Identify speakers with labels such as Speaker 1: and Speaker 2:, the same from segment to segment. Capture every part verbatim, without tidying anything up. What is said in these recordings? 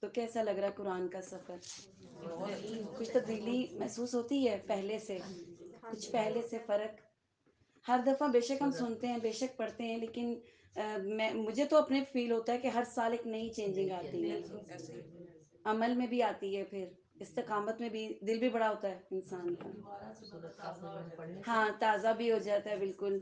Speaker 1: تو کیسا لگ رہا ہے قرآن کا سفر؟ کچھ تبدیلی محسوس ہوتی ہے پہلے سے؟ کچھ پہلے سے فرق؟ ہر دفعہ بے شک ہم سنتے ہیں، بے شک پڑھتے ہیں، لیکن میں مجھے تو اپنے فیل ہوتا ہے کہ ہر سال ایک نئی چینجنگ آتی ہے، عمل میں بھی آتی ہے، پھر استقامت میں بھی دل بھی بڑا ہوتا ہے انسان کا، ہاں تازہ بھی ہو جاتا ہے بالکل.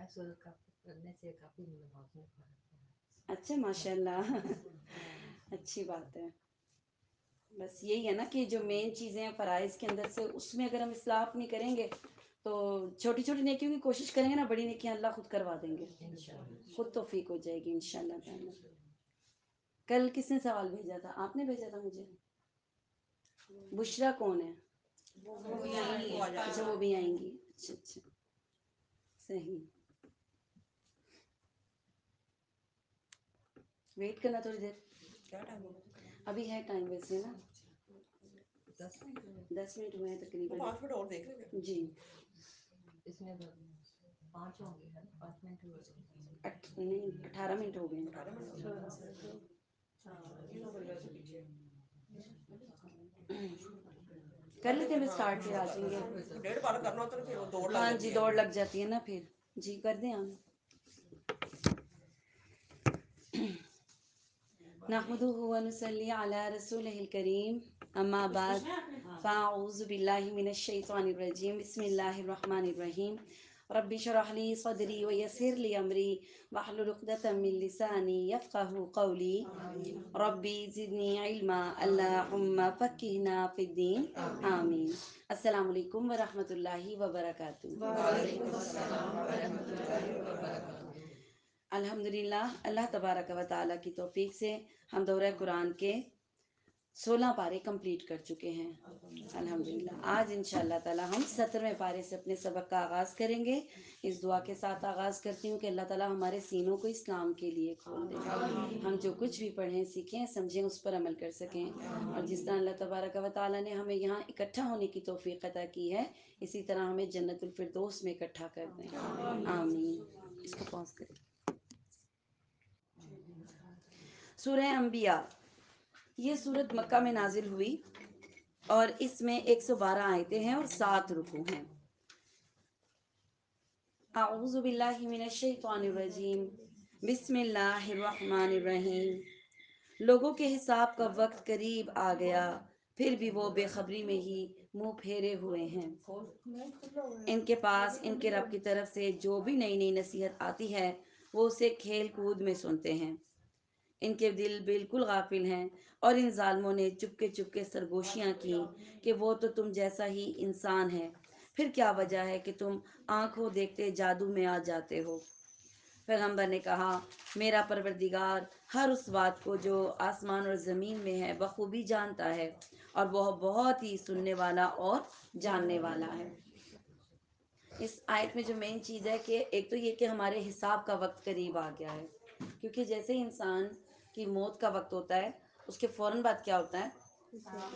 Speaker 1: اچھا ماشاء اللہ اچھی بات ہے. بس یہی ہے نا کہ جو مین چیزیں ہیں فرائض کے اندر سے، اس میں اگر ہم اصلاح نہیں کریں گے تو چھوٹی چھوٹی نیکیوں کی کوشش کریں گے نا، بڑی نیکیاں اللہ خود کروا دیں گے، خود توفیق ہو جائے گی انشاءاللہ تعالی. کل کس نے سوال بھیجا تھا؟ آپ نے بھیجا تھا مجھے. بشرا کون ہے؟ اچھا وہ بھی آئیں گی. اچھا اچھا صحیح. ویٹ کرنا تھوڑی دیر، ابھی ہے ٹائم ویسے نا، دس منٹ ہوئے ہیں تقریباً. پانچ منٹ اور دیکھ لیں. جی اس میں پانچ ہوں گے، پانچ منٹ نہیں اٹھارہ منٹ ہو گئے ہیں. کر لیتے ہیں اسٹارٹ، پھر آ جائیں گے. ڈیڑھ بارہ کرنا ہوتا ہے پھر دوڑ لگ جاتی ہے. ہاں جی دوڑ لگ جاتی ہے نا پھر. جی کر دیں ہم. نحمده ونصلي على رسوله الكريم اما بعد فاعوذ بالله من الشيطان الرجيم بسم الله الرحمن الرحيم رب اشرح لي صدري ويسر لي امري واحلل عقدة من لساني يفقهوا قولي ربي زدني علما اللهم فقهنا في الدين آمين. السلام علیکم ورحمۃ اللہ وبرکاتہ. وعلیکم السلام ورحمۃ اللہ وبرکاتہ. الحمد للہ اللہ تبارک و تعالیٰ کی توفیق سے ہم دورہ قرآن کے سولہ پارے کمپلیٹ کر چکے ہیں الحمد للہ. آج ان شاء اللہ تعالیٰ ہم سترویں پارے سے اپنے سبق کا آغاز کریں گے. اس دعا کے ساتھ آغاز کرتی ہوں کہ اللہ تعالیٰ ہمارے سینوں کو اسلام کے لیے کھول دے، ہم جو کچھ بھی پڑھیں سیکھیں سمجھیں اس پر عمل کر سکیں، اور جس طرح اللہ تبارک و تعالیٰ نے ہمیں یہاں اکٹھا ہونے کی توفیق عطا کی ہے، اسی طرح ہمیں جنت الفردوس میں اکٹھا کر دیں. آمین. اس کو پاس کریں. سورہ انبیاء یہ سورت مکہ میں نازل ہوئی اور اس میں ایک سو بارہ آیتیں ہیں اور سات رکوع ہیں. اعوذ باللہ من الشیطان الرجیم بسم اللہ الرحمن الرحیم. لوگوں کے حساب کا وقت قریب آ گیا، پھر بھی وہ بے خبری میں ہی منہ پھیرے ہوئے ہیں. ان کے پاس ان کے رب کی طرف سے جو بھی نئی نئی نصیحت آتی ہے وہ اسے کھیل کود میں سنتے ہیں. ان کے دل بالکل غافل ہیں، اور ان ظالموں نے چپکے چپکے سرگوشیاں کی کہ وہ تو تم جیسا ہی انسان ہے، پھر کیا وجہ ہے کہ تم آنکھوں دیکھتے جادو میں آ جاتے ہو. پیغمبر نے کہا میرا پروردگار ہر اس بات کو جو آسمان اور زمین میں ہے بخوبی جانتا ہے، اور وہ بہت ہی سننے والا اور جاننے والا ہے. اس آیت میں جو مین چیز ہے کہ ایک تو یہ کہ ہمارے حساب کا وقت قریب آ گیا ہے، کیونکہ جیسے انسان کی موت کا وقت ہوتا ہے اس کے فوراً بعد کیا ہوتا ہے؟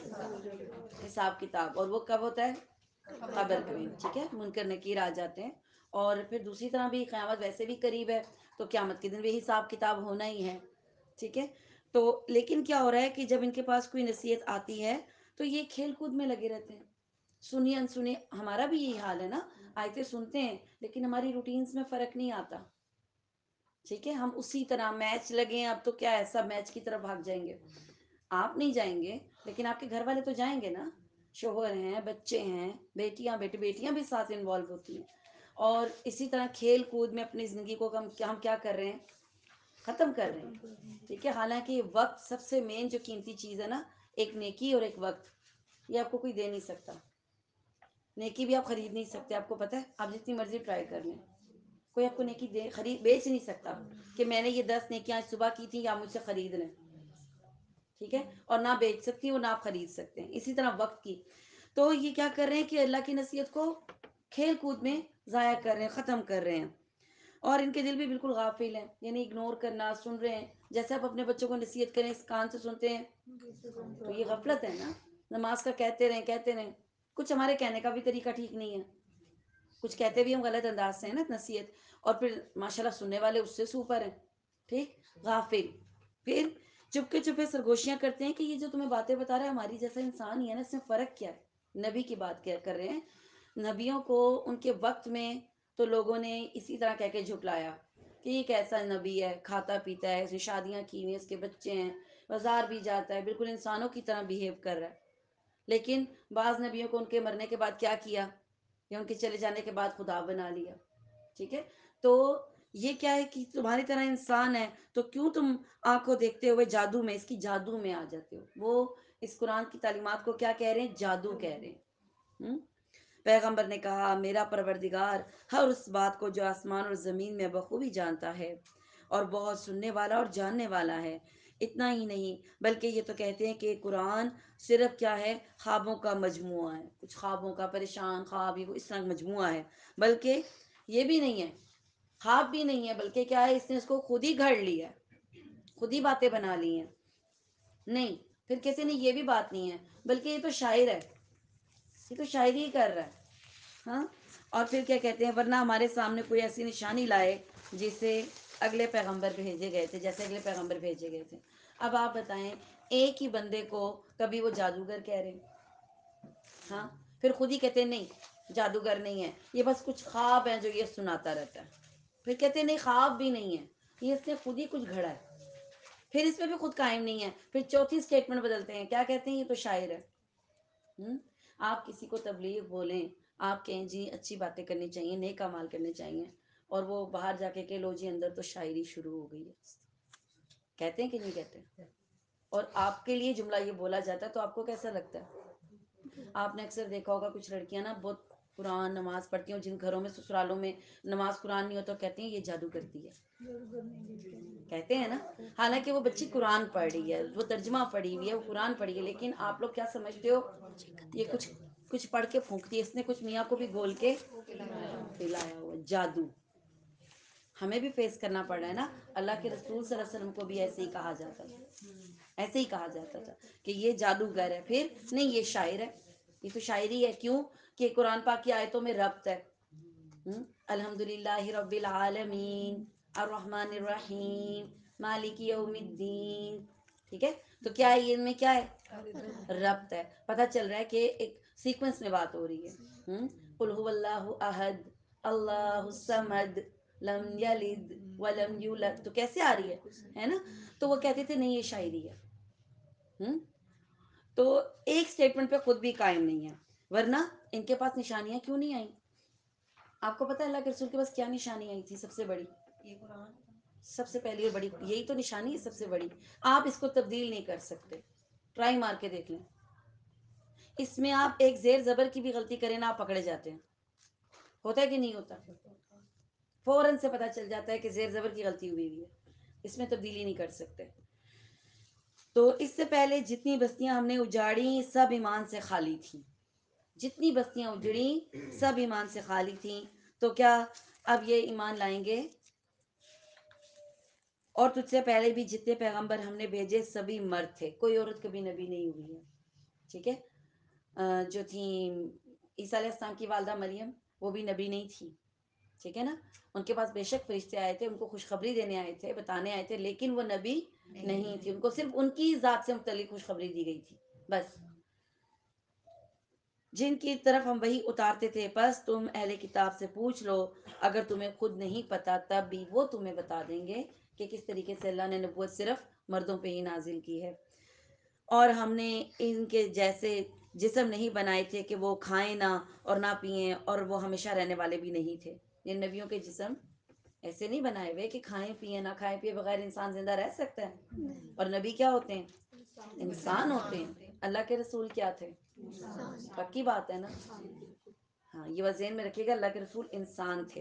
Speaker 1: حساب کتاب. اور وہ کب ہوتا ہے؟ قبر میں. ٹھیک ہے، منکر نکیر آ جاتے ہیں. اور پھر دوسری طرح بھی قیامت ویسے بھی قریب ہے، تو قیامت کے دن بھی حساب کتاب ہونا ہی ہے. ٹھیک ہے. تو لیکن کیا ہو رہا ہے کہ جب ان کے پاس کوئی نصیحت آتی ہے تو یہ کھیل کود میں لگے رہتے ہیں، سنیے انسنیے. ہمارا بھی یہی حال ہے نا، آیتیں سنتے ہیں لیکن ہماری روٹینز میں فرق نہیں آتا. ٹھیک ہے، ہم اسی طرح میچ لگے ہیں اب تو کیا ہے سب میچ کی طرف بھاگ جائیں گے. آپ نہیں جائیں گے لیکن آپ کے گھر والے تو جائیں گے نا، شوہر ہیں، بچے ہیں، بیٹیاں بیٹے بیٹیاں بھی ساتھ انوالو ہوتی ہیں. اور اسی طرح کھیل کود میں اپنی زندگی کو ہم ہم کیا کر رہے ہیں؟ ختم کر رہے ہیں. ٹھیک ہے. حالانکہ وقت سب سے مین جو قیمتی چیز ہے نا، ایک نیکی اور ایک وقت، یہ آپ کو کوئی دے نہیں سکتا. نیکی بھی آپ خرید نہیں سکتے، آپ کو پتہ ہے. آپ جتنی مرضی ٹرائی کر لیں، کوئی آپ کو نیکی دے خرید بیچ نہیں سکتا کہ میں نے یہ دس نیکیاں صبح کی تھیں یا مجھ سے خرید لیں. ٹھیک ہے. اور نہ بیچ سکتی اور نہ آپ خرید سکتے ہیں. اسی طرح وقت کی. تو یہ کیا کر رہے ہیں کہ اللہ کی نصیحت کو کھیل کود میں ضائع کر رہے ہیں، ختم کر رہے ہیں. اور ان کے دل بھی بالکل غافل ہیں، یعنی اگنور کرنا. سن رہے ہیں جیسے آپ اپنے بچوں کو نصیحت کریں اس کان سے سنتے ہیں، تو یہ غفلت ہے نا. نماز کا کہتے رہیں کہتے رہیں، کچھ ہمارے کہنے کا بھی طریقہ ٹھیک نہیں ہے، کچھ کہتے بھی ہم غلط انداز سے ہیں نا نصیحت، اور پھر ماشاء اللہ سننے والے اس سے سپر ہیں. ٹھیک. غافل. پھر چپکے چپے سرگوشیاں کرتے ہیں کہ یہ جو تمہیں باتیں بتا رہا ہے ہماری جیسا انسان ہی ہے نا، اس میں فرق کیا ہے؟ نبی کی بات کیا کر رہے ہیں. نبیوں کو ان کے وقت میں تو لوگوں نے اسی طرح کہہ کے جھٹلایا کہ یہ کیسا نبی ہے، کھاتا پیتا ہے، اس نے شادیاں کی ہوئی ہیں، اس کے بچے ہیں، بازار بھی جاتا ہے، بالکل انسانوں کی طرح بیہیو کر رہا ہے. لیکن بعض نبیوں کو ان کے مرنے کے بعد کیا کیا، یا ان کے چلے جانے کے بعد خدا بنا لیا. ٹھیک ہے، تو یہ کیا ہے کہ تمہاری طرح انسان ہے تو کیوں تم آنکھ کو دیکھتے ہوئے جادو میں، اس کی جادو میں آ جاتے ہو. وہ اس قرآن کی تعلیمات کو کیا کہہ رہے ہیں؟ جادو کہہ رہے ہیں. ہم؟ پیغمبر نے کہا میرا پروردگار ہر اس بات کو جو آسمان اور زمین میں بخوبی جانتا ہے اور بہت سننے والا اور جاننے والا ہے. اتنا ہی نہیں بلکہ یہ تو کہتے ہیں کہ قرآن صرف کیا ہے؟ خوابوں کا مجموعہ ہے، کچھ خوابوں کا، پریشان خواب، یہ اس طرح کا مجموعہ ہے. بلکہ یہ بھی نہیں ہے، خواب بھی نہیں ہے، بلکہ کیا ہے؟ اس نے اس کو خود ہی گھڑ لیا ہے، خود ہی باتیں بنا لی ہیں. نہیں، پھر کہتے نہیں یہ بھی بات نہیں ہے، بلکہ یہ تو شاعر ہے، یہ تو شاعری ہی کر رہا ہے. ہاں، اور پھر کیا کہتے ہیں؟ ورنہ ہمارے سامنے کوئی ایسی نشانی لائے جسے اگلے پیغمبر بھیجے گئے تھے، جیسے اگلے پیغمبر بھیجے گئے تھے. اب آپ بتائیں، ایک ہی بندے کو کبھی وہ جادوگر کہہ رہے ہیں، ہاں، پھر خود ہی کہتے ہیں نہیں جادوگر نہیں ہے، یہ بس کچھ خواب ہیں جو یہ سناتا رہتا ہے. پھر کہتے ہیں نہیں خواب بھی نہیں ہے، یہ اس نے خود ہی کچھ گھڑا ہے. پھر اس میں بھی خود قائم نہیں ہے، پھر چوتھی سٹیٹمنٹ بدلتے ہیں، کیا کہتے ہیں؟ یہ تو شاعر ہے. ہم؟ آپ کسی کو تبلیغ بولیں، آپ کہیں جی اچھی باتیں کرنی چاہیے، نیک اعمال کرنے چاہیے، اور وہ باہر جا کے کہ لو جی اندر تو شاعری شروع ہو گئی ہے. کہتے ہیں کہ نہیں کہتے؟ اور آپ کے لیے جملہ یہ بولا جاتا ہے تو آپ کو کیسا لگتا ہے؟ آپ نے اکثر دیکھا ہوگا کچھ لڑکیاں نا بہت قرآن نماز پڑھتی ہوں، جن گھروں میں سسرالوں میں نماز قرآن نہیں ہوتا تو کہتے ہیں یہ جادو کرتی ہے، کہتے ہیں نا. حالانکہ وہ بچی قرآن پڑھ رہی ہے، وہ ترجمہ پڑھی ہوئی ہے، وہ قرآن پڑھی ہے، لیکن آپ لوگ کیا سمجھتے ہو؟ یہ کچھ کچھ پڑھ کے پھونکتی ہے، اس نے کچھ میاں کو بھی گول کے پلایا ہوا جادو. ہمیں بھی فیس کرنا پڑ رہا ہے نا. اللہ کے رسول صلی اللہ علیہ وسلم کو بھی ایسے ہی کہا جاتا تھا، ایسے ہی کہا جاتا تھا کہ یہ جادوگر ہے. پھر نہیں یہ شاعر ہے، یہ تو شاعری ہے. کیوں کہ قرآن پاک کی آیتوں میں ربط ہے. الحمد للہ رب العالمین الرحمن الرحیم مالک یوم الدین. ٹھیک ہے، تو کیا ہے؟ ان میں کیا ہے؟ ربط ہے. پتہ چل رہا ہے کہ ایک سیکوینس میں بات ہو رہی ہے. قل هو اللہ احد اللہ الصمد لم یلد ولم یولد، تو کیسے آ رہی ہے ہے نا. تو وہ کہتے تھے نہیں یہ شاعری ہے. ہم؟ تو ایک سٹیٹمنٹ پہ خود بھی قائم نہیں ہے. ورنہ ان کے پاس نشانیاں کیوں نہیں آئیں؟ آپ کو پتہ ہے اللہ کے رسول کے پاس کیا نشانی آئی تھی؟ سب سے بڑی، سب سے پہلی اور بڑی یہی تو نشانی ہے، سب سے بڑی. آپ اس کو تبدیل نہیں کر سکتے، ٹرائی مار کے دیکھ لیں. اس میں آپ ایک زیر زبر کی بھی غلطی کریں نا آپ پکڑے جاتے ہیں. ہوتا ہے کہ نہیں ہوتا؟ فوراً سے پتہ چل جاتا ہے کہ زیر زبر کی غلطی ہوئی ہوئی ہے، اس میں تبدیلی نہیں کر سکتے. تو اس سے پہلے جتنی بستیاں ہم نے اجاڑی سب ایمان سے خالی تھیں، جتنی بستیاں اجڑی سب ایمان سے خالی تھیں. تو کیا اب یہ ایمان لائیں گے؟ اور تجھ سے پہلے بھی جتنے پیغمبر ہم نے بھیجے سبھی مرد تھے، کوئی عورت کبھی نبی نہیں ہوئی ہے. ٹھیک ہے، جو تھیں عیسیٰ علیہ السلام کی والدہ مریم، وہ بھی نبی نہیں تھی. ٹھیک ہے نا، ان کے پاس بے شک فرشتے آئے تھے، ان کو خوشخبری دینے آئے تھے، بتانے آئے تھے، لیکن وہ نبی نہیں تھی. ان کو صرف ان کی ذات سے متعلق خوشخبری دی گئی تھی بس. جن کی طرف ہم وہی اتارتے تھے، پس تم اہل کتاب سے پوچھ لو، اگر تمہیں خود نہیں پتا تب بھی وہ تمہیں بتا دیں گے کہ کس طریقے سے اللہ نے نبوت صرف مردوں پہ ہی نازل کی ہے. اور ہم نے ان کے جیسے جسم نہیں بنائے تھے کہ وہ کھائیں نہ اور نہ پئیں، اور وہ ہمیشہ رہنے والے بھی نہیں تھے. یہ نبیوں کے جسم ایسے نہیں بنائے ہوئے کہ کھائیں پئیں نہ کھائیں پئیں بغیر انسان زندہ رہ سکتا ہے. اور نبی کیا ہوتے ہیں؟ انسان ہوتے ہیں. اللہ کے رسول کیا تھے؟ پکی بات ہے نا. ہاں، یہ ذہن میں رکھیے گا، اللہ کے رسول انسان تھے.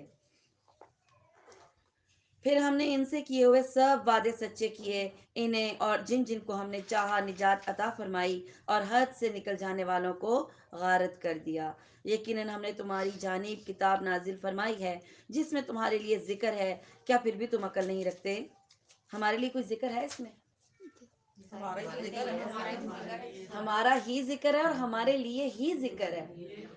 Speaker 1: پھر ہم نے ان سے کیے ہوئے سب وعدے سچے کیے، انہیں اور جن جن کو ہم نے چاہا نجات عطا فرمائی، اور حد سے نکل جانے والوں کو غارت کر دیا. یقیناً ہم نے تمہاری جانب کتاب نازل فرمائی ہے جس میں تمہارے لیے ذکر ہے، کیا پھر بھی تم عقل نہیں رکھتے؟ ہمارے لیے کوئی ذکر ہے اس میں؟ ہمارا ہی ذکر ہے اور ہمارے لیے ہی ذکر ہے.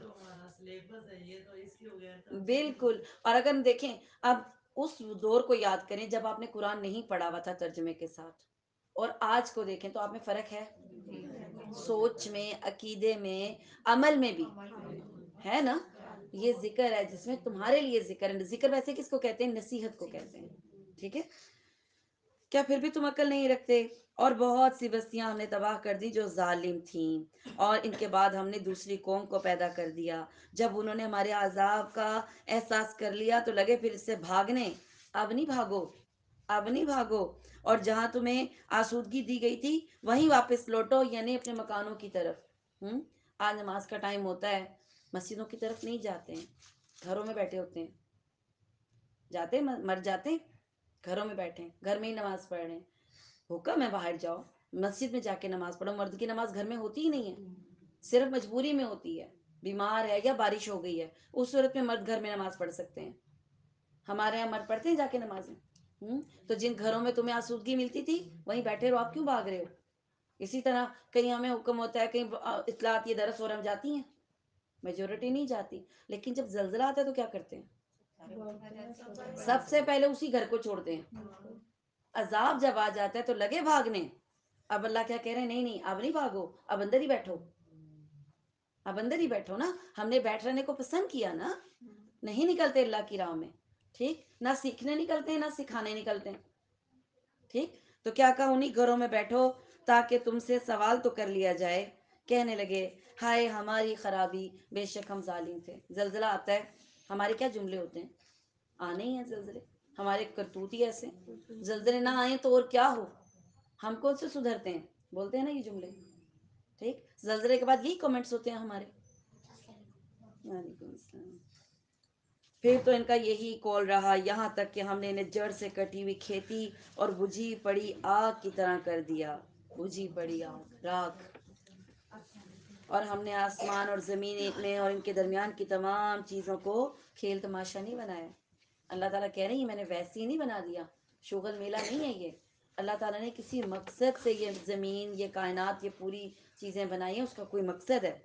Speaker 1: بالکل. اور اگر دیکھیں اب اس دور کو یاد کریں جب آپ نے قرآن نہیں پڑھا ہوا تھا ترجمے کے ساتھ، اور آج کو دیکھیں تو آپ میں فرق ہے، سوچ میں، عقیدے میں، عمل میں بھی ہے نا. یہ ذکر ہے جس میں تمہارے لیے ذکر ہے. ذکر ویسے کس کو کہتے ہیں؟ نصیحت کو کہتے ہیں. ٹھیک ہے، کیا پھر بھی تم عقل نہیں رکھتے؟ اور بہت سی بستیاں ہم نے تباہ کر دی جو ظالم تھیں، اور ان کے بعد ہم نے دوسری قوم کو پیدا کر دیا. جب انہوں نے ہمارے عذاب کا احساس کر لیا تو لگے پھر اس سے بھاگنے. اب نہیں بھاگو، اب نہیں بھاگو. اور جہاں تمہیں آسودگی دی گئی تھی وہیں واپس لوٹو، یعنی اپنے مکانوں کی طرف. ہم آج نماز کا ٹائم ہوتا ہے، مسجدوں کی طرف نہیں جاتے ہیں، گھروں میں بیٹھے ہوتے ہیں. جاتے ہیں، مر جاتے ہیں، گھروں میں بیٹھے ہیں، گھر میں ہی نماز پڑھ رہے ہیں. حکم ہے باہر جاؤ، مسجد میں جا کے نماز پڑھو. مرد کی نماز گھر میں ہوتی ہی نہیں ہے، صرف مجبوری میں ہوتی ہے، بیمار ہے یا بارش ہو گئی ہے، اس صورت میں مرد گھر میں نماز پڑھ سکتے ہیں. ہمارے یہاں مرد پڑھتے ہیں جا کے نمازیں. ہوں تو جن گھروں میں تمہیں آسودگی ملتی تھی وہیں بیٹھے رہو، آپ کیوں بھاگ رہے ہو؟ اسی طرح کہیں ہمیں حکم ہوتا ہے، کہیں اطلاعات یہ درس اور ہم جاتی ہیں، میجورٹی نہیں جاتی. لیکن جب زلزلہ آتا ہے تو کیا کرتے ہیں؟ سب سے پہلے اسی گھر کو چھوڑتے ہیں. عذاب جب آ جاتا ہے تو لگے بھاگنے. اب اللہ کیا کہہ رہے ہیں؟ نہیں نہیں، اب نہیں بھاگو، اب اندر ہی بیٹھو، اب اندر ہی بیٹھو نا. ہم نے بیٹھ رہنے کو پسند کیا نا، نہیں نکلتے اللہ کی راہ میں. ٹھیک، نہ سیکھنے نکلتے ہیں نہ سکھانے نکلتے ہیں. ٹھیک، تو کیا کہا؟ انہیں گھروں میں بیٹھو تاکہ تم سے سوال تو کر لیا جائے. کہنے لگے ہائے ہماری خرابی، بے شک ہم ظالم تھے. زلزلہ آتا ہے، ہمارے کیا جملے ہوتے ہیں؟ آنے ہی ہیں زلزلے، ہمارے کرتوت ہی ایسے. زلزلے نہ آئیں تو اور کیا ہو، ہم کون سے سدھرتے ہیں؟ بولتے ہیں نا یہ جملے. ٹھیک، زلزلے کے بعد یہی کمنٹس ہوتے ہیں ہمارے. وعلیکم السلام. پھر تو ان کا یہی قول رہا یہاں تک کہ ہم نے انہیں جڑ سے کٹی ہوئی کھیتی اور بجھی پڑی آگ کی طرح کر دیا. بجھی پڑی آگ، راکھ. اور ہم نے آسمان اور زمین میں اور ان کے درمیان کی تمام چیزوں کو کھیل تماشا نہیں بنایا. اللہ تعالیٰ کہہ رہی ہیں میں نے ویسے ہی نہیں بنا دیا، شغل میلہ نہیں ہے یہ. اللہ تعالیٰ نے کسی مقصد سے یہ زمین، یہ کائنات، یہ پوری چیزیں بنائی ہیں، اس کا کوئی مقصد ہے.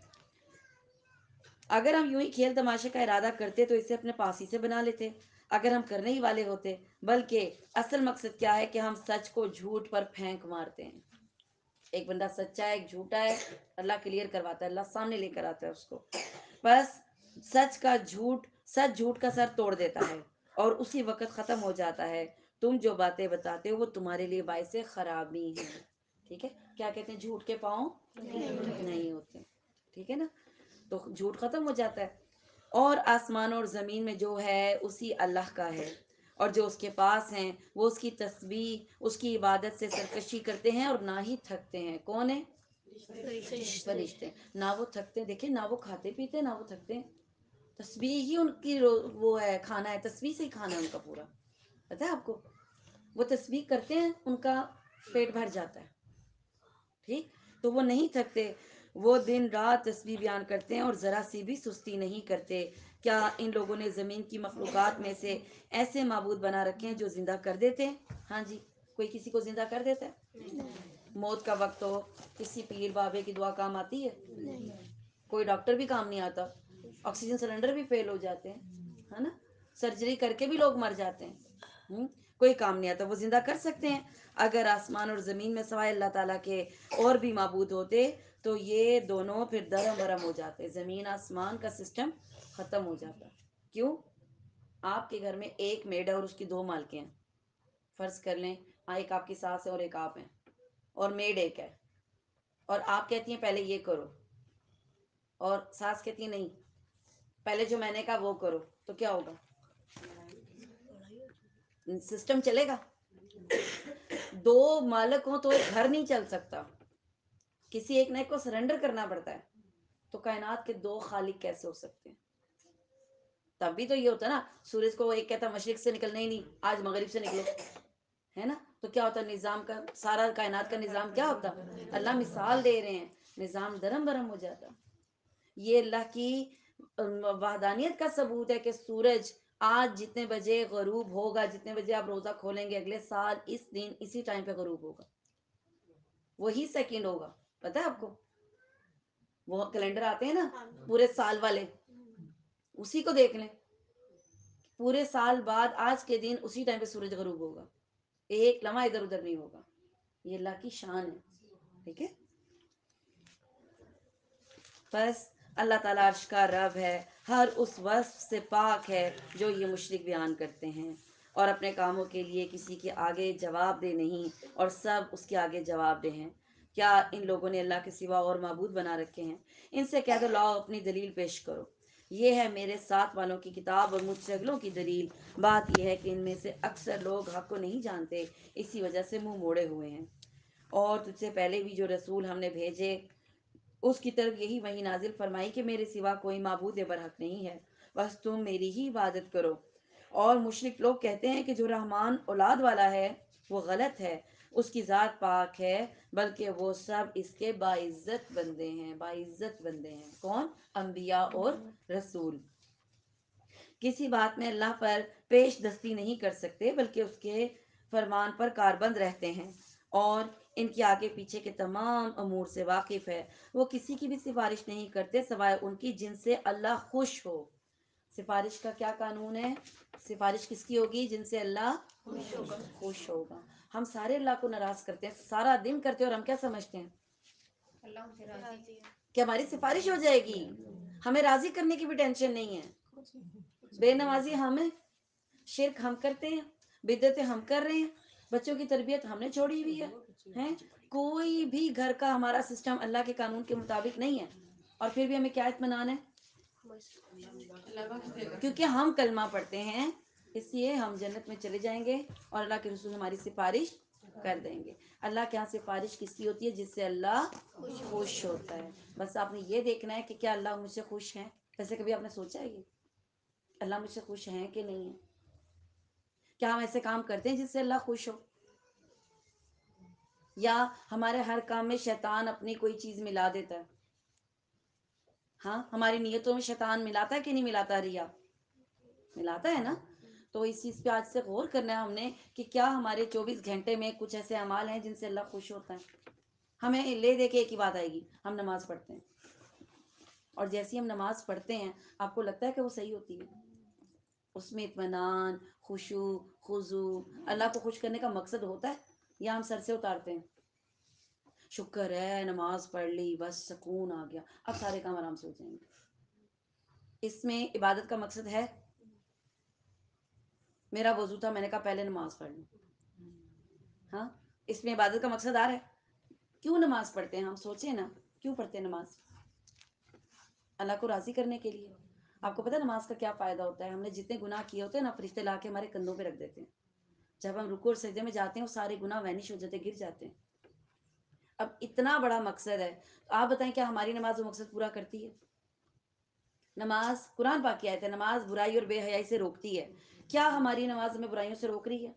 Speaker 1: اگر ہم یوں ہی کھیل تماشے کا ارادہ کرتے تو اسے اپنے پاس ہی سے بنا لیتے، اگر ہم کرنے ہی والے ہوتے. بلکہ اصل مقصد کیا ہے کہ ہم سچ کو جھوٹ پر پھینک مارتے ہیں. ایک بندہ سچا ہے، ایک جھوٹا ہے، اللہ کلیئر کرواتا ہے، اللہ سامنے لے کر آتا ہے اس کو. بس سچ کا جھوٹ، سچ جھوٹ کا سر توڑ دیتا ہے اور اسی وقت ختم ہو جاتا ہے. تم جو باتیں بتاتے ہو وہ تمہارے لیے باعث خرابی ہیں. ٹھیک ہے، کیا کہتے ہیں؟ جھوٹ کے پاؤں نہیں ہوتے. ٹھیک ہے نا، تو جھوٹ ختم ہو جاتا ہے. اور آسمان اور زمین میں جو ہے اسی اللہ کا ہے، اور جو اس کے پاس ہیں وہ اس کی تسبیح، اس کی عبادت سے سرکشی کرتے ہیں اور نہ ہی تھکتے ہیں. کون ہے؟ فرشتے. نہ وہ تھکتے ہیں، دیکھیں نہ وہ کھاتے پیتے نہ وہ تھکتے ہیں. تسبیح ہی ان کی وہ ہے، کھانا ہے، تسبیح سے ہی کھانا ہے ان کا پورا. پتہ ہے آپ کو؟ وہ تسبیح کرتے ہیں ان کا پیٹ بھر جاتا ہے. ٹھیک، تو وہ نہیں تھکتے، وہ دن رات تسبیح بیان کرتے ہیں اور ذرا سی بھی سستی نہیں کرتے. کیا ان لوگوں نے زمین کی مخلوقات میں سے ایسے معبود بنا رکھے ہیں جو زندہ کر دیتے ہیں؟ ہاں جی، کوئی کسی کو زندہ کر دیتا ہے؟ موت کا وقت ہو کسی پیر بابے کی دعا کام آتی ہے؟ کوئی ڈاکٹر بھی کام نہیں آتا. آکسیجن سلنڈر بھی فیل ہو جاتے ہیں، ہے نا. سرجری کر کے بھی لوگ مر جاتے ہیں. ہم؟ کوئی کام نہیں آتا. وہ زندہ کر سکتے ہیں. اگر آسمان اور زمین میں سوائے اللہ تعالیٰ کے اور بھی معبود ہوتے تو یہ دونوں پھر درم برم ہو جاتے، زمین آسمان کا سسٹم ختم ہو جاتا. کیوں؟ آپ کے گھر میں ایک میڈ ہے اور اس کی دو مالکیں ہیں. فرض کر لیں ایک آپ کی ساس ہے اور ایک آپ ہیں، اور میڈ ایک ہے، اور آپ کہتی ہیں پہلے یہ کرو، اور ساس کہتی ہیں نہیں پہلے جو میں نے کہا وہ کرو، تو کیا ہوگا؟ سسٹم چلے گا؟ دو مالک ہوں تو ایک گھر نہیں چل سکتا، کسی ایک نئے کو سرنڈر کرنا پڑتا ہے. تو کائنات کے دو خالق کیسے ہو سکتے ہیں؟ تب بھی تو یہ ہوتا نا، سورج کو ایک کہتا مشرق سے نکلنا ہی نہیں، آج مغرب سے نکلو، ہے نا. تو کیا ہوتا نظام کا، سارا کائنات کا نظام کیا ہوتا؟ اللہ مثال دے رہے ہیں، نظام درم برم ہو جاتا. یہ اللہ کی وحدانیت کا ثبوت ہے کہ سورج آج جتنے بجے غروب ہوگا، جتنے بجے آپ روزہ کھولیں گے اگلے سال اس دن اسی ٹائم پہ غروب ہوگا، وہی سیکنڈ ہوگا. پتہ ہے آپ کو؟ وہ کیلنڈر آتے ہیں نا پورے سال والے، اسی کو دیکھ لیں، پورے سال بعد آج کے دن اسی ٹائم پہ سورج غروب ہوگا، ایک لمحہ ادھر ادھر نہیں ہوگا. یہ اللہ کی شان ہے. ٹھیک ہے. بس اللہ تعالیٰ عرش کا رب ہے، ہر اس وصف سے پاک ہے جو یہ مشرک بیان کرتے ہیں، اور اپنے کاموں کے لیے کسی کے آگے جواب دہ نہیں، اور سب اس کے آگے جواب دہ ہیں. کیا ان لوگوں نے اللہ کے سوا اور معبود بنا رکھے ہیں؟ ان سے کہہ دو لاؤ اپنی دلیل پیش کرو. یہ ہے میرے ساتھ والوں کی کتاب اور مجھ سے اگلوں کی دلیل. بات یہ ہے کہ ان میں سے اکثر لوگ حق کو نہیں جانتے، اسی وجہ سے منہ موڑے ہوئے ہیں. اور تجھ سے پہلے بھی جو رسول ہم نے بھیجے اس کی طرف یہی وحی نازل فرمائی کہ میرے سوا کوئی معبود برحق نہیں ہے، بس تم میری ہی عبادت کرو. اور مشرک لوگ کہتے ہیں کہ جو رحمان اولاد والا ہے وہ غلط ہے، اس کی ذات پاک ہے، بلکہ وہ سب اس کے باعزت بندے ہیں. باعزت بندے ہیں کون؟ انبیاء اور رسول. کسی بات میں اللہ پر پیش دستی نہیں کر سکتے، بلکہ اس کے فرمان پر کاربند رہتے ہیں، اور ان کے آگے پیچھے کے تمام امور سے واقف ہے. وہ کسی کی بھی سفارش نہیں کرتے سوائے ان کی جن سے اللہ خوش ہو. سفارش کا کیا قانون ہے؟ سفارش کس کی ہوگی؟ جن سے اللہ خوش ہوگا. خوش ہوگا. ہم سارے اللہ کو ناراض کرتے ہیں، سارا دن کرتے ہیں، اور ہم کیا سمجھتے ہیں؟ اللہ ہم سے راضی ہے کہ ہماری سفارش ہو جائے گی. ہمیں راضی کرنے کی بھی ٹینشن نہیں ہے. بے نمازی ہمیں، شرک ہم کرتے ہیں، بدعتیں ہم کر رہے ہیں، بچوں کی تربیت ہم نے چھوڑی ہوئی ہے ہیں کوئی بھی گھر کا ہمارا سسٹم اللہ کے قانون کے مطابق نہیں ہے، اور پھر بھی ہمیں کیا اطمینان ہے؟ کیونکہ ہم کلمہ پڑھتے ہیں، اس لیے ہم جنت میں چلے جائیں گے، اور اللہ کے رسول ہماری سفارش کر دیں گے. اللہ کے ہاں سفارش کس کی ہوتی ہے؟ جس سے اللہ خوش ہوتا ہے. بس آپ نے یہ دیکھنا ہے کہ کیا اللہ مجھ سے خوش ہیں. ویسے کبھی آپ نے سوچا ہے یہ اللہ مجھ سے خوش ہیں کہ نہیں ہے؟ کیا ہم ایسے کام کرتے ہیں جس سے اللہ خوش ہو؟ یا ہمارے ہر کام میں شیطان اپنی کوئی چیز ملا دیتا ہے؟ ہاں، ہماری نیتوں میں شیطان ملاتا ہے کہ نہیں ملاتا؟ ریا ملاتا ہے نا. تو اس چیز پہ آج سے غور کرنا ہے ہم نے کہ کیا ہمارے چوبیس گھنٹے میں کچھ ایسے اعمال ہیں جن سے اللہ خوش ہوتا ہے. ہمیں لے دے کے ایک ہی بات آئے گی، ہم نماز پڑھتے ہیں، اور جیسی ہم نماز پڑھتے ہیں آپ کو لگتا ہے کہ وہ صحیح ہوتی ہے؟ اس میں اطمینان، خشوع، خضوع، اللہ کو خوش کرنے کا مقصد ہوتا ہے، یا ہم سر سے اتارتے ہیں؟ شکر ہے نماز پڑھ لی، بس سکون آ گیا، اب سارے کام آرام سے ہو جائیں گے. اس میں عبادت کا مقصد ہے؟ میرا وضو تھا، میں نے کہا پہلے نماز پڑھ لوں. ہاں، اس میں عبادت کا مقصد آ رہا ہے. کیوں نماز پڑھتے ہیں؟ ہم سوچیں نا، کیوں پڑھتے ہیں نماز؟ اللہ کو راضی کرنے کے لیے. آپ کو پتہ ہے نماز کا کیا فائدہ ہوتا ہے؟ ہم نے جتنے گناہ کیے ہوتے ہیں نا، فرشتے لا کے ہمارے کندھوں پہ رکھ دیتے ہیں. جب ہم رکوع اور سجدے میں جاتے ہیں وہ سارے گناہ وینش ہو جاتے ہیں، گر جاتے ہیں. اب اتنا بڑا مقصد ہے، آپ بتائیں کیا ہماری نماز وہ مقصد پورا کرتی ہے؟ نماز قرآن پاک کی آیت ہے، نماز برائی اور بے حیائی سے روکتی ہے. کیا ہماری نماز ہمیں برائیوں سے روک رہی ہے؟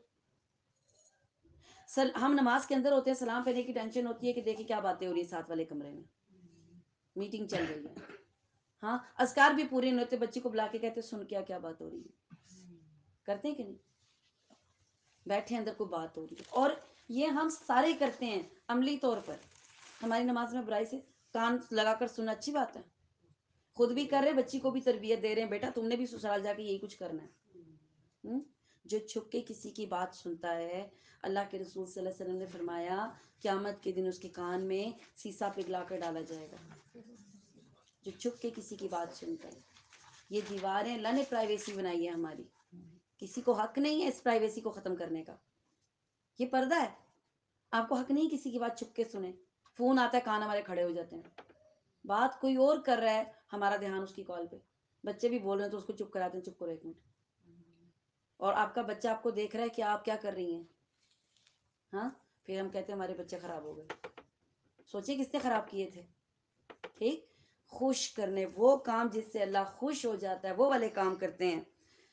Speaker 1: سل ہم نماز کے اندر ہوتے ہیں، سلام پھیرنے کی ٹینشن ہوتی ہے کہ دیکھیں کیا باتیں ہو رہی ہیں ساتھ والے کمرے میں، میٹنگ چل رہی ہے. ہاں، اذکار بھی پورے نہیں ہوتے، بچی کو بلا کے کہتے سن کیا کیا بات ہو رہی ہے. کرتے ہیں کہ نہیں؟ بیٹھے اندر کوئی بات ہو رہی ہے، اور یہ ہم سارے کرتے ہیں عملی طور پر. ہماری نماز میں برائی سے کان لگا کر سننا اچھی بات ہے. خود بھی کر رہے ہیں، بچی کو بھی تربیت دے رہے ہیں، بیٹا تم نے بھی سسرال جا کے یہی کچھ کرنا ہے. جو چھپ کے کسی کی بات سنتا ہے، اللہ کے رسول صلی اللہ علیہ وسلم نے فرمایا قیامت کے دن اس کے کان میں سیسا پگھلا کر ڈالا جائے گا. جو چھپ کے کسی کی بات سنتا ہے. یہ دیواریں اللہ نے پرائیویسی بنائی ہے ہماری، کسی کو حق نہیں ہے اس پرائیویسی کو ختم کرنے کا. یہ پردہ ہے، آپ کو حق نہیں کسی کی بات چھپ کے سنیں. فون آتا ہے کان ہمارے کھڑے ہو جاتے ہیں، بات کوئی اور کر رہا ہے، ہمارا دھیان اس کی کال پہ. بچے بھی بول رہے ہیں تو اس کو چپ کراتے ہیں، چپ کرو ایک منٹ. اور آپ کا بچہ آپ کو دیکھ رہا ہے کہ آپ کیا کر رہی ہیں. ہاں، پھر ہم کہتے ہیں ہمارے بچے خراب ہو گئے. سوچیں کس نے خراب کیے تھے. ٹھیک، خوش کرنے وہ کام جس سے اللہ خوش ہو جاتا ہے وہ والے کام کرتے ہیں.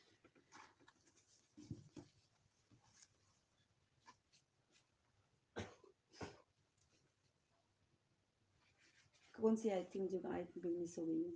Speaker 1: کون سی آیت تھی؟ مجھے آیت بھی مس ہو گئی ہے.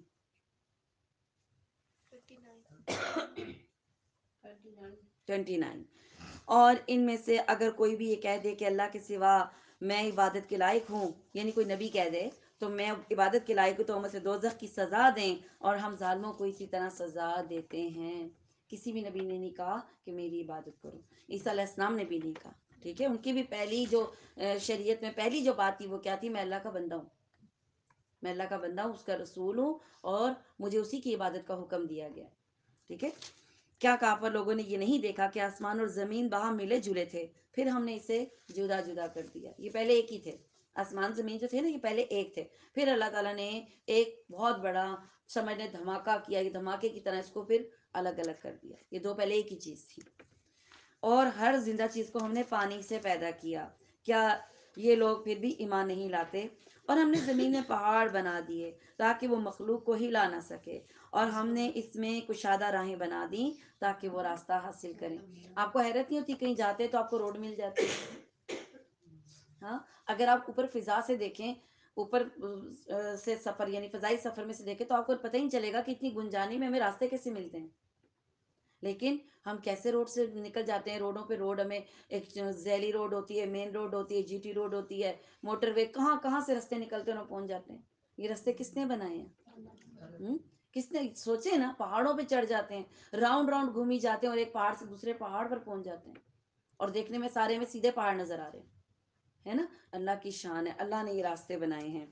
Speaker 1: Twenty nine. اور ان میں سے اگر کوئی بھی یہ کہہ دے کہ اللہ کے سوا میں عبادت کے لائق ہوں، یعنی کوئی نبی کہہ دے تو میں عبادت کے لائق ہوں، تو ہم اسے دوزخ کی سزا دیں، اور ہم ظالموں کو اسی طرح سزا دیتے ہیں. کسی بھی نبی نے نہیں کہا کہ میری عبادت کرو. عیسیٰ علیہ السلام نے بھی نہیں کہا. ٹھیک ہے، ان کی بھی پہلی جو شریعت میں پہلی جو بات تھی وہ کیا تھی؟ میں اللہ کا بندہ ہوں، میں اللہ کا بندہ ہوں، اس کا رسول ہوں، اور مجھے اسی کی عبادت کا حکم دیا گیا. ٹھیک ہے. کیا کافر لوگوں نے یہ نہیں دیکھا کہ آسمان اور زمین باہم ملے جلے تھے، پھر ہم نے اسے جدا جدا کر دیا. یہ پہلے ایک ہی تھے، آسمان زمین جو تھے نا یہ پہلے ایک تھے، پھر اللہ تعالیٰ نے ایک بہت بڑا سمجھ نے دھماکہ کیا، یہ دھماکے کی طرح اس کو پھر الگ الگ کر دیا. یہ دو پہلے ایک ہی چیز تھی. اور ہر زندہ چیز کو ہم نے پانی سے پیدا کیا. کیا یہ لوگ پھر بھی ایمان نہیں لاتے؟ اور ہم نے زمین میں پہاڑ بنا دیے تاکہ وہ مخلوق کو ہلا نہ سکے، اور ہم نے اس میں کشادہ راہیں بنا دی تاکہ وہ راستہ حاصل کریں. آپ کو حیرت نہیں ہوتی کہیں جاتے تو آپ کو روڈ مل جاتی ہے؟ ہاں، اگر آپ اوپر فضا سے دیکھیں، اوپر سے سفر یعنی فضائی سفر میں سے دیکھیں تو آپ کو پتہ ہی نہیں چلے گا کہ اتنی گنجانی میں ہمیں راستے کیسے ملتے ہیں. لیکن ہم کیسے روڈ سے نکل جاتے ہیں. روڈوں پہ روڈ ہمیں ایک ذیلی روڈ ہوتی ہے، مین روڈ ہوتی ہے، جی ٹی روڈ ہوتی ہے، موٹر وے، کہاں کہاں سے رستے نکلتے ہیں اور پہنچ جاتے ہیں. یہ رستے کس نے بنائے ہیں؟ کس نے سوچے نا؟ پہاڑوں پہ چڑھ جاتے ہیں، راؤنڈ راؤنڈ گھومی جاتے ہیں اور ایک پہاڑ سے دوسرے پہاڑ پر پہنچ جاتے ہیں، اور دیکھنے میں سارے میں سیدھے پہاڑ نظر آ رہے ہیں. ہے نا؟ اللہ کی شان ہے، اللہ نے یہ راستے بنائے ہیں.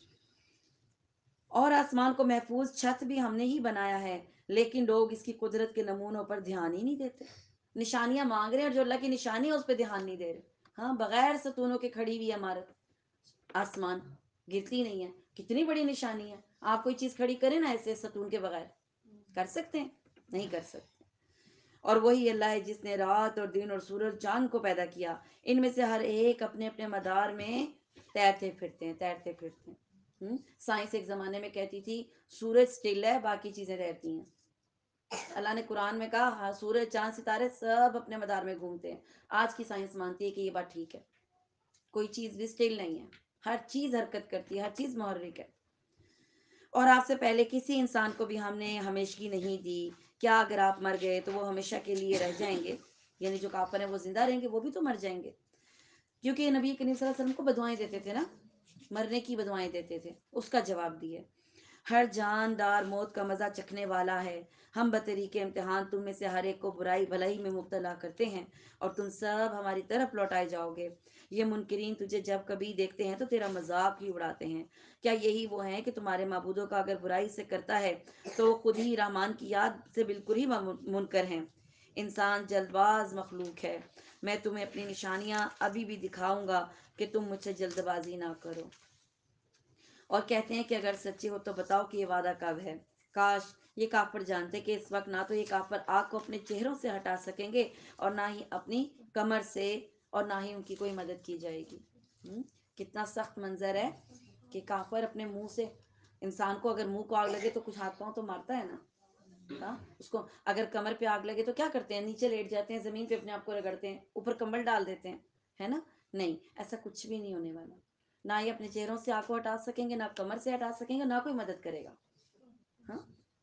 Speaker 1: اور آسمان کو محفوظ چھت بھی ہم نے ہی بنایا ہے، لیکن لوگ اس کی قدرت کے نمونوں پر دھیان ہی نہیں دیتے. نشانیاں مانگ رہے ہیں اور جو اللہ کی نشانی ہے اس پہ دھیان نہیں دے رہے. ہاں، بغیر ستونوں کے کھڑی ہوئی عمارت، آسمان گرتی نہیں ہے. کتنی بڑی نشانی ہے. آپ کوئی چیز کھڑی کریں نا ایسے ستون کے بغیر، کر سکتے ہیں؟ نہیں کر سکتے. اور وہی اللہ ہے جس نے رات اور دن اور سورج چاند کو پیدا کیا. ان میں سے ہر ایک اپنے اپنے مدار میں تیرتے پھرتے ہیں تیرتے پھرتے ہیں. سائنس ایک زمانے میں کہتی تھی سورج سٹل ہے، باقی چیزیں رہتی ہیں. اللہ نے قرآن میں کہا ہاں سورج چاند ستارے سب اپنے مدار میں گھومتے ہیں. آج کی سائنس مانتی ہے کہ یہ بات ٹھیک ہے، کوئی چیز بھی سٹل نہیں ہے، ہر چیز حرکت کرتی ہے، ہر چیز محرک ہے. اور آپ سے پہلے کسی انسان کو بھی ہم نے ہمیشگی نہیں دی. کیا اگر آپ مر گئے تو وہ ہمیشہ کے لیے رہ جائیں گے؟ یعنی جو کافر ہیں وہ زندہ رہیں گے، وہ بھی تو مر جائیں گے. کیونکہ نبی کریم صلی اللہ علیہ وسلم کو بدوائیں دیتے تھے نا، مرنے کی بدوائیں دیتے تھے. اس کا جواب دیے ہر جاندار موت کا مزہ چکھنے والا ہے. ہم بطریق امتحان تم میں سے ہر ایک کو برائی بھلائی میں مبتلا کرتے ہیں، اور تم سب ہماری طرف لوٹائے جاؤ گے. یہ منکرین تجھے جب کبھی دیکھتے ہیں تو تیرا مذاق ہی اڑاتے ہیں. کیا یہی وہ ہیں کہ تمہارے معبودوں کا اگر برائی سے کرتا ہے تو وہ خود ہی رحمان کی یاد سے بالکل ہی منکر ہیں. انسان جلد باز مخلوق ہے. میں تمہیں اپنی نشانیاں ابھی بھی دکھاؤں گا کہ تم مجھ سے جلد بازی نہ کرو. اور کہتے ہیں کہ اگر سچے ہو تو بتاؤ کہ یہ وعدہ کب ہے. کاش یہ کافر جانتے کہ اس وقت نہ تو یہ کافر آگ کو اپنے چہروں سے ہٹا سکیں گے اور نہ ہی اپنی کمر سے، اور نہ ہی ان کی کوئی مدد کی جائے گی. کتنا سخت منظر ہے کہ کافر اپنے منہ سے، انسان کو اگر منہ کو آگ لگے تو کچھ ہاتھ پاؤں تو مارتا ہے نا. ہاں، اس کو اگر کمر پہ آگ لگے تو کیا کرتے ہیں؟ نیچے لیٹ جاتے ہیں، زمین پہ اپنے آپ کو رگڑتے ہیں، اوپر کمبل ڈال دیتے ہیں، ہے نا. نہیں، ایسا کچھ بھی نہیں ہونے والا. نہ یہ اپنے چہروں سے آگ کو ہٹا سکیں گے، نہ کمر سے ہٹا سکیں گے، نہ کوئی مدد کرے گا. ہاں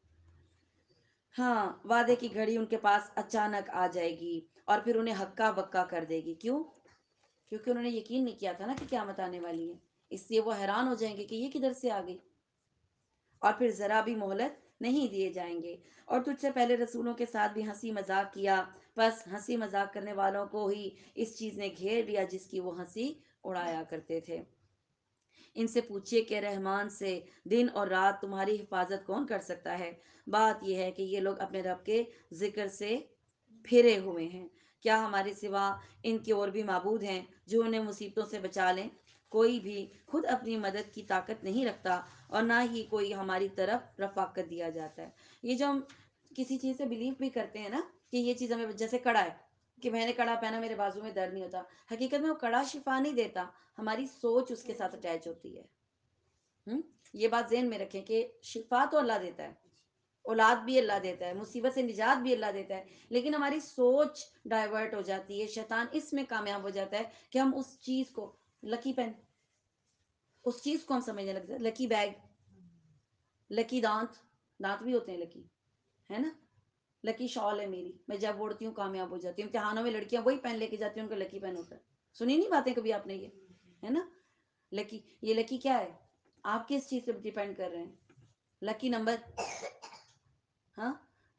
Speaker 1: ہاں، وعدے کی گھڑی ان کے پاس اچانک آ جائے گی اور پھر انہیں ہکا بکا کر دے گی. کیوں؟ کیونکہ انہوں نے یقین نہیں کیا تھا نا کہ قیامت آنے والی ہے. اس لیے وہ حیران ہو جائیں گے کہ یہ کدھر سے آ گئی، اور پھر ذرا بھی مہلت نہیں دیے جائیں گے. اور تجھ سے پہلے رسولوں کے ساتھ بھی ہنسی مذاق کیا، بس ہنسی مذاق کرنے والوں کو ہی اس چیز نے گھیر لیا جس کی وہ ہنسی اڑایا کرتے تھے. ان سے پوچھیے کہ رحمان سے دن اور رات تمہاری حفاظت کون کر سکتا ہے؟ بات یہ ہے کہ یہ لوگ اپنے رب کے ذکر سے پھرے ہوئے ہیں. کیا ہمارے سوا ان کے اور بھی معبود ہیں جو انہیں مصیبتوں سے بچا لیں؟ کوئی بھی خود اپنی مدد کی طاقت نہیں رکھتا، اور نہ ہی کوئی ہماری طرف رفاقت دیا جاتا ہے. یہ جو ہم کسی چیز سے بلیو بھی کرتے ہیں نا کہ یہ چیز ہمیں، جیسے کڑا ہے کہ میں نے کڑا پہنا میرے بازو میں درد نہیں ہوتا، حقیقت میں وہ کڑا شفا نہیں دیتا، ہماری سوچ اس کے ساتھ اٹیچ ہوتی ہے. ہم؟ یہ بات ذہن میں رکھیں کہ شفا تو اللہ دیتا ہے، اولاد بھی اللہ دیتا ہے، مصیبت سے نجات بھی اللہ دیتا ہے، لیکن ہماری سوچ ڈائیورٹ ہو جاتی ہے. شیطان اس میں کامیاب ہو جاتا ہے کہ ہم اس چیز کو، لکی پین، اس چیز کو ہم سمجھنے لگتے ہیں. لکی بیگ، لکی دانت، دانت بھی ہوتے ہیں لکی، ہے نا. لکی شال ہے میری، میں جب اوڑھتی ہوں کامیاب ہو جاتی ہوں. امتحانوں میں لڑکیاں وہی پہن لے کے جاتی ہیں، ان کا لکی پین ہوتا ہے. سنی نہیں باتیں کبھی آپ نے یہ؟ ہے نا. لکی، یہ لکی کیا ہے؟ آپ کس چیز پہ ڈیپینڈ کر رہے ہیں؟ لکی نمبر، ہاں،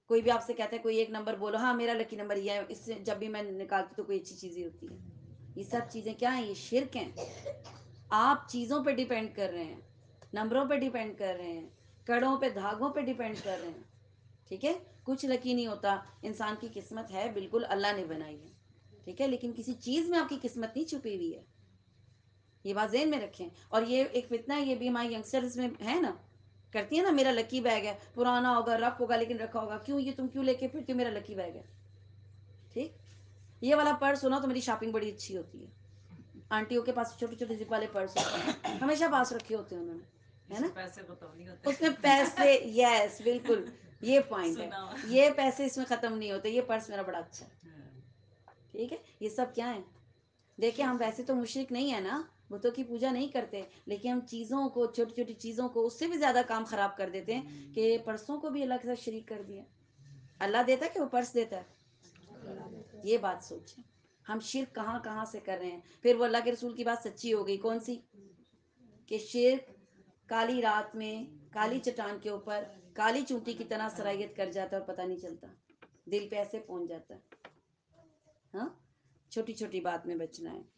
Speaker 1: کوئی بھی آپ سے کہتا ہے کوئی ایک نمبر بولو، ہاں میرا لکی نمبر یہ ہے، اس سے جب بھی میں نکالتی تو کوئی اچھی چیز ہی ہوتی ہے. یہ سب چیزیں کیا ہیں؟ یہ شرک ہیں. آپ چیزوں پہ ڈیپینڈ کر رہے ہیں، نمبروں پہ ڈیپینڈ کر رہے ہیں، کڑوں پہ دھاگوں پہ ڈیپینڈ کر رہے ہیں. ٹھیک ہے، کچھ لکی نہیں ہوتا. انسان کی قسمت ہے بالکل اللہ نے بنائی ہے، ٹھیک ہے، لیکن کسی چیز میں آپ کی قسمت نہیں چھپی ہوئی ہے. یہ بات ذہن میں رکھیں. اور یہ ایک فتنہ ہے، یہ بھی ہماری ینگسٹرز میں ہے نا، کرتی ہے نا، میرا لکی بیگ ہے، پرانا ہوگا، رف ہوگا، لیکن رکھا ہوگا. کیوں؟ یہ تم کیوں لے کے پھرتی ہو؟ میرا لکی بیگ ہے. ٹھیک، یہ والا پرس ہونا تو میری شاپنگ بڑی اچھی ہوتی ہے. آنٹیوں کے پاس چھوٹے چھوٹے زپ والے پرس ہوتے ہیں، ہمیشہ پاس رکھے ہوتے ہیں انہوں نے، ہے نا، اس میں پیسے. یس بالکل، یہ پوائنٹ ہے. یہ پیسے اس میں ختم نہیں ہوتے. یہ پرس میرا بڑا اچھا ہے. ٹھیک ہے، یہ سب کیا ہے؟ دیکھیں ہم ویسے تو مشرک نہیں ہے نا، بتوں کی پوجا نہیں کرتے، لیکن ہم چیزوں کو، چھوٹی چھوٹی چیزوں کو اس سے بھی زیادہ کام خراب کر دیتے ہیں کہ پرسوں کو بھی اللہ کے ساتھ شریک کر دیا. اللہ دیتا ہے کہ وہ پرس دیتا ہے؟ یہ بات سوچیں ہم شرک کہاں کہاں سے کر رہے ہیں. پھر وہ اللہ کے رسول کی بات سچی ہو گئی. کون سی؟ کہ شرک کالی رات میں کالی چٹان کے اوپر کالی چونٹی کی طرح سرایت کر جاتا ہے اور پتہ نہیں چلتا، دل پہ ایسے پہنچ جاتا ہے. ہاں، چھوٹی چھوٹی بات میں بچنا ہے.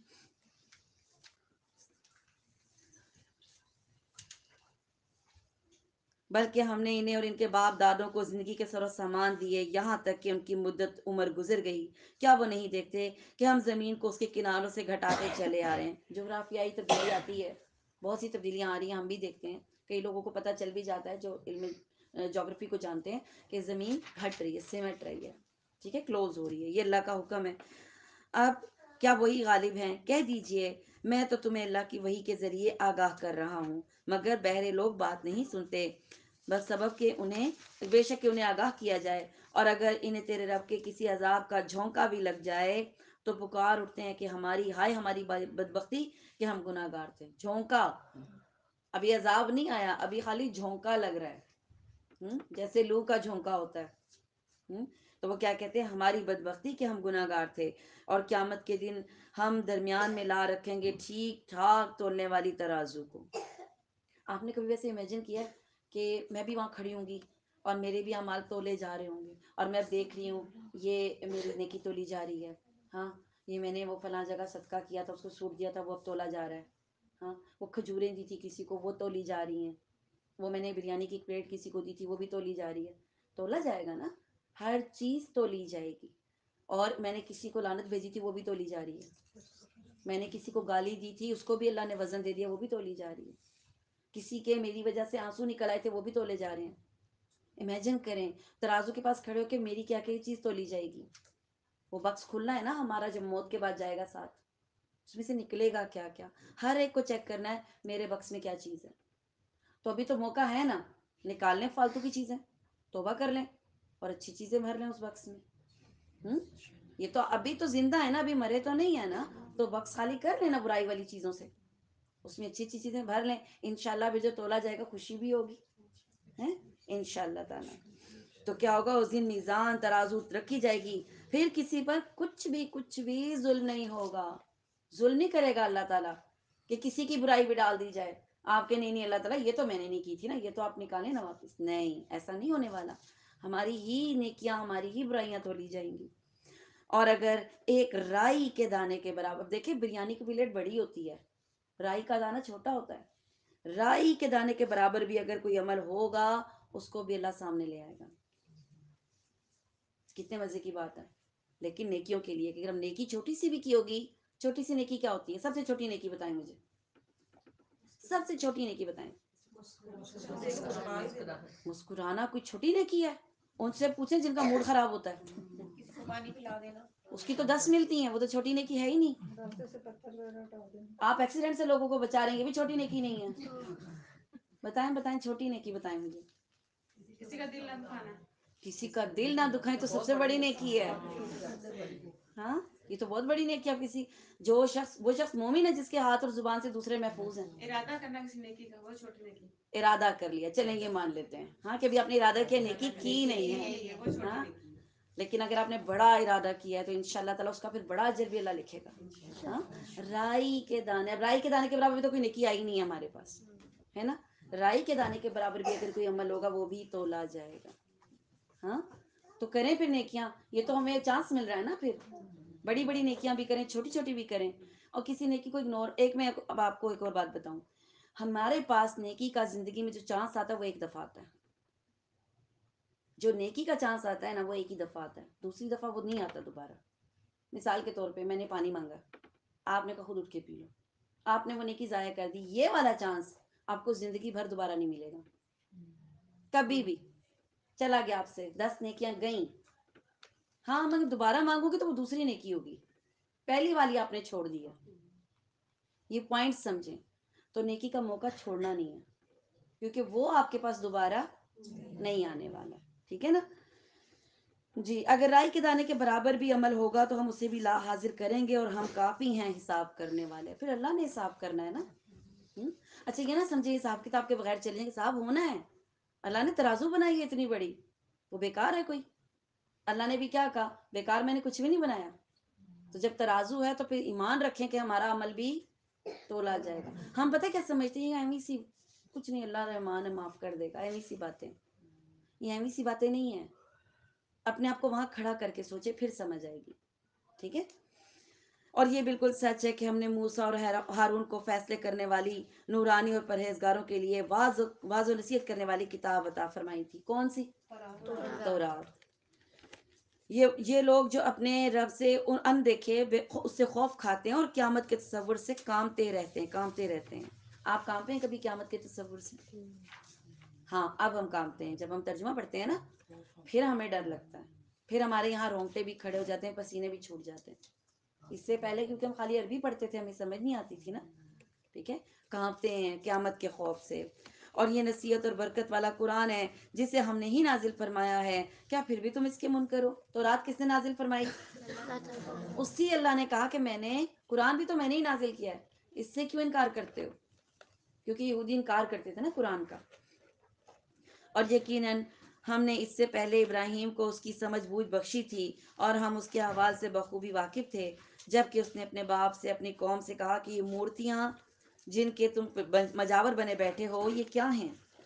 Speaker 1: بلکہ ہم نے انہیں اور ان کے باپ دادوں کو زندگی کے سر و سامان دیے، یہاں تک کہ ان کی مدت عمر گزر گئی. کیا وہ نہیں دیکھتے کہ ہم زمین کو اس کے کناروں سے گھٹاتے چلے آ رہے ہیں؟ جغرافیائی تبدیلی آتی ہے، بہت سی تبدیلیاں آ رہی ہیں، ہم بھی دیکھتے ہیں. کئی لوگوں کو پتہ چل بھی جاتا ہے جو علم جغرافی کو جانتے ہیں کہ زمین گھٹ رہی ہے، سمٹ رہی ہے، ٹھیک ہے، کلوز ہو رہی ہے. یہ اللہ کا حکم ہے. اب کیا وہی غالب ہیں؟ کہہ دیجئے میں تو تمہیں اللہ کی وحی کے ذریعے آگاہ کر رہا ہوں، مگر بہرے لوگ بات نہیں سنتے. بس سبب کہ انہیں بے شک کہ انہیں آگاہ کیا جائے، اور اگر انہیں تیرے رب کے کسی عذاب کا جھونکا بھی لگ جائے تو پکار اٹھتے ہیں کہ ہماری ہائے ہماری بدبختی کہ ہم گناہ گار تھے. جھونکا، ابھی عذاب نہیں آیا، ابھی خالی جھونکا لگ رہا ہے. ہم؟ جیسے لو کا جھونکا ہوتا ہے. ہم؟ تو وہ کیا کہتے ہیں؟ ہماری بدبختی کہ ہم گناہ گار تھے، اور قیامت کے دن ہم درمیان میں لا رکھیں گے ٹھیک ٹھاک تولنے والی ترازو کو. آپ نے کبھی ویسے امیجن کیا کہ میں بھی وہاں کھڑی ہوں گی اور میرے بھی اعمال تولے جا رہے ہوں گے، اور میں اب دیکھ رہی ہوں یہ میری نیکی تولی جا رہی ہے، ہاں یہ میں نے وہ فلاں جگہ صدقہ کیا تھا، اس کو سوٹ دیا تھا، وہ اب تولا جا رہا ہے. ہاں، وہ کھجوریں دی تھی کسی کو، وہ تولی جا رہی ہیں. وہ میں نے بریانی کی پلیٹ کسی کو دی تھی، وہ بھی تولی جا رہی ہے. تولا جائے گا نا، ہر چیز تولی جائے گی. اور میں نے کسی کو لعنت بھیجی تھی، وہ بھی تولی جا رہی ہے. میں نے کسی کو گالی دی تھی، اس کو بھی اللہ نے وزن دے دیا، وہ بھی تولی جا رہی ہے. کسی کے میری وجہ سے آنسو نکل آئے تھے، وہ بھی تولے جا رہے ہیں. امیجن کریں ترازو کے پاس کھڑے ہو کے میری کیا کیا چیز تولی جائے گی. وہ بکس کھلنا ہے نا ہمارا، جب موت کے بعد جائے گا ساتھ، اس میں سے نکلے گا کیا کیا. ہر ایک کو چیک کرنا ہے میرے بکس میں کیا چیز ہے. تو ابھی تو موقع ہے نا، نکال لیں فالتو کی چیزیں، توبہ کر لیں اور اچھی چیزیں بھر لیں اس بکس میں. ہم؟ یہ تو ابھی تو زندہ ہے نا، ابھی مرے تو نہیں ہے نا، تو بکس خالی کر لینا برائی والی چیزوں سے، اس میں اچھی اچھی چیزیں بھر لیں. انشاءاللہ بھی جو تولا جائے گا خوشی بھی ہوگی، ہیں انشاءاللہ تعالی. تو کیا ہوگا؟ اس دن میزان ترازو رکھی جائے گی، پھر کسی پر کچھ بھی کچھ بھی ظلم نہیں ہوگا. ظلم نہیں کرے گا اللہ تعالیٰ کہ کسی کی برائی بھی ڈال دی جائے. آپ کے نہیں نہیں اللہ تعالیٰ یہ تو میں نے نہیں کی تھی نا، یہ تو آپ نکالیں نا واپس. نہیں، ایسا نہیں ہونے والا. ہماری ہی نیکیاں، ہماری ہی برائیاں تولی جائیں گی. اور اگر ایک رائی کے دانے کے برابر، دیکھیں بریانی کی پلیٹ بڑی ہوتی ہے، رائی کا دانہ چھوٹا ہوتا ہے، رائی کے دانے کے برابر بھی اگر کوئی عمل ہوگا اس کو بھی اللہ سامنے لے آئے گا. کتنے مزے کی بات ہے. لیکن نیکیوں کے لیے کہ اگر ہم نیکی چھوٹی سی بھی کی ہوگی، چھوٹی سی نیکی کیا ہوتی ہے؟ سب سے چھوٹی نیکی بتائیں مجھے، سب سے چھوٹی نیکی بتائیں. مسکرانا کوئی چھوٹی نیکی ہے؟ ان سے پوچھیں جن کا موڈ خراب ہوتا ہے، پانی پلا دینا، اس کی تو دس ملتی ہیں، وہ تو چھوٹی نیکی ہے ہی نہیں. آپ ایکسیڈنٹ سے لوگوں کو بچا رہے ہیں، یہ بھی چھوٹی نیکی نہیں ہے. بتائیں بتائیں چھوٹی نیکی بتائیں مجھے. کسی کا دل نہ دکھانا، کسی کا دل نہ دکھائیں تو سب سے بڑی نیکی ہے. ہاں یہ تو بہت بڑی نیکی ہے. کسی جو شخص، وہ شخص مومن ہے جس کے ہاتھ اور زبان سے دوسرے محفوظ ہیں. ارادہ کرنا کسی نیکی کا، وہ چھوٹی نیکی. ارادہ کر لیا، چلیں یہ مان لیتے ہیں ہاں کہ ابھی آپ نے ارادہ کیا، نیکی کی نہیں ہے ہاں، لیکن اگر آپ نے بڑا ارادہ کیا ہے تو انشاءاللہ تعالیٰ اس کا پھر بڑا اجر بھی اللہ لکھے گا. ہاں، رائی کے دانے، اب رائی کے دانے کے برابر بھی تو کوئی نیکی آئی نہیں ہے ہمارے پاس، ہے نا. رائی کے دانے کے برابر بھی اگر کوئی عمل ہوگا وہ بھی تولا جائے گا. ہاں، تو کریں پھر نیکیاں، یہ تو ہمیں چانس مل رہا ہے نا، پھر بڑی بڑی نیکیاں بھی کریں، چھوٹی چھوٹی بھی کریں، اور کسی نیکی کو اگنور. ایک میں اب آپ کو ایک اور بات بتاؤں، ہمارے پاس نیکی کا زندگی میں جو چانس آتا ہے وہ ایک دفعہ آتا ہے. جو نیکی کا چانس آتا ہے نا وہ ایک ہی دفعہ آتا ہے، دوسری دفعہ وہ نہیں آتا دوبارہ. مثال کے طور پہ میں نے پانی مانگا، آپ نے کہا خود اٹھ کے پی لو، آپ نے وہ نیکی ضائع کر دی. یہ والا چانس آپ کو زندگی بھر دوبارہ نہیں ملے گا کبھی بھی. چلا گیا آپ سے، دس نیکیاں گئیں. ہاں مگر دوبارہ مانگو گے تو وہ دوسری نیکی ہوگی، پہلی والی آپ نے چھوڑ دی ہے. یہ پوائنٹ سمجھیں. تو نیکی کا موقع چھوڑنا نہیں ہے، کیونکہ وہ آپ کے پاس دوبارہ نہیں آنے والا. ٹھیک ہے نا جی. اگر رائی کے دانے کے برابر بھی عمل ہوگا تو ہم اسے بھی لا حاضر کریں گے، اور ہم کافی ہیں حساب کرنے والے. پھر اللہ نے حساب کرنا ہے نا. اچھا یہ نہ سمجھے حساب کتاب کے بغیر چلیں گے، حساب ہونا ہے. اللہ نے ترازو بنائی ہے اتنی بڑی، وہ بیکار ہے کوئی؟ اللہ نے بھی کیا کہا، بیکار میں نے کچھ بھی نہیں بنایا. تو جب ترازو ہے تو پھر ایمان رکھیں کہ ہمارا عمل بھی تولا جائے گا. ہم پتہ کیا سمجھتے ہیں، ایویں سی کچھ نہیں، اللہ رحمان ہے معاف کر دے گا، ایویں سی باتیں. یہ ایویں سی باتیں نہیں ہیں. اپنے آپ کو وہاں کھڑا کر کے سوچے، پھر سمجھ آئے گی. ٹھیک ہے. اور یہ بالکل سچ ہے کہ ہم نے موسیٰ اور ہارون کو فیصلے کرنے والی، نورانی اور پرہیزگاروں کے لیے واض واض و نصیحت کرنے والی کتاب عطا فرمائی تھی. کون سی؟ تورات. یہ یہ لوگ جو اپنے رب سے ان دیکھے اس سے خوف کھاتے ہیں اور قیامت کے تصور سے کامتے رہتے ہیں کامتے رہتے ہیں. آپ کانپے ہیں کبھی قیامت کے تصور سے؟ ہاں اب ہم کانپتے ہیں. جب ہم ترجمہ پڑھتے ہیں نا پھر ہمیں ڈر لگتا ہے، پھر ہمارے یہاں رونگٹے بھی کھڑے ہو جاتے ہیں، پسینے بھی چھوٹ جاتے ہیں. اس سے پہلے کیونکہ ہم خالی عربی پڑھتے تھے، ہمیں سمجھ نہیں آتی تھی نا. ٹھیک ہے. کانپتے ہیں قیامت کے خوف سے. اور یہ نصیحت اور برکت والا قرآن ہے جسے ہم نے ہی نازل فرمایا ہے، کیا پھر بھی تم اس کے منکر ہو؟ تو رات کس نے نازل فرمائی؟ اسی اللہ نے کہا کہ میں نے قرآن بھی تو میں نے ہی نازل کیا ہے، اس سے کیوں انکار کرتے ہو؟ کیونکہ یہودی انکار کرتے تھے نا قرآن کا. اور یقیناً ہم نے اس سے پہلے ابراہیم کو اس کی سمجھ بوجھ بخشی تھی، اور ہم اس کے احوال سے بخوبی واقف تھے، جب کہ اس نے اپنے باپ سے اپنی قوم سے کہا کہ یہ مورتیاں جن کے تم مجاور بنے بیٹھے ہو یہ کیا ہیں؟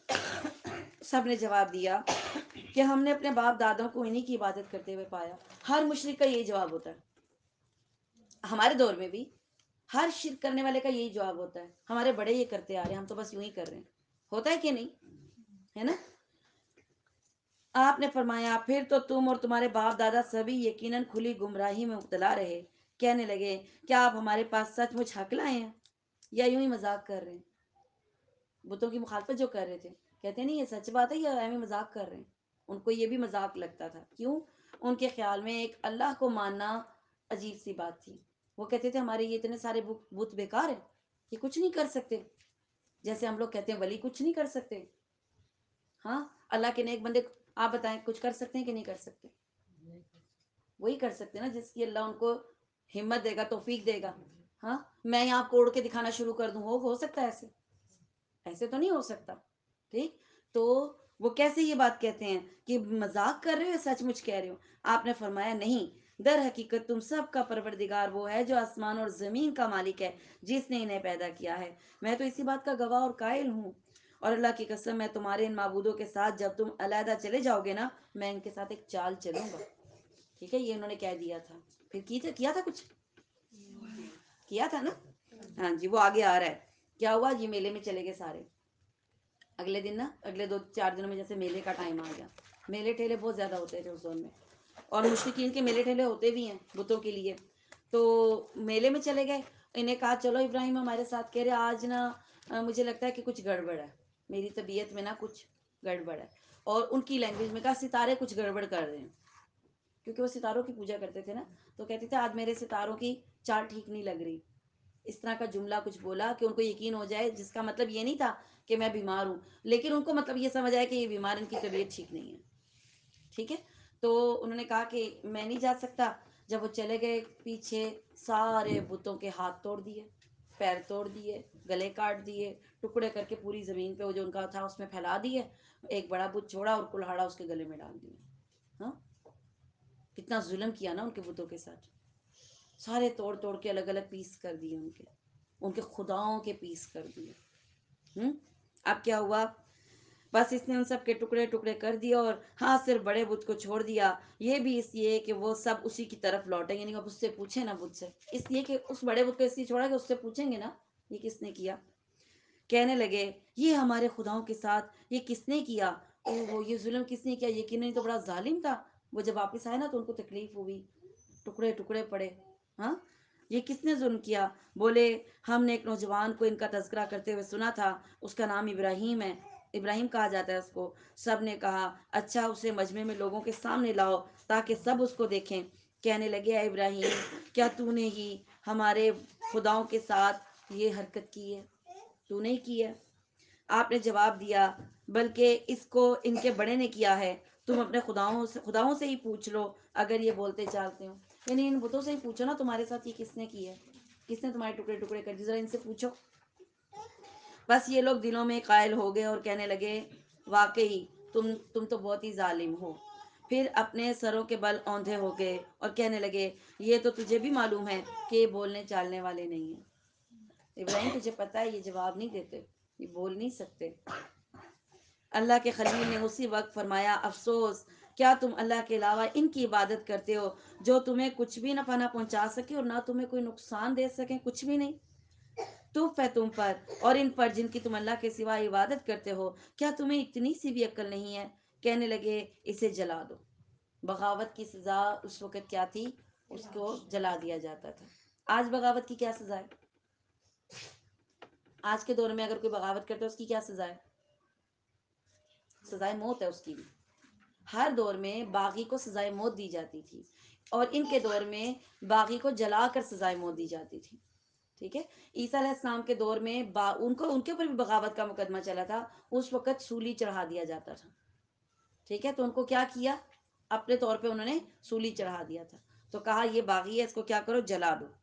Speaker 1: سب نے جواب دیا کہ ہم نے اپنے باپ دادوں کو انہی کی عبادت کرتے ہوئے پایا. ہر مشرک کا یہی جواب ہوتا ہے، ہمارے دور میں بھی ہر شرک کرنے والے کا یہی جواب ہوتا ہے، ہمارے بڑے یہ کرتے آ رہے ہیں، ہم تو بس یوں ہی کر رہے ہیں. ہوتا ہے کہ نہیں؟ ہے نا. آپ نے فرمایا پھر تو تم اور تمہارے باپ دادا سبھی یقیناً کھلی گمراہی میں مبتلا رہے. کہنے لگے کیا آپ ہمارے پاس سچ مچ حق لائے ہیں یا یوں ہی مذاق کر رہے ہیں؟ بتوں کی مخالفت جو کر رہے تھے کہتے نہیں یہ سچ بات ہے یا ایویں مذاق کر رہے ہیں. ان کو یہ بھی مذاق لگتا تھا. کیوں؟ ان کے خیال میں ایک اللہ کو ماننا عجیب سی بات تھی. وہ کہتے تھے ہمارے یہ اتنے سارے بت بیکار ہیں، یہ کچھ نہیں کر سکتے. جیسے ہم لوگ کہتے ہیں ولی کچھ نہیں کر سکتے. ہاں اللہ کے نیک بندے آپ بتائیں کچھ کر سکتے ہیں کہ نہیں کر سکتے؟ وہی کر سکتے نا جس کی اللہ ان کو ہمت دے گا، توفیق دے گا. ہاں میں یہاں کوڑ کے دکھانا شروع کر دوں، ہو ہو سکتا ہے ایسے؟ ایسے تو نہیں ہو سکتا. ٹھیک. تو وہ کیسے یہ بات کہتے ہیں کہ مذاق کر رہے ہو یا سچ مچ کہہ رہے ہو؟ آپ نے فرمایا نہیں، در حقیقت تم سب کا پروردگار وہ ہے جو آسمان اور زمین کا مالک ہے، جس نے انہیں پیدا کیا ہے. میں تو اسی بات کا گواہ اور قائل ہوں. اور اللہ کی قسم میں تمہارے ان معبودوں کے ساتھ جب تم علیحدہ چلے جاؤ گے نا میں ان کے ساتھ ایک چال چلوں گا. ٹھیک ہے. یہ انہوں نے کہہ دیا تھا. پھر کی تھا کیا تھا کچھ کیا تھا نا. ہاں جی وہ آگے آ رہا ہے. کیا ہوا؟ یہ میلے میں چلے گئے سارے. اگلے دن نا اگلے دو چار دنوں میں جیسے میلے کا ٹائم آ گیا، میلے ٹھیلے بہت زیادہ ہوتے تھے اس زون میں، اور مشرکین کے میلے ٹھیلے ہوتے بھی ہیں بتوں کے لیے. تو میلے میں چلے گئے. انہیں کہا چلو ابراہیم ہمارے ساتھ. کہہ رہے آج نا مجھے لگتا ہے کہ کچھ گڑبڑ ہے، میری طبیعت میں نا کچھ گڑبڑ ہے. اور ان کی لینگویج میں کہا ستارے کچھ گڑبڑ کر رہے ہیں، کیونکہ وہ ستاروں کی پوجا کرتے تھے نا. تو کہتے تھے آج میرے ستاروں کی چال ٹھیک نہیں لگ رہی. اس طرح کا جملہ کچھ بولا کہ ان کو یقین ہو جائے، جس کا مطلب یہ نہیں تھا کہ میں بیمار ہوں، لیکن ان کو مطلب یہ سمجھ آیا کہ یہ بیمار، ان کی طبیعت ٹھیک نہیں ہے. ٹھیک ہے. تو انہوں نے کہا کہ میں نہیں جا سکتا. جب وہ چلے گئے پیچھے سارے بتوں کے ہاتھ توڑ دیے، پیر توڑ دیے، گلے کاٹ دیے، ٹکڑے کر کے پوری زمین پہ وہ جو ان کا تھا اس میں پھیلا دیے. ایک بڑا بت چھوڑا اور کلہاڑا اس کے گلے میں ڈال دیا. ہاں کتنا ظلم کیا نا ان کے بتوں کے ساتھ. سارے توڑ توڑ کے الگ الگ پیس کر دیے، ان کے ان کے خداؤں کے پیس کر دیے. ہم اب کیا ہوا؟ بس اس نے ان سب کے ٹکڑے ٹکڑے کر دیے، اور ہاں صرف بڑے بت کو چھوڑ دیا، یہ بھی اس لیے کہ وہ سب اسی کی طرف لوٹیں، یعنی اب اس سے پوچھیں نا بت سے، اس لیے کہ اس بڑے بت کو اس لیے چھوڑا کہ اس سے پوچھیں گے نا یہ کس نے کیا۔ کہنے لگے یہ ہمارے خداؤں کے ساتھ یہ کس نے کیا، وہ یہ ظلم کس نے کیا، یقیناً تو بڑا ظالم تھا۔ وہ جب واپس آئے نا تو ان کو تکلیف ہوئی، ٹکڑے ٹکڑے پڑے، ہاں یہ کس نے ظلم کیا؟ بولے ہم نے ایک نوجوان کو ان کا تذکرہ کرتے ہوئے سنا تھا، اس کا نام ابراہیم ہے، ابراہیم کہا جاتا ہے اس کو۔ سب نے کہا اچھا اسے مجمع میں لوگوں کے سامنے لاؤ تاکہ سب اس کو دیکھیں۔ کہنے لگے اے ابراہیم کیا تو نے ہی ہمارے خداؤں کے ساتھ یہ حرکت کی ہے؟ تو نے کی ہے؟ آپ نے جواب دیا بلکہ اس کو ان کے بڑے نے کیا ہے، تم اپنے خداؤں سے خداؤں سے ہی پوچھ لو اگر یہ بولتے چالتے ہو، یعنی ان بتوں سے ہی پوچھو نا تمہارے ساتھ یہ کس نے کی ہے، کس نے تمہارے ٹکڑے ٹکڑے کر دی، ذرا ان سے پوچھو۔ بس یہ لوگ دلوں میں قائل ہو گئے اور کہنے لگے واقعی تم تم تو بہت ہی ظالم ہو۔ پھر اپنے سروں کے بل اوندھے ہو گئے اور کہنے لگے یہ تو تجھے بھی معلوم ہے کہ یہ بولنے چالنے والے نہیں ہیں۔ ابراہیم تجھے پتہ ہے یہ جواب نہیں دیتے، یہ بول نہیں سکتے۔ اللہ کے خلیل نے اسی وقت فرمایا افسوس، کیا تم اللہ کے علاوہ ان کی عبادت کرتے ہو جو تمہیں کچھ بھی نفع نہ پہنچا سکے اور نہ تمہیں کوئی نقصان دے سکیں، کچھ بھی نہیں۔ توف ہے تم پر اور ان پر جن کی تم اللہ کے سوا عبادت کرتے ہو، کیا تمہیں اتنی سی بھی عقل نہیں ہے؟ کہنے لگے اسے جلا دو۔ بغاوت کی سزا اس وقت کیا تھی؟ اس کو جلا دیا جاتا تھا۔ آج بغاوت کی کیا سزا ہے؟ آج کے دور میں اگر کوئی بغاوت کرتا ہے اس کی کیا سزا ہے؟ سزائے موت ہے اس کی بھی۔ ہر دور میں باغی کو سزائے موت دی جاتی تھی، اور ان کے دور میں باغی کو جلا کر سزائے موت دی جاتی تھی، ٹھیک ہے۔ عیسیٰ علیہ السلام کے دور میں با ان کو ان کے اوپر بھی بغاوت کا مقدمہ چلا تھا، اس وقت سولی چڑھا دیا جاتا تھا، ٹھیک ہے۔ تو ان کو کیا کیا؟ اپنے طور پہ انہوں نے سولی چڑھا دیا تھا، تو کہا یہ باغی ہے اس کو کیا کرو؟ جلا دو،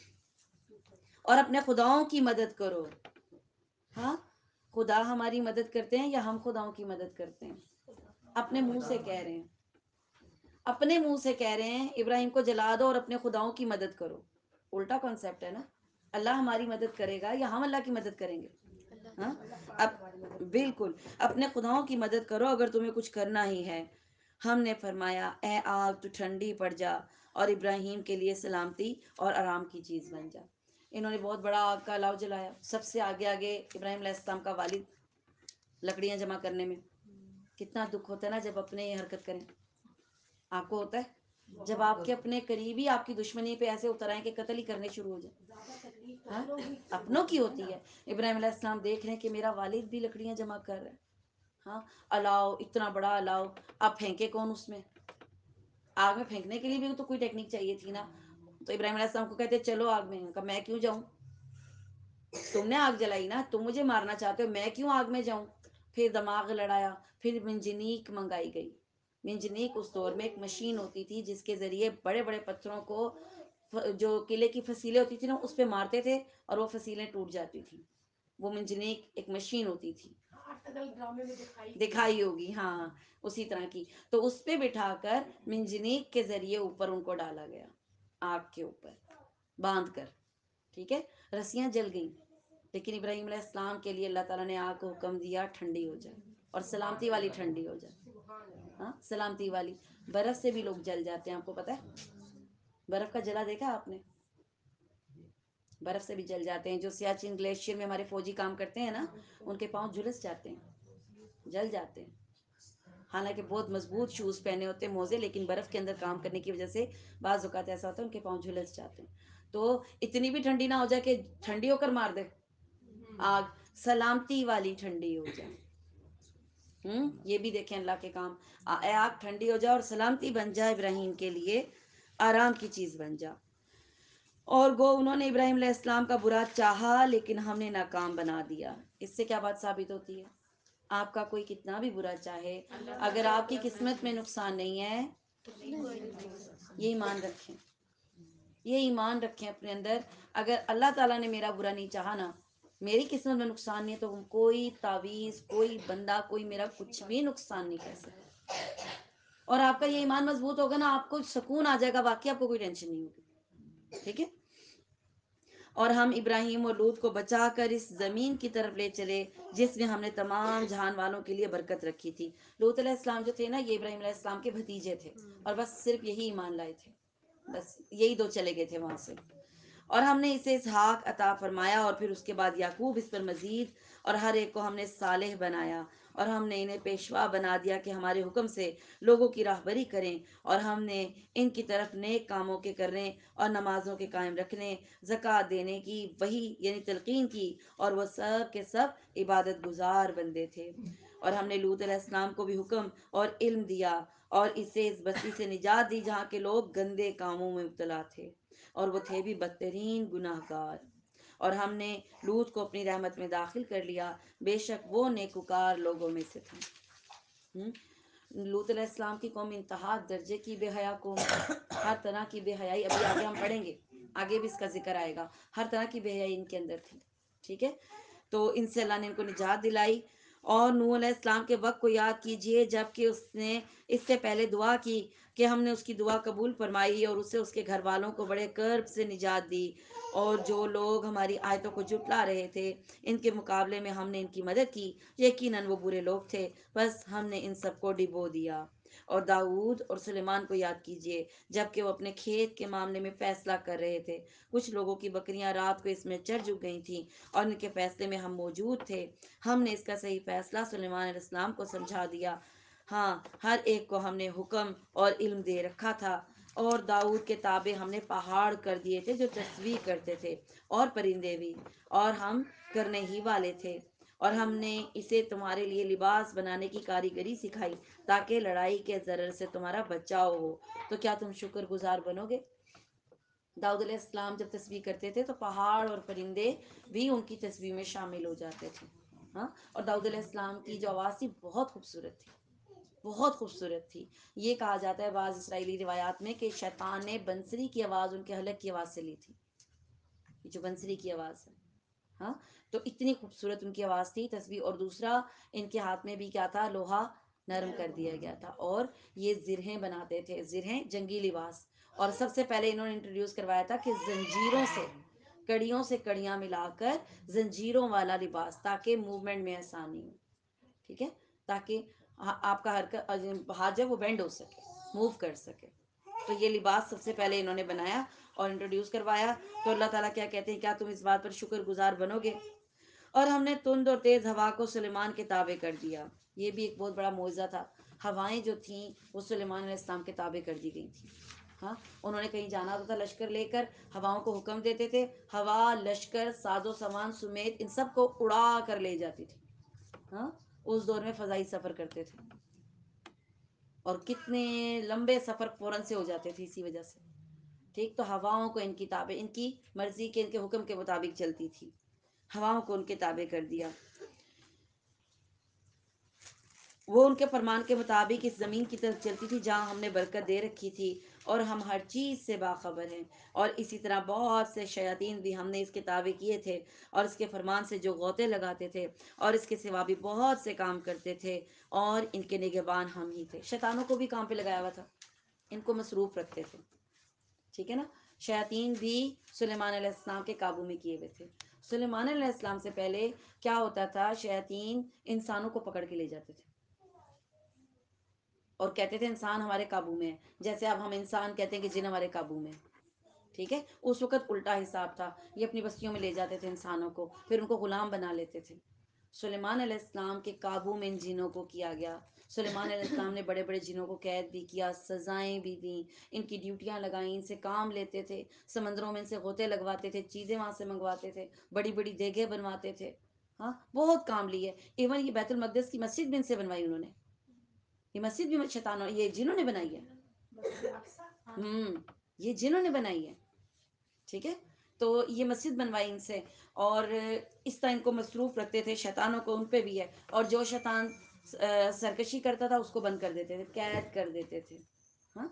Speaker 1: اور اپنے خداؤں کی مدد کرو۔ ہاں خدا ہماری مدد کرتے ہیں یا ہم خداؤں کی مدد کرتے ہیں؟ اپنے منہ سے کہہ رہے ہیں، اپنے منہ سے کہہ رہے ہیں ابراہیم کو جلا دو اور اپنے خداؤں کی مدد کرو۔ الٹا کانسیپٹ ہے نا، اللہ ہماری مدد کرے گا یا ہم اللہ کی مدد کریں گے؟ ہاں اب بالکل اپنے خداؤں کی مدد کرو اگر تمہیں کچھ کرنا ہی ہے۔ ہم نے فرمایا اے آگ تو ٹھنڈی پڑ جا اور ابراہیم کے لیے سلامتی اور آرام کی چیز بن جا۔ انہوں نے بہت بڑا آگ کا الاؤ جلایا، سب سے آگے آگے ابراہیم علیہ السلام کا والد لکڑیاں جمع کرنے میں۔ کتنا دکھ ہوتا ہے نا جب اپنے یہ حرکت کریں، آپ کو ہوتا ہے جب آپ کے اپنے قریبی آپ کی دشمنی پہ ایسے اتر آئیں کہ قتل ہی کرنے شروع ہو جائیں؟ ہاں اپنوں کی ہوتی ہے۔ ابراہیم علیہ السلام دیکھ رہے ہیں کہ میرا والد بھی لکڑیاں جمع کر رہے ہیں، ہاں الاؤ اتنا بڑا الاؤ، اب پھینکے کون اس میں؟ آگ میں پھینکنے کے لیے بھی تو کوئی ٹیکنیک چاہیے تھی نا۔ تو ابراہیم علیہ السلام کو کہتے چلو آگ میں، کہا میں کیوں جاؤں، تم نے آگ جلائی نا، تم مجھے مارنا چاہتے ہو، میں کیوں آگ میں جاؤں؟ پھر دماغ لڑایا، پھر منجنیق منگائی گئی۔ منجنیق اس دور میں ایک مشین ہوتی تھی جس کے ذریعے بڑے بڑے پتھروں کو، جو قلعے کی فصیلیں ہوتی تھی نا اس پہ مارتے تھے اور وہ فصیلیں ٹوٹ جاتی تھی۔ وہ منجنیق ایک مشین ہوتی تھی، دکھائی ہوگی، ہاں اسی طرح کی۔ تو اس پہ بٹھا کر منجنیق کے ذریعے اوپر ان کو ڈالا گیا، آگ کے اوپر باندھ کر، ٹھیک ہے۔ رسیاں جل گئیں، لیکن ابراہیم علیہ السلام کے لیے اللہ تعالیٰ نے آگ کو حکم دیا ٹھنڈی ہو جائے، اور سلامتی والی ٹھنڈی ہو جائے، ہاں سلامتی والی۔ برف سے بھی لوگ جل جاتے ہیں، آپ کو پتہ ہے؟ برف کا جلا دیکھا آپ نے؟ برف سے بھی جل جاتے ہیں۔ جو سیاچن گلیشیئر میں ہمارے فوجی کام کرتے ہیں نا، ان کے پاؤں جھلس جاتے ہیں، جل جاتے ہیں، حالانکہ بہت مضبوط شوز پہنے ہوتے ہیں، موزے، لیکن برف کے اندر کام کرنے کی وجہ سے بعض اوقات ایسا ہوتا ہے ان کے پاؤں جھلس جاتے ہیں۔ تو اتنی بھی ٹھنڈی نہ ہو جائے کہ ٹھنڈی ہو کر مار دے آگ، سلامتی والی ٹھنڈی ہو جائے۔ ہوں یہ بھی دیکھیں اللہ کے کام، اے آگ ٹھنڈی ہو جا اور سلامتی بن جا، ابراہیم کے لیے آرام کی چیز بن جا۔ اور گو انہوں نے ابراہیم علیہ السلام کا برا چاہا لیکن ہم نے ناکام بنا دیا۔ اس سے کیا بات ثابت ہوتی ہے؟ آپ کا کوئی کتنا بھی برا چاہے، اگر آپ کی قسمت میں نقصان نہیں ہے، یہ ایمان رکھیں، یہ ایمان رکھیں اپنے اندر، اگر اللہ تعالیٰ نے میرا برا نہیں چاہا نا، میری قسمت میں نقصان نہیں ہے، تو کوئی تعویذ، کوئی بندہ، کوئی میرا کچھ بھی نقصان نہیں کر سکتا۔ اور آپ کا یہ ایمان مضبوط ہوگا نا، آپ کو سکون آ جائے گا، واقعی آپ کو کوئی ٹینشن نہیں ہوگی، ٹھیک ہے۔ اور ہم ابراہیم اور لوط کو بچا کر اس زمین کی طرف لے چلے جس میں ہم نے تمام جہان والوں کے لیے برکت رکھی تھی. لوط علیہ السلام جو تھے نا یہ ابراہیم علیہ السلام کے بھتیجے تھے اور بس صرف یہی ایمان لائے تھے. بس یہی دو چلے گئے تھے وہاں سے. اور ہم نے اسے اسحاق عطا فرمایا اور پھر اس کے بعد یعقوب اس پر مزید. اور ہر ایک کو ہم نے صالح بنایا اور ہم نے انہیں پیشوا بنا دیا کہ ہمارے حکم سے لوگوں کی راہبری کریں. اور ہم نے ان کی طرف نیک کاموں کے کرنے اور نمازوں کے قائم رکھنے, زکوٰۃ دینے کی وہی یعنی تلقین کی, اور وہ سب کے سب عبادت گزار بندے تھے. اور ہم نے لوط علیہ السلام کو بھی حکم اور علم دیا اور اسے اس بستی سے نجات دی جہاں کے لوگ گندے کاموں میں مبتلا تھے اور وہ تھے بھی بدترین گناہ گار. اور ہم نے لوط کو اپنی رحمت میں داخل کر لیا, بے شک وہ نیکوکار لوگوں میں سے تھا. ہم؟ لوط علیہ السلام کی قوم انتہا درجے کی بے حیا قوم, ہر طرح کی بے حیائی, ابھی آگے ہم پڑھیں گے, آگے بھی اس کا ذکر آئے گا, ہر طرح کی بے حیائی ان کے اندر تھی. ٹھیک ہے, تو ان سے اللہ نے ان کو نجات دلائی. اور نوح علیہ السلام کے وقت کو یاد کیجئے جب کہ اس نے اس سے پہلے دعا کی کہ ہم نے اس کی دعا قبول فرمائی اور اسے اس کے گھر والوں کو بڑے کرب سے نجات دی. اور جو لوگ ہماری آیتوں کو جھٹلا رہے تھے ان کے مقابلے میں ہم نے ان کی مدد کی, یقیناً وہ برے لوگ تھے, بس ہم نے ان سب کو ڈبو دیا. اور داؤد اور سلیمان کو یاد کیجئے جب کہ وہ اپنے کھیت کے معاملے میں فیصلہ کر رہے تھے. کچھ لوگوں کی بکریاں رات کو اس میں چر چک گئی تھیں اور ان کے فیصلے میں ہم موجود تھے. ہم نے اس کا صحیح فیصلہ سلیمان علیہ السلام کو سمجھا دیا. ہاں, ہر ایک کو ہم نے حکم اور علم دے رکھا تھا. اور داؤد کے تابع ہم نے پہاڑ کر دیے تھے جو تسبیح کرتے تھے, اور پرندے بھی, اور ہم کرنے ہی والے تھے. اور ہم نے اسے تمہارے لیے لباس بنانے کی کاریگری سکھائی تاکہ لڑائی کے ضرر سے تمہارا بچاؤ ہو. تو کیا تم شکر گزار بنو گے؟ داؤد علیہ السلام جب تسبیح کرتے تھے تو پہاڑ اور پرندے بھی ان کی تسبیح میں شامل ہو جاتے تھے. ہاں, اور داؤد علیہ السلام کی جو آواز تھی بہت خوبصورت تھی, بہت خوبصورت تھی. یہ کہا جاتا ہے بعض اسرائیلی روایات میں کہ شیطان نے بنسری کی آواز ان کے حلق کی آواز سے لی تھی, جو بنسری کی آواز ہے. ہاں, تو اتنی خوبصورت ان کی آواز تھی تسبیح. اور دوسرا ان کے ہاتھ میں بھی کیا تھا, لوہا نرم کر دیا گیا تھا, اور یہ زرہیں بناتے تھے, زرہیں جنگی لباس. اور سب سے پہلے انہوں نے انٹروڈیوس کروایا تھا کہ زنجیروں سے, کڑیوں سے کڑیاں ملا کر زنجیروں والا لباس, تاکہ موومنٹ میں آسانی ہو. ٹھیک ہے, تاکہ آپ کا حرکت ہاتھ جو وہ بینڈ ہو سکے, موو کر سکے. تو یہ لباس سب سے پہلے انہوں نے بنایا اور انٹروڈیوس کروایا. تو اللہ تعالیٰ کیا کہتے ہیں, کیا تم اس بات پر شکر گزار بنو گے؟ اور ہم نے تند اور تیز ہوا کو سلیمان کے تابع کر دیا. یہ بھی ایک بہت بڑا معجزہ تھا. ہوائیں جو تھیں وہ سلیمان علیہ السلام کے تابع کر دی گئی تھیں. ہاں, انہوں نے کہیں جانا ہوتا تھا لشکر لے کر, ہواؤں کو حکم دیتے تھے, ہوا لشکر ساز و سامان سمیت ان سب کو اڑا کر لے جاتی تھی. ہاں, اس دور میں فضائی سفر کرتے تھے اور کتنے لمبے سفر فوراً سے ہو جاتے تھے اسی وجہ سے. ٹھیک, تو ہواؤں کو ان کی تابع, ان کی مرضی کے, ان کے حکم کے مطابق چلتی تھی. ہواؤں کو ان کے تابع کر دیا. وہ ان کے فرمان کے مطابق اس زمین کی طرف چلتی تھی جہاں ہم نے برکت دے رکھی تھی, اور ہم ہر چیز سے باخبر ہیں. اور اسی طرح بہت سے شیاطین بھی ہم نے اس کے تابع کیے تھے, اور اس کے فرمان سے جو غوطے لگاتے تھے, اور اس کے سوا بھی بہت سے کام کرتے تھے, اور ان کے نگہبان ہم ہی تھے. شیطانوں کو بھی کام پہ لگایا ہوا تھا, ان کو مصروف رکھتے تھے. ٹھیک ہے نا, شیاطین بھی سلیمان علیہ السلام کے قابو میں کیے ہوئے تھے. سلیمان علیہ السلام سے پہلے کیا ہوتا تھا, شیاطین انسانوں کو پکڑ کے لے جاتے تھے اور کہتے تھے انسان ہمارے قابو میں ہے, جیسے اب ہم انسان کہتے ہیں کہ جن ہمارے قابو میں. ٹھیک ہے, اس وقت الٹا حساب تھا. یہ اپنی بستیوں میں لے جاتے تھے انسانوں کو, پھر ان کو غلام بنا لیتے تھے. سلیمان علیہ السلام کے قابو میں ان جنوں کو کیا گیا. سلیمان علیہ السلام نے بڑے بڑے جنوں کو قید بھی کیا, سزائیں بھی دیں, ان کی ڈیوٹیاں لگائیں, ان سے کام لیتے تھے, سمندروں میں ان سے غوطے لگواتے تھے, چیزیں وہاں سے منگواتے تھے, بڑی بڑی دیگیں بنواتے تھے. ہاں, بہت کام لیے. ایون یہ بیت المقدس کی مسجد بھی ان سے بنوائی انہوں نے. یہ مسجد بھی شیطانوں, یہ جنہوں نے بنائی ہے. ہوں, یہ جنہوں نے بنائی ہے. ٹھیک ہے, تو یہ مسجد بنوائی ان سے, اور اس طرح ان کو مصروف رکھتے تھے. شیطانوں کو ان پہ بھی ہے, اور جو شیطان سرکشی کرتا تھا اس کو بند کر دیتے تھے, قید کر دیتے تھے. ہاں,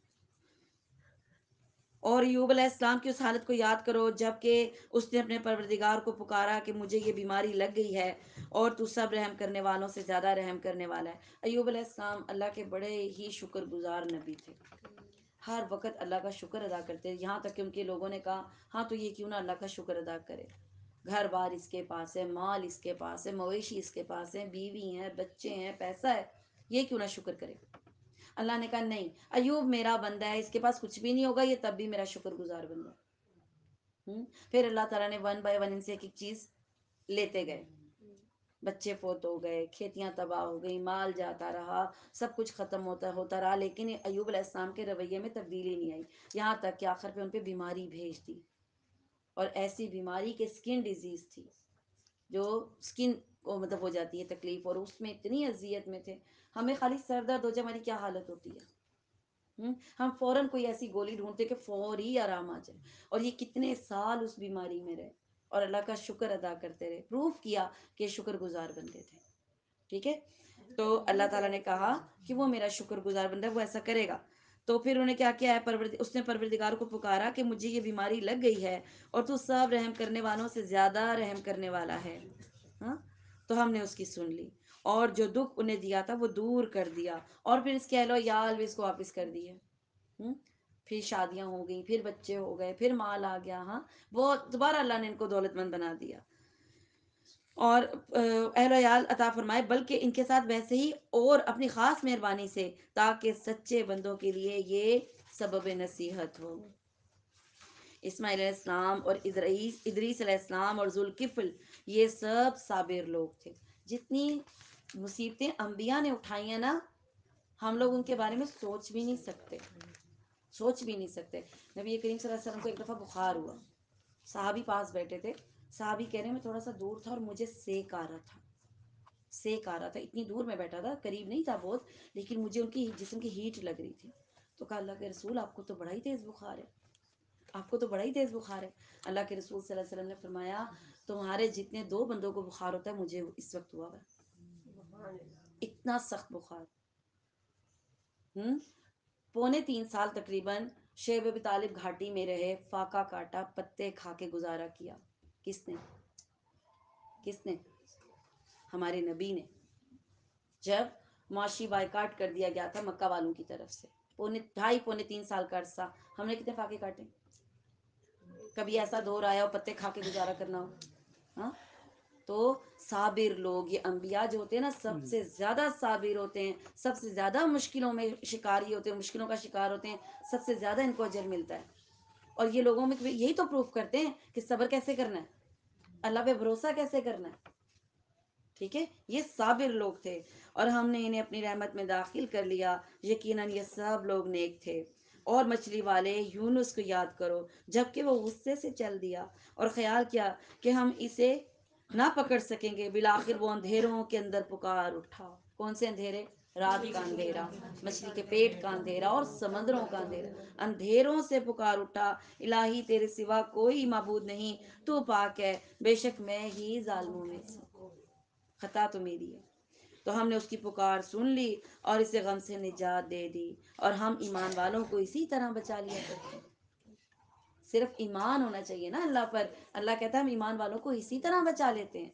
Speaker 1: اور ایوب علیہ السلام کی اس حالت کو یاد کرو جب کہ اس نے اپنے پروردگار کو پکارا کہ مجھے یہ بیماری لگ گئی ہے, اور تو سب رحم کرنے والوں سے زیادہ رحم کرنے والا ہے. ایوب علیہ السلام اللہ کے بڑے ہی شکر گزار نبی تھے. ہر وقت اللہ کا شکر ادا کرتے، یہاں تک کہ ان کے لوگوں نے کہا ہاں تو یہ کیوں نہ اللہ کا شکر ادا کرے، گھر بار اس کے پاس ہے، مال اس کے پاس ہے، مویشی اس کے پاس ہے، بیوی ہیں، بچے ہیں، پیسہ ہے، یہ کیوں نہ شکر کرے۔ اللہ نے کہا نہیں، ایوب میرا بندہ ہے، اس کے پاس کچھ بھی نہیں ہوگا، یہ تب بھی میرا شکر گزار بندہ ہے۔ ہوں، پھر اللہ تعالیٰ نے ون بائی ون ان سے ایک ایک چیز لیتے گئے، بچے فوت ہو گئے، کھیتیاں تباہ ہو گئی، مال جاتا رہا، سب کچھ ختم ہوتا ہوتا رہا، لیکن ایوب علیہ السلام کے رویے میں تبدیلی نہیں آئی، یہاں تک کہ آخر پہ ان پہ بیماری بھیج دی، اور ایسی بیماری کہ اسکن ڈیزیز تھی، جو اسکن کو مطلب ہو جاتی ہے تکلیف، اور اس میں اتنی اذیت میں تھے۔ ہمیں خالی سر درد ہو جائے ہماری کیا حالت ہوتی ہے، ہم ہم فوراً کوئی ایسی گولی ڈھونڈتے کہ فوری آرام آ جائے، اور یہ کتنے سال اس بیماری میں رہے اور اللہ کا شکر ادا کرتے رہے، پروف کیا کہ شکر گزار بندے تھے۔ ٹھیک ہے، تو اللہ تعالیٰ نے کہا کہ وہ میرا شکر گزار بندہ ہے، وہ ایسا کرے گا۔ تو پھر انہوں نے کیا کیا ہے، پرورد... اس نے پروردگار کو پکارا کہ مجھے یہ بیماری لگ گئی ہے اور تو سب رحم کرنے والوں سے زیادہ رحم کرنے والا ہے، ہاں، تو ہم نے اس کی سن لی، اور جو دکھ انہیں دیا تھا وہ دور کر دیا، اور پھر اس کے اہل و عیال بھی اس کو واپس کر دیے، ہم؟ پھر شادیاں ہو گئیں، پھر بچے ہو گئے، پھر مال آ گیا، ہاں، وہ دوبارہ اللہ نے ان کو دولت مند بنا دیا اور اہل و عیال عطا فرمائے، بلکہ ان کے ساتھ ویسے ہی اور اپنی خاص مہربانی سے، تاکہ سچے بندوں کے لیے یہ سبب نصیحت ہو۔ اسماعیل علیہ السلام اور ادریس ادریس علیہ السلام اور ذوالکفل، یہ سب صابر لوگ تھے۔ جتنی مصیبتیں انبیاء نے اٹھائی ہیں نا، ہم لوگ ان کے بارے میں سوچ بھی نہیں سکتے، سوچ بھی نہیں سکتے۔ نبی کریم صلی اللہ علیہ وسلم کو ایک دفعہ بخار ہوا، صحابی پاس بیٹھے تھے، صحابی کہہ رہے ہیں میں تھوڑا سا دور تھا اور مجھے سیک آ رہا تھا، سیک آ رہا تھا، اتنی دور میں بیٹھا تھا، قریب نہیں تھا بہت، لیکن مجھے ان کی جسم کی ہیٹ لگ رہی تھی۔ تو کہا اللہ کے رسول آپ کو تو بڑا ہی تیز بخار ہے، آپ کو تو بڑا ہی تیز بخار ہے۔ اللہ کے رسول صلی اللہ علیہ وسلم نے فرمایا تمہارے جتنے دو بندوں کو بخار ہوتا ہے مجھے اس وقت ہوا ہے، اتنا سخت بخار۔ ہوں، پونے تین سال تقریباً شیب ابی طالب گھاٹی میں رہے، فاقہ کاٹا، پتے کھا کے گزارا کیا۔ کس نے؟ کس نے؟ ہمارے نبی نے، جب معاشی بائیکاٹ کر دیا گیا تھا مکہ والوں کی طرف سے، پونے ڈھائی پونے تین سال کا عرصہ ہم نے کتنے فاقے کاٹے؟ کبھی ایسا دور آیا ہو پتے کھا کے گزارا کرنا ہو؟ ہاں، تو صابر لوگ، یہ انبیاء جو ہوتے ہیں نا سب سے زیادہ صابر ہوتے ہیں، سب سے زیادہ مشکلوں میں شکاری ہوتے ہیں، مشکلوں کا شکار ہوتے ہیں، سب سے زیادہ ان کو اجر ملتا ہے۔ اور یہ لوگوں میں یہی تو پروف کرتے ہیں کہ صبر کیسے کرنا ہے، اللہ پہ بھروسہ کیسے کرنا ہے۔ ٹھیک ہے، یہ صابر لوگ تھے اور ہم نے انہیں اپنی رحمت میں داخل کر لیا، یقیناً یہ سب لوگ نیک تھے۔ اور مچھلی والے یونس کو یاد کرو جبکہ وہ غصے سے چل دیا اور خیال کیا کہ ہم اسے نہ پکڑ سکیں گے، بالآخر وہ اندھیروں کے اندر پکار اٹھا۔ کون سے اندھیرے؟ رات کا اندھیرا، مچھلی کے پیٹ کا اندھیرا اور سمندروں کا اندھیرا، اندھیروں سے پکار اٹھا، الہی تیرے سوا کوئی معبود نہیں، تو پاک ہے، بے شک میں ہی ظالموں میں سے، خطا تو میری ہے۔ تو ہم نے اس کی پکار سن لی اور اسے غم سے نجات دے دی، اور ہم ایمان والوں کو اسی طرح بچا لیا کرتے ہیں۔ صرف ایمان ہونا چاہیے نا اللہ پر، اللہ کہتا ہے ہم ایمان والوں کو اسی طرح بچا لیتے ہیں۔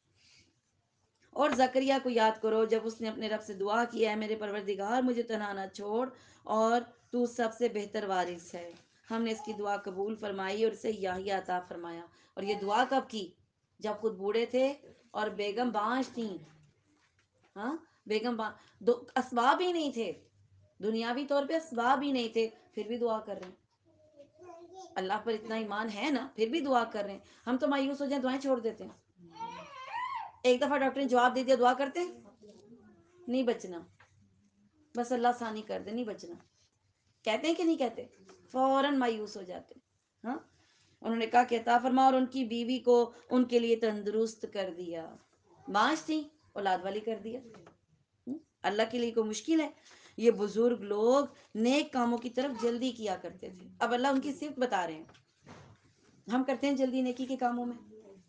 Speaker 1: اور زکریا کو یاد کرو جب اس نے اپنے رب سے دعا کی ہے میرے پروردگار مجھے تنہا نہ چھوڑ اور تو سب سے بہتر وارث ہے، ہم نے اس کی دعا قبول فرمائی اور اسے یحییٰ عطا فرمایا۔ اور یہ دعا کب کی؟ جب خود بوڑھے تھے اور بیگم بانج تھیں، ہاں، بیگم بانج، دو اسباب ہی نہیں تھے، دنیاوی طور پہ اسباب ہی نہیں تھے، پھر بھی دعا کر رہے ہیں۔ اللہ پر اتنا ایمان ہے نا، پھر بھی دعا کر رہے ہیں۔ ہم تو مایوس ہو جائیں دعائیں چھوڑ دیتے ہیں۔ ایک دفعہ ڈاکٹر نے جواب دے دیا دعا کرتے نہیں بچنا، بس اللہ ثانی کر دے، نہیں بچنا، کہتے ہیں کہ نہیں کہتے؟ فوراً مایوس ہو جاتے۔ ہاں، انہوں نے کہا کہ عطا فرما، اور ان کی بیوی کو ان کے لیے تندرست کر دیا، ماں تھی اولاد والی کر دیا۔ اللہ کے لیے کوئی مشکل ہے؟ یہ بزرگ لوگ نیک کاموں کی طرف جلدی کیا کرتے تھے۔ اب اللہ ان کی صفت بتا رہے ہیں، ہم کرتے ہیں جلدی نیکی کے کاموں میں؟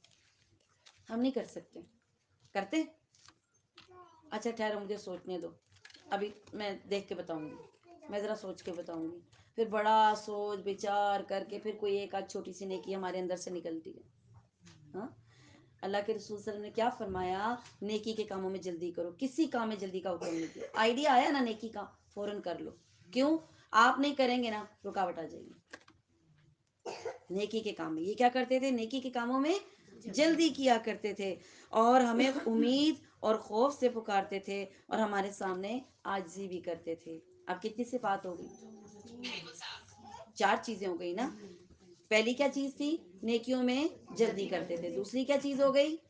Speaker 1: ہم نہیں کر سکتے، کرتے؟ اچھا ٹھہرو مجھے سوچنے دو، ابھی میں دیکھ کے بتاؤں گی، میں ذرا سوچ کے بتاؤں گی، پھر بڑا سوچ بچار کر کے پھر کوئی ایک آدھ چھوٹی سی نیکی ہمارے اندر سے نکلتی ہے۔ ہاں، اللہ کے رسول صلی اللہ علیہ وسلم نے کیا فرمایا؟ نیکی کے کاموں میں جلدی کرو، کسی کام میں جلدی کا حکم نہیں دیا۔ آئیڈیا آیا نا نیکی کا، فوراً کر لو۔ کیوں؟ آپ نہیں کریں گے نا رکاوٹ آ جائے گی نیکی کے کام میں. یہ کیا کرتے تھے؟ نیکی کے کاموں میں جلدی کیا کرتے تھے اور ہمیں امید اور خوف سے پکارتے تھے اور ہمارے سامنے عاجزی بھی کرتے تھے. اب کتنی صفات ہو گئی؟ چار چیزیں ہو گئی نا. پہلی کیا چیز تھی؟ نیکیوں میں جلدی کرتے تھے. دوسری کیا چیز ہو گئی؟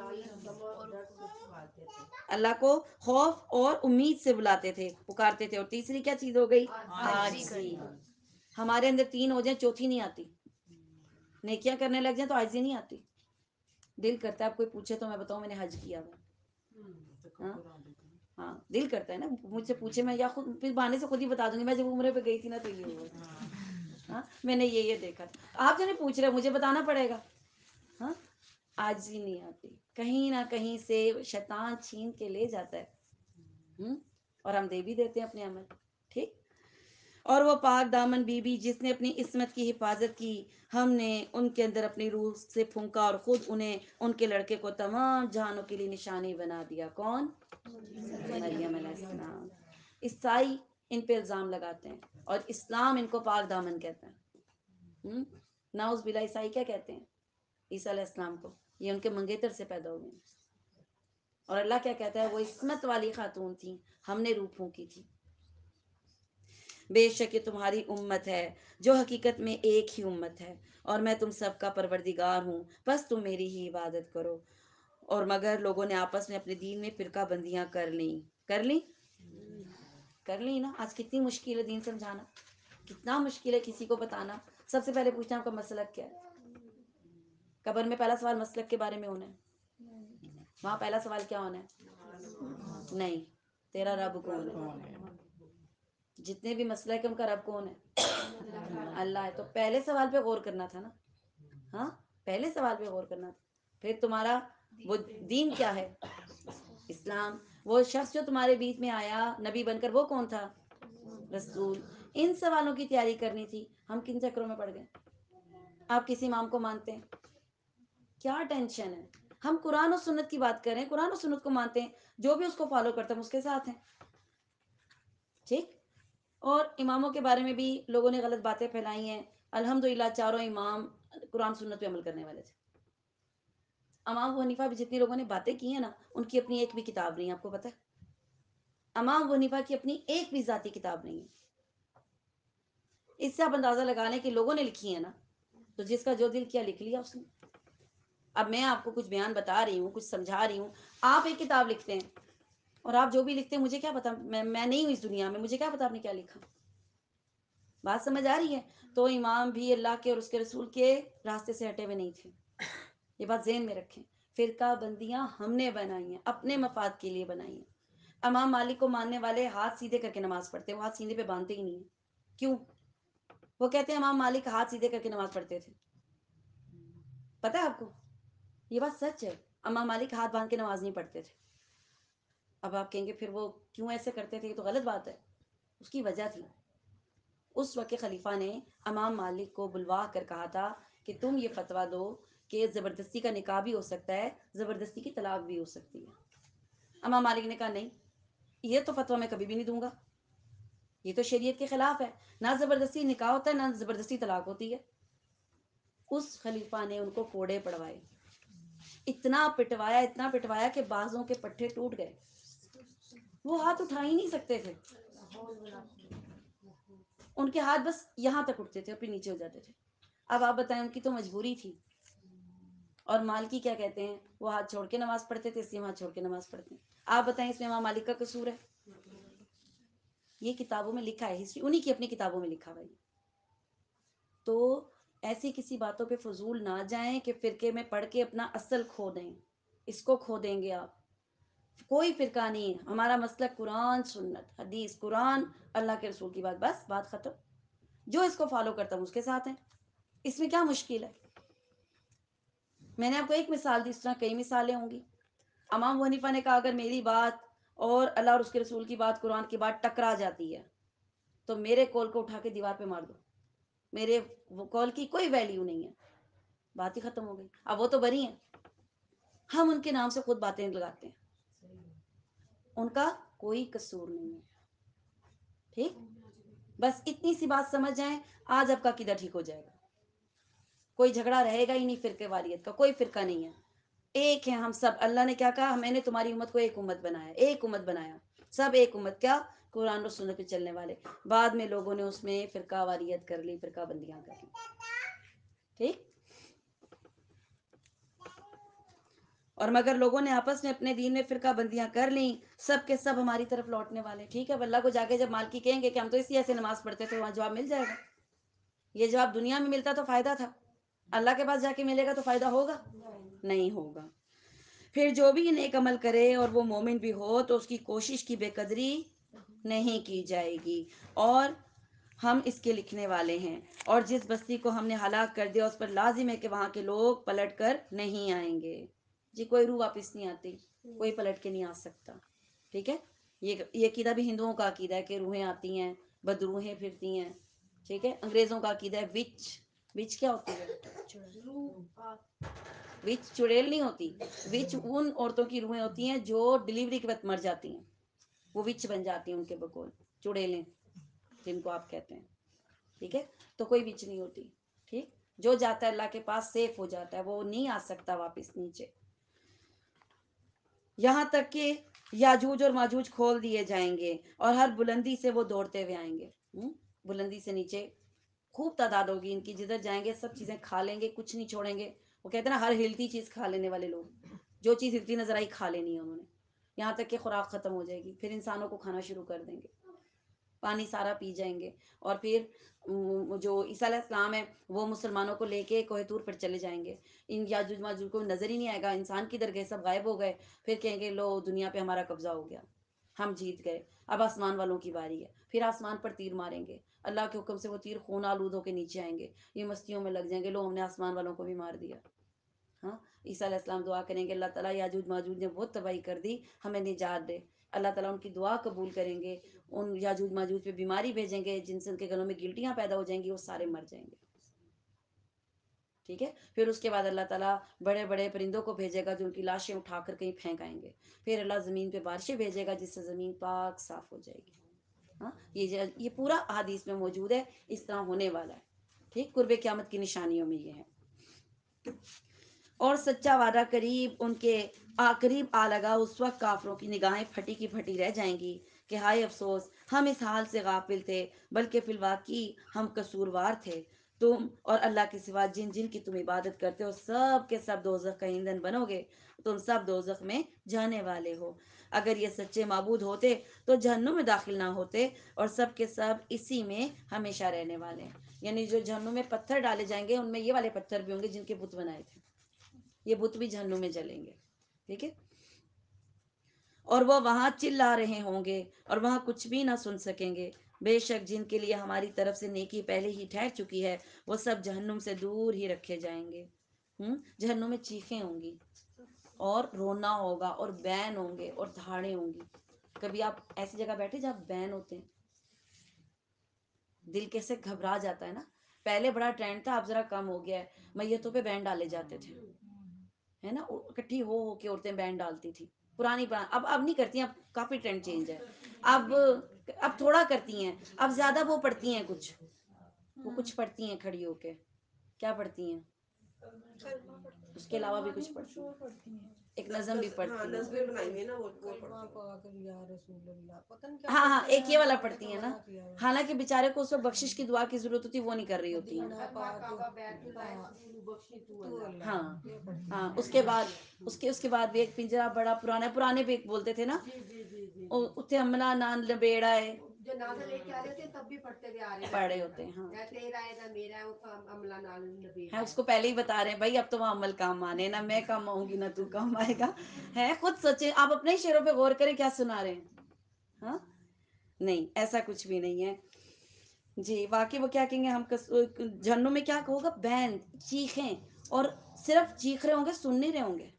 Speaker 1: اللہ کو خوف اور امید سے بلاتے تھے، پکارتے تھے. اور تیسری کیا چیز ہو گئی؟ عاجزی. ہمارے اندر تین ہو جائیں چوتھی نہیں آتی. نیکیاں کرنے لگ جائیں تو عاجزی نہیں آتی. دل کرتا ہے اب کوئی پوچھے تو میں بتاؤں میں نے حج کیا ہوا. ہاں ہاں دل کرتا ہے نا مجھ سے پوچھے، میں یا خود پھر بہانے سے خود ہی بتا دوں گی میں جب عمرے پہ گئی تھی نا تو یہ ہوا. ہاں میں نے یہ یہ دیکھا. آپ جو نہیں پوچھ رہے مجھے بتانا پڑے گا. ہاں عاجزی نہیں آتی. کہیں نہ کہیں سے شیطان چھین کے لے جاتا ہے ہم؟ اور ہم دے بھی دیتے ہیں اپنے عمل. ٹھیک. اور وہ پاک دامن بی بی جس نے اپنی عصمت کی حفاظت کی، ہم نے ان کے اندر اپنی روح سے پھونکا اور خود انہیں ان کے لڑکے کو تمام جہانوں کے لیے نشانی بنا دیا. کون؟ مریم علیہ السلام. عیسائی ان پہ الزام لگاتے ہیں اور اسلام ان کو پاک دامن کہتا ہے. ناؤز باللہ. عیسائی کیا کہتے ہیں عیسیٰ علیہ السلام کو؟ یہ ان کے منگیتر سے پیدا ہوئے ہیں. اور اللہ کیا کہتا ہے؟ وہ عصمت والی خاتون تھی، ہم نے روح پھونکی تھی. بے شک یہ تمہاری امت ہے جو حقیقت میں ایک ہی امت ہے اور میں تم سب کا پروردگار ہوں، بس تم میری ہی عبادت کرو. اور مگر لوگوں نے آپس میں اپنے دین میں فرقہ بندیاں کر لیں. کر لیں کر لیں نا. آج کتنی مشکل ہے دین سمجھانا، کتنا مشکل ہے کسی کو بتانا. سب سے پہلے پوچھنا آپ کا مسلک کیا ہے. قبر میں پہلا سوال مسلک کے بارے میں ہونا ہے. وہاں پہلا سوال کیا ہونا ہے؟ نہیں، تیرا رب کون ہے. جتنے بھی مسلک ہے ان کا رب کون ہے؟ اللہ ہے. تو پہلے سوال پہ غور کرنا تھا نا. ہاں پہلے سوال پہ غور کرنا تھا. پھر تمہارا وہ دین کیا ہے؟ اسلام. وہ شخص جو تمہارے بیچ میں آیا نبی بن کر وہ کون تھا؟ رسول. ان سوالوں کی تیاری کرنی تھی. ہم کن چکروں میں پڑ گئے؟ آپ کسی امام کو مانتے ہیں، کیا ٹینشن ہے؟ ہم قرآن و سنت کی بات کریں، قرآن و سنت کو مانتے ہیں، جو بھی اس کو فالو کرتا ہے ہم اس کے ساتھ ہیں. ٹھیک. اور اماموں کے بارے میں بھی لوگوں نے غلط باتیں پھیلائی ہیں. الحمدللہ چاروں امام قرآن سنت پہ عمل کرنے والے تھے. امام ابو حنیفہ بھی جتنی لوگوں نے باتیں کی ہیں نا ان کی اپنی ایک بھی کتاب نہیں ہے. آپ کو پتہ ہے امام ابو حنیفہ کی اپنی ایک بھی ذاتی کتاب نہیں ہے. اس سے آپ اندازہ لگا لیں کہ لوگوں نے لکھی ہے نا، تو جس کا جو دل کیا لکھ لیا اس نے. اب میں آپ کو کچھ بیان بتا رہی ہوں، کچھ سمجھا رہی ہوں. آپ ایک کتاب لکھتے ہیں اور آپ جو بھی لکھتے ہیں مجھے کیا پتا، میں میں نہیں ہوں اس دنیا میں، مجھے کیا پتا آپ نے کیا لکھا. بات سمجھ آ رہی ہے؟ تو امام بھی اللہ کے اور اس کے رسول کے راستے سے ہٹے ہوئے نہیں تھے. یہ بات ذہن میں رکھیں. فرقہ بندیاں ہم نے بنائی ہیں، اپنے مفاد کے لیے بنائی ہیں. امام مالک کو ماننے والے ہاتھ سیدھے کر کے نماز پڑھتے ہیں، وہ ہاتھ سیدھے پہ باندھتے ہی نہیں ہیں. کیوں؟ وہ کہتے ہیں امام مالک ہاتھ سیدھے کر کے نماز پڑھتے تھے. پتہ ہے آپ کو یہ بات سچ ہے. امام مالک ہاتھ باندھ کے نماز نہیں پڑھتے تھے. اب آپ کہیں گے پھر وہ کیوں ایسے کرتے تھے؟ یہ تو غلط بات ہے. اس کی وجہ تھی اس وقت خلیفہ نے امام مالک کو بلوا کر کہا تھا کہ تم یہ فتویٰ دو کہ زبردستی کا نکاح بھی ہو سکتا ہے، زبردستی کی طلاق بھی ہو سکتی ہے. امام مالک نے کہا نہیں، یہ تو فتویٰ میں کبھی بھی نہیں دوں گا، یہ تو شریعت کے خلاف ہے. نہ زبردستی نکاح ہوتا ہے نہ زبردستی طلاق ہوتی ہے. اس خلیفہ نے ان کو کوڑے پڑوائے، اتنا پٹوایا اتنا پٹوایا کہ بازوں کے پٹھے ٹوٹ گئے. وہ ہاتھ اٹھا ہی نہیں سکتے تھے. ان کے ہاتھ بس یہاں تک اٹھتے تھے اور پھر نیچے ہو جاتے تھے. اب آپ بتائیں ان کی تو مجبوری تھی. اور مالکی کیا کہتے ہیں؟ وہ ہاتھ چھوڑ کے نماز پڑھتے تھے، اس لیے ہاتھ چھوڑ کے نماز پڑھتے ہیں. آپ بتائیں اس میں امام مالک کا قصور ہے؟ یہ کتابوں میں لکھا ہے، ہسٹری انہی کی اپنی کتابوں میں لکھا ہوا ہے. تو ایسی کسی باتوں پہ فضول نہ جائیں کہ فرقے میں پڑھ کے اپنا اصل کھو دیں. اس کو کھو دیں گے آپ. کوئی فرقہ نہیں ہے. ہمارا مسلک قرآن سنت حدیث، قرآن اللہ کے رسول کی بات، بس بات ختم. جو اس کو فالو کرتا ہوں اس کے ساتھ ہیں. اس میں کیا مشکل ہے؟ میں نے آپ کو ایک مثال دی، اس طرح کئی مثالیں ہوں گی. امام ابو حنیفہ نے کہا اگر میری بات اور اللہ اور اس کے رسول کی بات، قرآن کی بات ٹکرا جاتی ہے تو میرے قول کو اٹھا کے دیوار پہ مار دو، میرے وہ قول کی کوئی ویلیو نہیں ہے. بات ہی ختم ہو گئی. اب وہ تو بری ہیں، ہم ان کے نام سے خود باتیں لگاتے ہیں. ان کا کوئی قصور نہیں ہے. ٹھیک. بس اتنی سی بات سمجھ جائیں، آج آپ کا عقیدہ ٹھیک ہو جائے گا. کوئی جھگڑا رہے گا ہی نہیں فرقے واریت کا، کوئی فرقہ نہیں ہے. ایک ہے ہم سب. اللہ نے کیا کہا؟ میں نے تمہاری امت کو ایک امت بنایا، ایک امت بنایا. سب ایک امت. کیا؟ قرآن اور سنت پہ چلنے والے. بعد میں لوگوں نے اس میں فرقہ واریت کر لی، فرقہ بندیاں کر لی. ٹھیک. اور مگر لوگوں نے آپس میں اپنے دین میں فرقہ بندیاں کر لیں، سب کے سب ہماری طرف لوٹنے والے. ٹھیک ہے. اب اللہ کو جا کے جب مالکی کہیں گے کہ ہم تو اسی ایسے نماز پڑھتے تھے، وہاں جواب مل جائے گا. یہ جواب دنیا میں ملتا تو فائدہ تھا، اللہ کے پاس جا کے ملے گا تو فائدہ ہوگا؟ نہیں ہوگا. پھر جو بھی نیک عمل کرے اور وہ مومن بھی ہو تو اس کی کوشش کی بے قدری نہیں کی جائے گی، اور ہم اس کے لکھنے والے ہیں. اور جس بستی کو ہم نے ہلاک کر دیا اس پر لازم ہے کہ وہاں کے لوگ پلٹ کر نہیں آئیں گے. جی کوئی روح واپس نہیں آتی، کوئی پلٹ کے نہیں آ سکتا. ٹھیک ہے. یہ یہ عقیدہ بھی ہندوؤں کا عقیدہ ہے کہ روحیں آتی ہیں، بدروحیں پھرتی ہیں. ٹھیک ہے. انگریزوں کا عقیدہ ہے وچ. وچ کیا ہوتی ہے؟ وچ چڑیل نہیں ہوتی. وچ ان عورتوں کی روحیں ہوتی ہیں جو ڈلیوری کے وقت مر جاتی ہیں، وہ وچ بن جاتی ہیں ان کے بقول. چڑیلیں جن کو آپ کہتے ہیں. ٹھیک ہے. تو کوئی وچ نہیں ہوتی. ٹھیک. جو جاتا ہے اللہ کے پاس سیف ہو جاتا ہے، وہ نہیں آ سکتا واپس نیچے. یہاں تک کہ یاجوج اور ماجوج کھول دیے جائیں گے اور ہر بلندی سے وہ دوڑتے ہوئے آئیں گے. بلندی سے نیچے خوب تعداد ہوگی ان کی، جدھر جائیں گے سب چیزیں کھا لیں گے، کچھ نہیں چھوڑیں گے. وہ کہتے ہیں نا ہر ہلتی چیز کھا لینے والے لوگ، جو چیز ہلتی نظر آئی کھا لینی ہے انہوں نے. یہاں تک کہ خوراک ختم ہو جائے گی، پھر انسانوں کو کھانا شروع کر دیں گے، پانی سارا پی جائیں گے. اور پھر جو عیسیٰ علیہ السلام ہے وہ مسلمانوں کو لے کے کوہ طور پر چلے جائیں گے. ان یاجوج ماجوج کو نظر ہی نہیں آئے گا، انسان کدھر گئے، سب غائب ہو گئے. پھر کہیں گے لو دنیا پہ ہمارا قبضہ ہو گیا، ہم جیت گئے، اب آسمان والوں کی باری ہے. پھر آسمان پر تیر ماریں گے، اللہ کے حکم سے وہ تیر خون آلود ہو کے نیچے آئیں گے. یہ مستیوں میں لگ جائیں گے، لو ہم نے آسمان والوں کو بھی مار دیا. ہاں. عیسیٰ علیہ السلام دعا کریں گے اللہ تعالیٰ یاجوج ماجوج نے بہت تباہی کر دی، ہمیں نجات دے. اللہ تعالیٰ ان کی دعا قبول کریں گے، ان یاجوج ماجوج پہ بیماری بھیجیں گے جن سے ان کے گلوں میں گلٹیاں پیدا ہو جائیں گی، وہ سارے مر جائیں گے. ٹھیک ہے. پھر اس کے بعد اللہ تعالیٰ بڑے بڑے پرندوں کو بھیجے گا جو ان کی لاشیں اٹھا کر کہیں پھینک آئیں گے. پھر اللہ زمین پہ بارشیں بھیجے گا جس سے زمین پاک صاف ہو جائے گی. ہاں. یہ یہ پورا احادیث میں موجود ہے، اس طرح ہونے والا ہے. ٹھیک. قرب قیامت کی نشانیوں میں یہ ہے. اور سچا وعدہ قریب ان کے آ قریب آ لگا، اس وقت کافروں کی نگاہیں پھٹی کی پھٹی رہ جائیں گی کہ ہائے افسوس، ہم اس حال سے غافل تھے، بلکہ فی الواقع ہم قصوروار تھے. تم اور اللہ کے سوا جن جن کی تم عبادت کرتے ہو سب کے سب دوزخ کا ایندھن بنو گے، تم سب دوزخ میں جانے والے ہو. اگر یہ سچے معبود ہوتے تو جہنم میں داخل نہ ہوتے، اور سب کے سب اسی میں ہمیشہ رہنے والے ہیں. یعنی جو جہنم میں پتھر ڈالے جائیں گے ان میں یہ والے پتھر بھی ہوں گے جن کے بت بنائے تھے، یہ بت بھی جہنم میں جلیں گے. ٹھیک ہے. اور وہ وہاں چلا رہے ہوں گے اور وہاں کچھ بھی نہ سن سکیں گے. بے شک جن کے لیے ہماری طرف سے نیکی پہلے ہی ٹھہر چکی ہے وہ سب جہنم سے دور ہی رکھے جائیں گے. ہم جہنم میں چیخیں ہوں گی اور رونا ہوگا اور بین ہوں گے اور دھاڑیں ہوں گی. کبھی آپ ایسی جگہ بیٹھے جہاں بین ہوتے ہیں، دل کیسے گھبرا جاتا ہے نا. پہلے بڑا ٹرینڈ تھا، اب ذرا کم ہو گیا ہے. میتوں پہ بین ڈالے جاتے تھے، ہے نا، اکٹھی ہو ہو کے عورتیں بین ڈالتی تھی. پرانی پرانی اب اب نہیں کرتی ہیں، اب کافی ٹرینڈ چینج ہے. اب اب تھوڑا کرتی ہیں، اب زیادہ وہ پڑھتی ہیں کچھ وہ کچھ پڑھتی ہیں کھڑی ہو کے. کیا پڑھتی ہیں؟ اس کے علاوہ بھی کچھ پڑھتی ہیں، ایک نظم بھی پڑھتی ہیں. ہاں ہاں ایک یہ والا پڑھتی ہیں نا. حالانکہ بیچارے کو اس وقت بخشش کی دعا کی ضرورت ہوتی ہے، وہ نہیں کر رہی ہوتی ہیں. ہاں ہاں. اس کے بعد اس کے اس کے بعد بھی ایک پنجرا بڑا پرانا پرانے بھی ایک بولتے تھے نا، اتنے عملہ نان لبیڑا ہے، جنازہ لے کے آ رہے ہوتے تب بھی پڑھتے ہوئے آ رہے پڑھے ہوتے ہیں. ہاں تیرا ہے نہ میرا ہے، وہ عملہ نان لبیڑا ہے. اس کو پہلے ہی بتا رہے ہیں بھائی اب تو وہ عمل کام آنے، نہ میں کام آؤں گی نہ تو کام آئے گا. ہے خود سوچیں آپ اپنے ہی شعروں پہ غور کریں کیا سنا رہے ہیں. ہاں نہیں ایسا کچھ بھی نہیں ہے. جی واقعی وہ کیا کہیں گے، ہم جہنم میں کیا ہوگا، بین چیخیں، اور صرف چیخ رہے ہوں گے، سن نہیں رہے ہوں گے.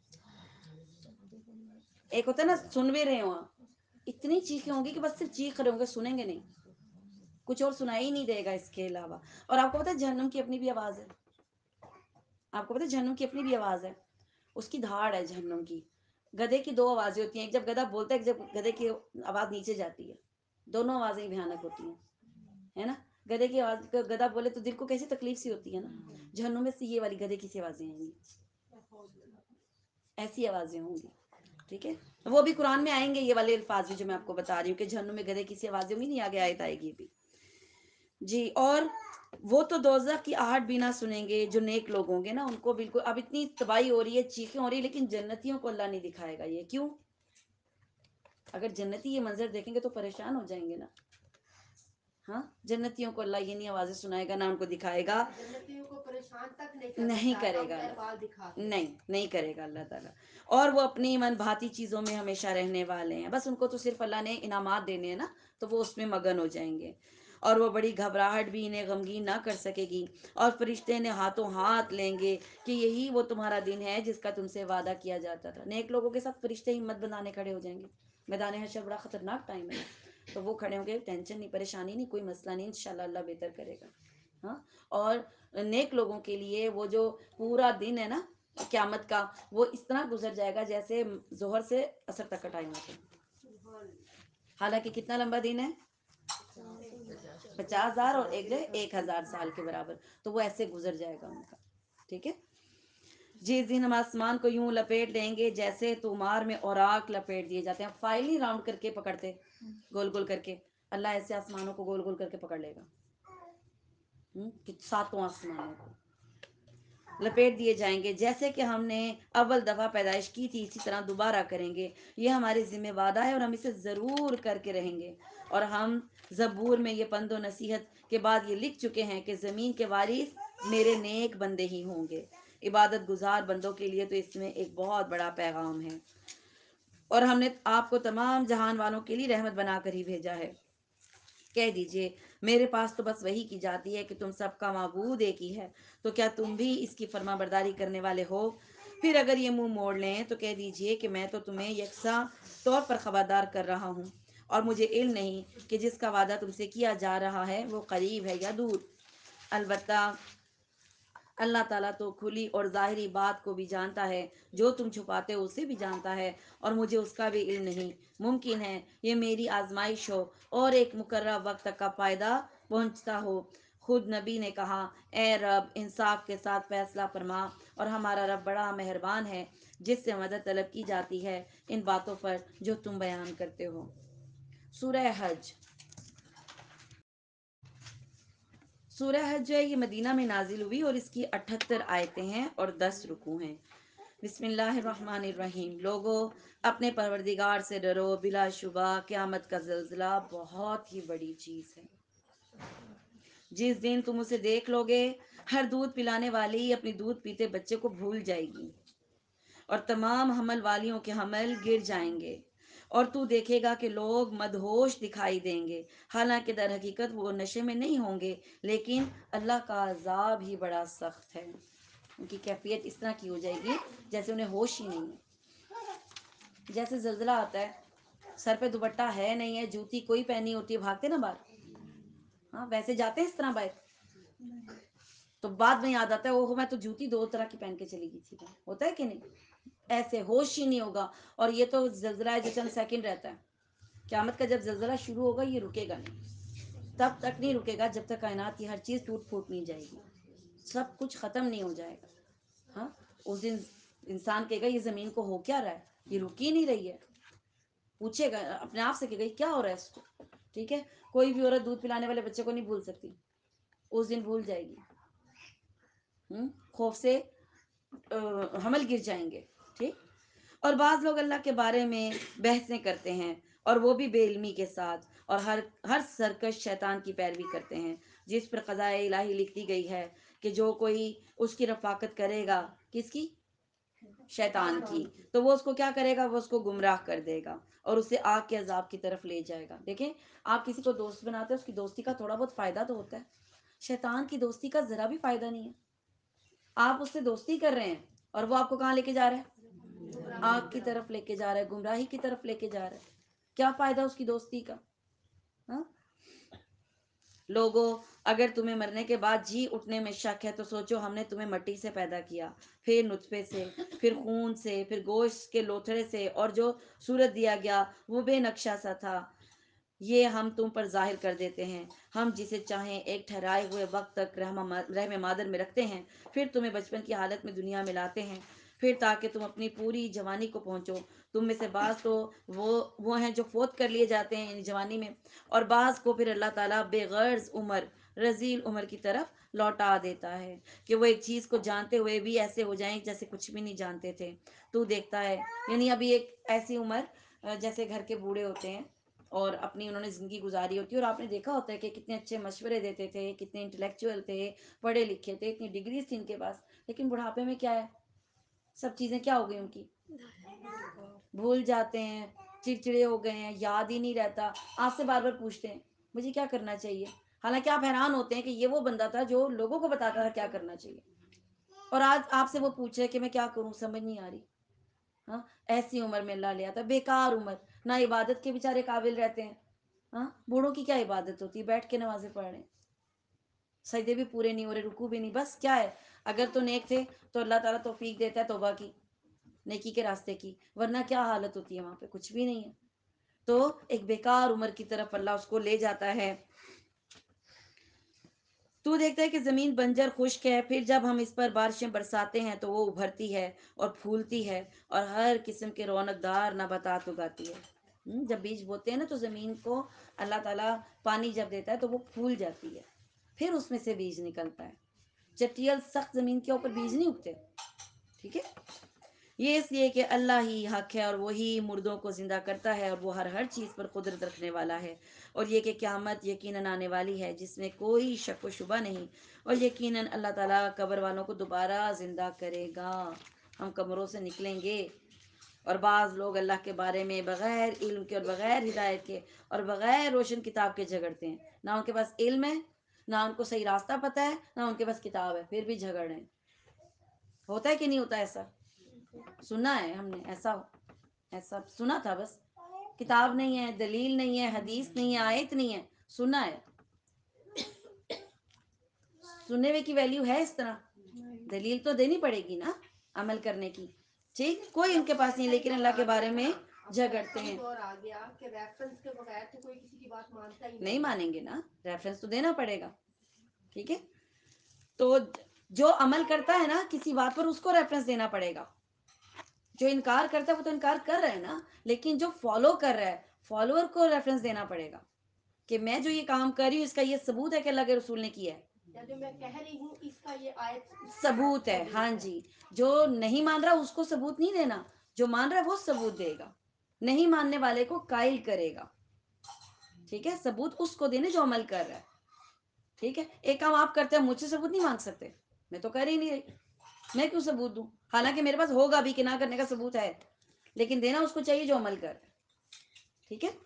Speaker 1: ایک ہوتا ہے نا سن بھی رہے ہوں، اتنی چیخیں ہوں گی کہ بس صرف چیخ رہے ہوں گے، سنیں گے نہیں، کچھ اور سنائی ہی نہیں دے گا اس کے علاوہ. اور آپ کو پتا ہے جہنم کی اپنی بھی آواز ہے. آپ کو پتا ہے جہنم کی اپنی بھی آواز ہے، اس کی دھاڑ ہے جہنم کی. گدھے کی دو آوازیں ہوتی ہیں، ایک جب گدھا بولتا ہے، ایک جب گدھے کی آواز نیچے جاتی ہے. دونوں آوازیں بھیانک ہوتی ہیں. ہے نا. گدھے کی آواز, گدھا بولے تو دل کو کیسی تکلیف سی ہوتی ہے نا. جہنم میں سے یہ والی گدھے کی سی آوازیں آئیں گی, ایسی آوازیں ہوں گی. ٹھیک ہے, وہ بھی قرآن میں آئیں گے یہ والے الفاظ جو میں آپ کو بتا رہی ہوں کہ جہنم میں گدھے کی سی آوازیں ہوں گی, نہیں آگے آیت آئے گی بھی. جی, اور وہ تو دوزخ کی آہٹ بھی نہ سنیں گے جو نیک لوگ ہوں گے نا, ان کو بالکل. اب اتنی تباہی ہو رہی ہے, چیخیں ہو رہی ہے, لیکن جنتیوں کو اللہ نہیں دکھائے گا. یہ کیوں؟ اگر جنتی یہ منظر دیکھیں گے تو پریشان ہو جائیں گے نا. ہاں, جنتیوں کو اللہ یہ نہیں آوازیں سنائے گا, نہ ان کو دکھائے گا.
Speaker 2: جنتیوں کو پریشان تک
Speaker 1: نہیں کرے گا, نہیں نہیں کرے گا اللہ تعالیٰ. اور وہ اپنی من بھاتی چیزوں میں ہمیشہ رہنے والے ہیں. بس ان کو تو صرف اللہ نے انعامات دینے ہیں نا, تو وہ اس میں مگن ہو جائیں گے. اور وہ بڑی گھبراہٹ بھی انہیں غمگین نہ کر سکے گی. اور فرشتے نے ہاتھوں ہاتھ لیں گے کہ یہی وہ تمہارا دن ہے جس کا تم سے وعدہ کیا جاتا تھا. نیک لوگوں کے ساتھ فرشتے ہمت بندھانے کھڑے ہو جائیں گے. میدان حشر بڑا خطرناک ٹائم ہے, تو وہ کھڑے ہوں گے, ٹینشن نہیں, پریشانی نہیں, کوئی مسئلہ نہیں, انشاءاللہ اللہ بہتر کرے گا. ہاں, اور نیک لوگوں کے لیے وہ جو پورا دن ہے نا قیامت کا, وہ اس طرح گزر جائے گا جیسے ظہر سے عصر تک کا ٹائم ہوتا ہے. حالانکہ کتنا لمبا دن ہے, پچاس ہزار اور ایک ایک ہزار سال کے برابر, تو وہ ایسے گزر جائے گا ان کا. ٹھیک ہے, جس دن ہم آسمان کو یوں لپیٹ لیں گے جیسے تومار میں اوراق لپیٹ دیے جاتے ہیں. فائل نہیں راؤنڈ کر کے پکڑتے, گول گول کر کے, اللہ ایسے آسمانوں کو گول گول کر کے پکڑ لے گا. ساتوں آسمانوں کو لپیٹ دیے جائیں گے جیسے کہ ہم نے اول دفعہ پیدائش کی تھی, اسی طرح دوبارہ کریں گے. یہ ہمارے ذمہ وعدہ ہے اور ہم اسے ضرور کر کے رہیں گے. اور ہم زبور میں یہ پند و نصیحت کے بعد یہ لکھ چکے ہیں کہ زمین کے وارث میرے نیک بندے ہی ہوں گے. عبادت گزار بندوں کے لیے تو اس میں ایک بہت بڑا پیغام ہے. اور ہم نے آپ کو تمام جہان والوں کے لیے رحمت بنا کر ہی بھیجا ہے. کہہ دیجئے میرے پاس تو بس وہی کی جاتی ہے کہ تم سب کا معبود ایک ہی ہے, تو کیا تم بھی اس کی فرما برداری کرنے والے ہو؟ پھر اگر یہ منہ موڑ لیں تو کہہ دیجئے کہ میں تو تمہیں یکساں طور پر خبردار کر رہا ہوں, اور مجھے علم نہیں کہ جس کا وعدہ تم سے کیا جا رہا ہے وہ قریب ہے یا دور. البتہ اللہ تعالیٰ تو کھلی اور ظاہری بات کو بھی جانتا ہے, جو تم چھپاتے ہو اسے بھی جانتا ہے, اور مجھے اس کا بھی علم نہیں. ممکن ہے یہ میری آزمائش ہو اور ایک مقررہ وقت تک کا فائدہ پہنچتا ہو. خود نبی نے کہا, اے رب انصاف کے ساتھ فیصلہ فرما, اور ہمارا رب بڑا مہربان ہے جس سے مدد طلب کی جاتی ہے ان باتوں پر جو تم بیان کرتے ہو. سورہ حج. سورہ حج جو ہے یہ مدینہ میں نازل ہوئی اور اس کی اٹھتر آیتیں ہیں اور دس رکوع ہیں. بسم اللہ الرحمن الرحیم. لوگو اپنے پروردگار سے ڈرو, بلا شبہ قیامت کا زلزلہ بہت ہی بڑی چیز ہے. جس دن تم اسے دیکھ لو گے, ہر دودھ پلانے والی اپنی دودھ پیتے بچے کو بھول جائے گی, اور تمام حمل والیوں کے حمل گر جائیں گے, اور تو دیکھے گا کہ لوگ مدہوش دکھائی دیں گے, حالانکہ در حقیقت وہ نشے میں نہیں ہوں گے, لیکن اللہ کا عذاب ہی بڑا سخت ہے. ان کی کیفیت اس طرح کی ہو جائے گی جیسے انہیں ہوش ہی نہیں ہے. جیسے زلزلہ آتا ہے, سر پہ دوپٹہ ہے نہیں ہے, جوتی کوئی پہنی ہوتی ہے, بھاگتے نا باہر, ہاں ویسے جاتے ہیں اس طرح باہر, تو بعد میں یاد آتا ہے وہ میں تو جوتی دو طرح کی پہن کے چلی گئی تھی. ہوتا ہے کہ نہیں؟ ایسے ہوش ہی نہیں ہوگا. اور یہ تو زلزلہ ہے جو چند سیکنڈ رہتا ہے. قیامت کا جب زلزلہ شروع ہوگا یہ رکے گا نہیں, تب تک نہیں رکے گا جب تک کائنات کی ہر چیز ٹوٹ پھوٹ نہیں جائے گی, سب کچھ ختم نہیں ہو جائے گا. ہاں, اس دن انسان کہے گا یہ زمین کو ہو کیا رہا ہے, یہ رک ہی نہیں رہی ہے. پوچھے گا اپنے آپ سے کہ گئی کیا ہو رہا ہے اس کو. ٹھیک ہے, کوئی بھی عورت دودھ پلانے والے بچے کو نہیں بھول سکتی, اس دن بھول جائے گی. ہم خوف سے حمل گر جائیں گے. ٹھیک. اور بعض لوگ اللہ کے بارے میں بحثیں کرتے ہیں, اور وہ بھی بے علمی کے ساتھ, اور ہر ہر سرکش شیطان کی پیروی کرتے ہیں, جس پر قضائے الہی لکھتی گئی ہے کہ جو کوئی اس کی رفاقت کرے گا, کس کی؟ شیطان کی, تو وہ اس کو کیا کرے گا, وہ اس کو گمراہ کر دے گا اور اسے آگ کے عذاب کی طرف لے جائے گا. دیکھیں, آپ کسی کو دوست بناتے ہیں, اس کی دوستی کا تھوڑا بہت فائدہ تو ہوتا ہے. شیطان کی دوستی کا ذرا بھی فائدہ نہیں ہے. آپ اس سے دوستی کر رہے ہیں اور وہ آپ کو کہاں لے کے جا رہا ہے؟ آگ کی طرف لے کے جا رہا ہے, گمراہی کی طرف لے کے جا رہا ہے. کیا فائدہ اس کی دوستی کا؟ ہاں. لوگو اگر تمہیں مرنے کے بعد جی اٹھنے میں شک ہے تو سوچو, ہم نے تمہیں مٹی سے پیدا کیا, پھر نطفے سے, پھر خون سے, پھر گوشت کے لوتھڑے سے, اور جو صورت دیا گیا وہ بے نقشہ سا تھا. یہ ہم تم پر ظاہر کر دیتے ہیں، ہم جسے چاہیں ایک ٹھہرائے ہوئے وقت تک رحم رحم مادر میں رکھتے ہیں، پھر تمہیں بچپن کی حالت میں دنیا میں لاتے ہیں، پھر تاکہ تم اپنی پوری جوانی کو پہنچو۔ تم میں سے بعض تو وہ وہ ہیں جو فوت کر لیے جاتے ہیں یعنی جوانی میں، اور بعض کو پھر اللہ تعالیٰ بے غرض عمر، رذیل عمر کی طرف لوٹا دیتا ہے کہ وہ ایک چیز کو جانتے ہوئے بھی ایسے ہو جائیں جیسے کچھ بھی نہیں جانتے تھے۔ تو دیکھتا ہے یعنی ابھی ایک ایسی عمر جیسے گھر کے بوڑھے ہوتے ہیں اور اپنی انہوں نے زندگی گزاری ہوتی ہے، اور آپ نے دیکھا ہوتا ہے کہ کتنے اچھے مشورے دیتے تھے، کتنے انٹلیکچوئل تھے، پڑھے لکھے تھے، اتنی ڈگریز تھی ان کے پاس، لیکن بڑھاپے میں کیا ہے، سب چیزیں کیا ہو گئی ان کی، بھول جاتے ہیں، چڑچڑے ہو گئے ہیں، یاد ہی نہیں رہتا، آپ سے بار بار پوچھتے ہیں مجھے کیا کرنا چاہیے، حالانکہ آپ حیران ہوتے ہیں کہ یہ وہ بندہ تھا جو لوگوں کو بتاتا تھا کیا کرنا چاہیے، اور آج آپ سے وہ پوچھے کہ میں کیا کروں، سمجھ نہیں آ رہی۔ ہاں، ایسی عمر میں اللہ لیا تھا، بیکار عمر، نہ عبادت کے بیچارے قابل رہتے ہیں۔ ہاں، بوڑھوں کی کیا عبادت ہوتی ہے، بیٹھ کے نمازیں پڑھ رہے ہیں، سجدے بھی پورے نہیں ہو رہے، رکوع بھی نہیں، بس کیا ہے، اگر تو نیک تھے تو اللہ تعالیٰ توفیق دیتا ہے توبہ کی، نیکی کے راستے کی، ورنہ کیا حالت ہوتی ہے وہاں پہ، کچھ بھی نہیں ہے۔ تو ایک بیکار عمر کی طرف اللہ اس کو لے جاتا ہے۔ تو دیکھتا ہے کہ زمین بنجر خشک ہے، پھر جب ہم اس پر بارشیں برساتے ہیں تو وہ ابھرتی ہے اور پھولتی ہے اور ہر قسم کے رونق دار نباتات اگاتی ہے۔ ہم، جب بیج بوتے ہیں نا تو زمین کو اللہ تعالیٰ پانی جب دیتا ہے تو وہ پھول جاتی ہے، پھر اس میں سے بیج نکلتا ہے۔ چٹیل سخت زمین کے اوپر بیج نہیں اگتے، ٹھیک ہے۔ یہ اس لیے کہ اللہ ہی حق ہے اور وہی مردوں کو زندہ کرتا ہے، اور وہ ہر ہر چیز پر قدرت رکھنے والا ہے، اور یہ کہ قیامت یقیناً آنے والی ہے جس میں کوئی شک و شبہ نہیں، اور یقیناً اللہ تعالیٰ قبر والوں کو دوبارہ زندہ کرے گا، ہم قبروں سے نکلیں گے۔ اور بعض لوگ اللہ کے بارے میں بغیر علم کے اور بغیر ہدایت کے اور بغیر روشن کتاب کے جھگڑتے ہیں، نہ ان کے پاس علم ہے، نہ ان کو صحیح راستہ پتہ ہے، نہ ان کے پاس کتاب ہے، پھر بھی جھگڑ رہے ہیں۔ ہوتا ہے کہ نہیں ہوتا ایسا؟ سنا ہے ہم نے، ایسا ایسا سنا تھا، بس کتاب نہیں ہے، دلیل نہیں ہے، حدیث نہیں ہے، آیت نہیں ہے، سنا ہے۔ سننے ہوئے کی ویلیو ہے اس طرح؟ دلیل تو دینی پڑے گی نا عمل کرنے کی، ٹھیک، کوئی ان کے پاس نہیں، لیکن اللہ کے بارے میں جھگڑتے ہیں۔
Speaker 2: اور آ گیا کہ ریفرنس کے بغیر تو کوئی کسی کی بات مانتا ہی
Speaker 1: نہیں مانیں گے نا، ریفرنس تو دینا پڑے گا، ٹھیک ہے۔ تو جو عمل کرتا ہے نا کسی بات پر اس کو ریفرنس دینا پڑے گا، جو انکار کرتا ہے وہ تو انکار کر رہا ہے نا، لیکن جو فالو کر رہا ہے فالوور کو ریفرنس دینا پڑے گا کہ میں جو یہ کام کر رہی ہوں اس کا یہ ثبوت ہے کہ اللہ کے رسول نے کیا ہے،
Speaker 2: یا جو میں کہہ رہی ہوں اس کا یہ آیت
Speaker 1: ثبوت ہے۔ ہاں جی، جو نہیں مان رہا اس کو ثبوت نہیں دینا، جو مان رہا ہے وہ ثبوت دے گا، نہیں ماننے والے کو قائل کرے گا، ٹھیک ہے، ثبوت اس کو دینے جو عمل کر رہا ہے، ٹھیک ہے۔ ایک کام آپ کرتے ہیں مجھ سے ثبوت نہیں مانگ سکتے، میں تو کر ہی نہیں رہی، میں کیوں ثبوت دوں، حالانکہ میرے پاس ہوگا بھی کہ نہ کرنے کا ثبوت ہے، لیکن دینا اس کو چاہیے جو عمل کر، ٹھیک ہے۔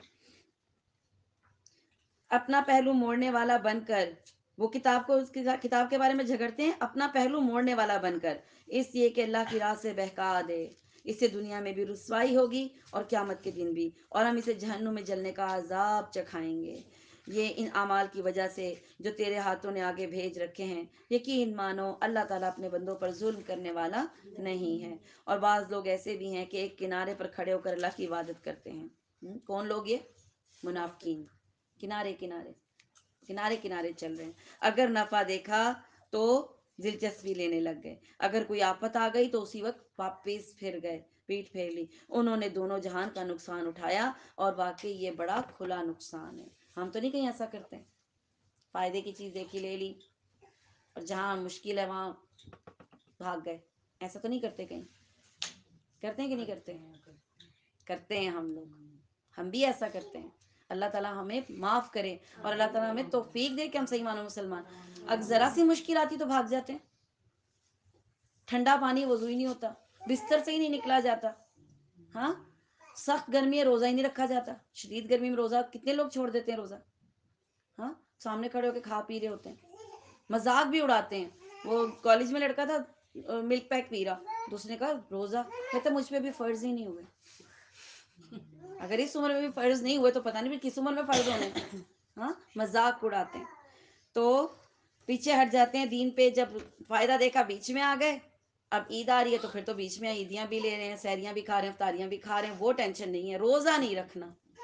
Speaker 1: اپنا پہلو موڑنے والا بن کر وہ کتاب کو اس کی کتاب کے بارے میں جھگڑتے ہیں، اپنا پہلو موڑنے والا بن کر، اس لیے کہ اللہ کی راہ سے بہکا دے، اس سے دنیا میں بھی رسوائی ہوگی اور قیامت کے دن بھی، اور ہم اسے جہنم میں جلنے کا عذاب چکھائیں گے، یہ ان اعمال کی وجہ سے جو تیرے ہاتھوں نے آگے بھیج رکھے ہیں۔ یقین مانو اللہ تعالیٰ اپنے بندوں پر ظلم کرنے والا نہیں ہے۔ اور بعض لوگ ایسے بھی ہیں کہ ایک کنارے پر کھڑے ہو کر اللہ کی عبادت کرتے ہیں۔ ہم، کون لوگ یہ؟ منافقین، کنارے کنارے کنارے کنارے چل رہے ہیں، اگر نفع دیکھا تو دلچسپی لینے لگ گئے، اگر کوئی آفت آ گئی تو اسی وقت واپس پھر گئے، پیٹ پھیر لی، انہوں نے دونوں جہان کا نقصان اٹھایا، اور واقعی یہ بڑا کھلا نقصان ہے۔ ہم تو نہیں کہیں ایسا کرتے ہیں، فائدے کی چیز دیکھی لے لی اور جہاں مشکل ہے وہاں بھاگ گئے، ایسا تو نہیں کرتے، کہیں کرتے ہیں کہ نہیں کرتے؟ کرتے ہیں ہم لوگ، ہم بھی ایسا کرتے ہیں۔ اللہ تعالیٰ ہمیں معاف کرے اور اللہ تعالیٰ ہمیں توفیق دے کہ ہم صحیح معنوں مسلمان، اگر ذرا سی مشکل آتی تو بھاگ جاتے ہیں، ٹھنڈا پانی وضو ہی نہیں ہوتا، بستر سے ہی نہیں نکلا جاتا، ہاں، سخت گرمی ہے روزہ ہی نہیں رکھا جاتا، شدید گرمی میں روزہ کتنے لوگ چھوڑ دیتے ہیں روزہ، ہاں، سامنے کھڑے ہو کے کھا پی رہے ہوتے ہیں، مذاق بھی اڑاتے ہیں۔ وہ کالج میں لڑکا تھا ملک پیک پی رہا، دوسرے نے کہا روزہ، کہتا مجھ پہ بھی فرض ہی نہیں ہوئے، اگر اس عمر میں بھی فرض نہیں ہوئے تو پتہ نہیں کس عمر میں فرض ہونے، ہاں، مذاق اڑاتے ہیں۔ تو پیچھے ہٹ جاتے ہیں دین پہ، جب فائدہ دیکھا بیچ میں آ گئے، اب عید آ رہی ہے تو پھر تو بیچ میں عیدیاں بھی لے رہے ہیں، سحریاں بھی کھا رہے ہیں، افطاریاں بھی کھا رہے ہیں، وہ ٹینشن نہیں ہے، روزہ نہیں رکھنا،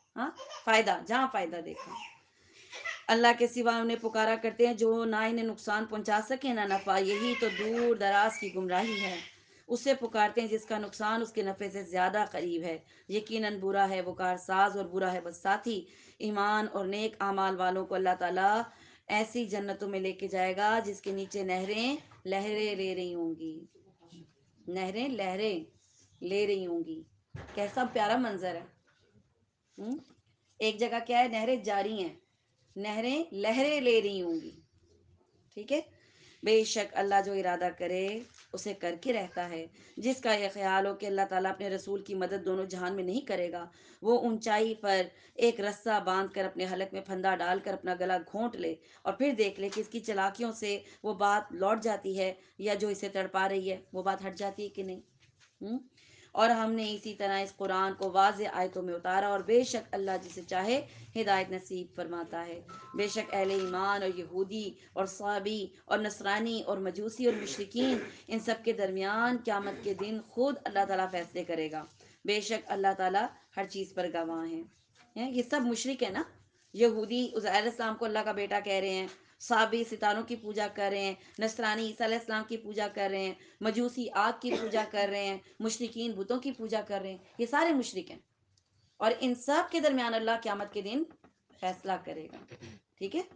Speaker 1: ہاں فائدہ، جہاں فائدہ دیکھا اللہ کے سوا انہیں پکارا کرتے ہیں جو نہ انہیں نقصان پہنچا سکے نہ نفع، یہی تو دور دراز کی گمراہی ہے۔ اسے پکارتے ہیں جس کا نقصان اس کے نفع سے زیادہ قریب ہے، یقیناً برا ہے وہ کارساز اور برا ہے بس ساتھی۔ ایمان اور نیک اعمال والوں کو اللہ تعالیٰ ایسی جنتوں میں لے کے جائے گا جس کے نیچے نہریں لہریں لے رہی ہوں گی، نہریں لہریں لے رہی ہوں گی۔ کیسا پیارا منظر ہے۔ ہم؟ ایک جگہ کیا ہے، نہریں جاری ہیں، نہریں لہریں لے رہی ہوں گی، ٹھیک ہے۔ بے شک اللہ جو ارادہ کرے اسے کر کے رہتا ہے۔ جس کا یہ خیال ہو کہ اللہ تعالیٰ اپنے رسول کی مدد دونوں جہان میں نہیں کرے گا، وہ اونچائی پر ایک رسہ باندھ کر اپنے حلق میں پھندا ڈال کر اپنا گلا گھونٹ لے اور پھر دیکھ لے کہ اس کی چلاکیوں سے وہ بات لوٹ جاتی ہے یا جو اسے تڑپا رہی ہے وہ بات ہٹ جاتی ہے کہ نہیں۔ ہم؟ اور ہم نے اسی طرح اس قرآن کو واضح آیتوں میں اتارا، اور بے شک اللہ جسے چاہے ہدایت نصیب فرماتا ہے۔ بے شک اہل ایمان اور یہودی اور صابی اور نصرانی اور مجوسی اور مشرکین، ان سب کے درمیان قیامت کے دن خود اللہ تعالیٰ فیصلے کرے گا۔ بے شک اللہ تعالیٰ ہر چیز پر گواہ ہیں۔ ہیں؟ یہ سب مشرک ہیں نا، یہودی عزیر علیہ السلام کو اللہ کا بیٹا کہہ رہے ہیں، صابی ستاروں کی پوجا کر رہے ہیں، نصرانی عیسیٰ علیہ السلام کی پوجا کر رہے ہیں، مجوسی آگ کی پوجا کر رہے ہیں، مشرکین بتوں کی پوجا کر رہے ہیں، یہ سارے مشرک ہیں، اور ان سب کے درمیان اللہ قیامت کے دن فیصلہ کرے گا، ٹھیک ہے۔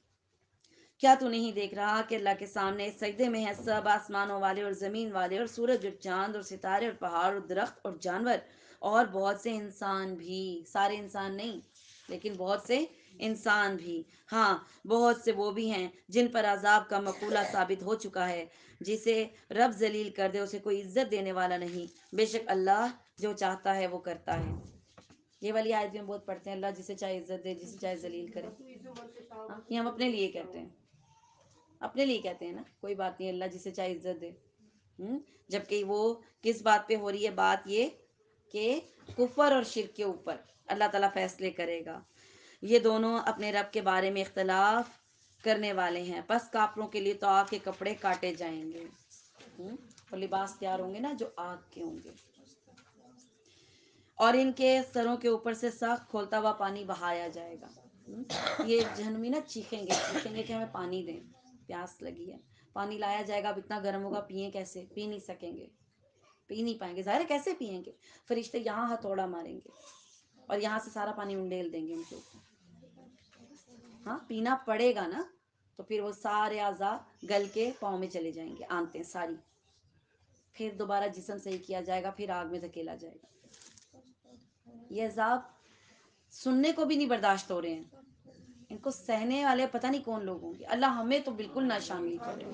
Speaker 1: کیا تو نہیں دیکھ رہا کہ اللہ کے سامنے سجدے میں ہے سب آسمانوں والے اور زمین والے اور سورج اور چاند اور ستارے اور پہاڑ اور درخت اور جانور اور بہت سے انسان بھی، سارے انسان نہیں لیکن بہت سے انسان بھی، ہاں بہت سے وہ بھی ہیں جن پر عذاب کا مقولہ ثابت ہو چکا ہے۔ جسے رب ذلیل کر دے اسے کوئی عزت دینے والا نہیں، بے شک اللہ جو چاہتا ہے وہ کرتا ہے۔ یہ والی آیت بھی ہم بہت پڑھتے ہیں، اللہ جسے چاہے عزت دے جسے چاہے ذلیل کرے۔ ہاں، یہ ہم اپنے لیے کہتے ہیں، اپنے لیے کہتے ہیں نا، کوئی بات نہیں، اللہ جسے چاہے عزت دے۔ ہم؟ جبکہ وہ کس بات پہ ہو رہی ہے بات، یہ کہ کفر اور شرک کے اوپر اللہ تعالیٰ فیصلے کرے گا۔ یہ دونوں اپنے رب کے بارے میں اختلاف کرنے والے ہیں، پس کافروں کے لیے تو آگ کے کپڑے کاٹے جائیں گے، ہم؟ اور لباس تیار ہوں گے نا جو آگ کے ہوں گے، اور ان کے سروں کے اوپر سے سخت کھولتا ہوا پانی بہایا جائے گا۔ ہم؟ یہ جہنمی نا چیخیں گے، چیخیں گے کہ ہمیں پانی دیں، پیاس لگی ہے۔ پانی لایا جائے گا، اب اتنا گرم ہوگا، پئیں کیسے؟ پی نہیں سکیں گے، پی نہیں پائیں گے، ظاہر ہے کیسے پئیں گے؟ فرشتے یہاں ہتھوڑا ماریں گے اور یہاں سے سارا پانی انڈیل دیں گے ان کے اوپر۔ ہاں پینا پڑے گا نا، تو پھر وہ سارے اعضاء گل کے پاؤں میں چلے جائیں گے، آنتیں ساری، پھر دوبارہ جسم صحیح کیا جائے گا، پھر آگ میں دھکیلا جائے گا۔ یہ عذاب سننے کو بھی نہیں برداشت ہو رہے ہیں، ان کو سہنے والے پتہ نہیں کون لوگ ہوں گے، اللہ ہمیں تو بالکل نہ شامل کرے۔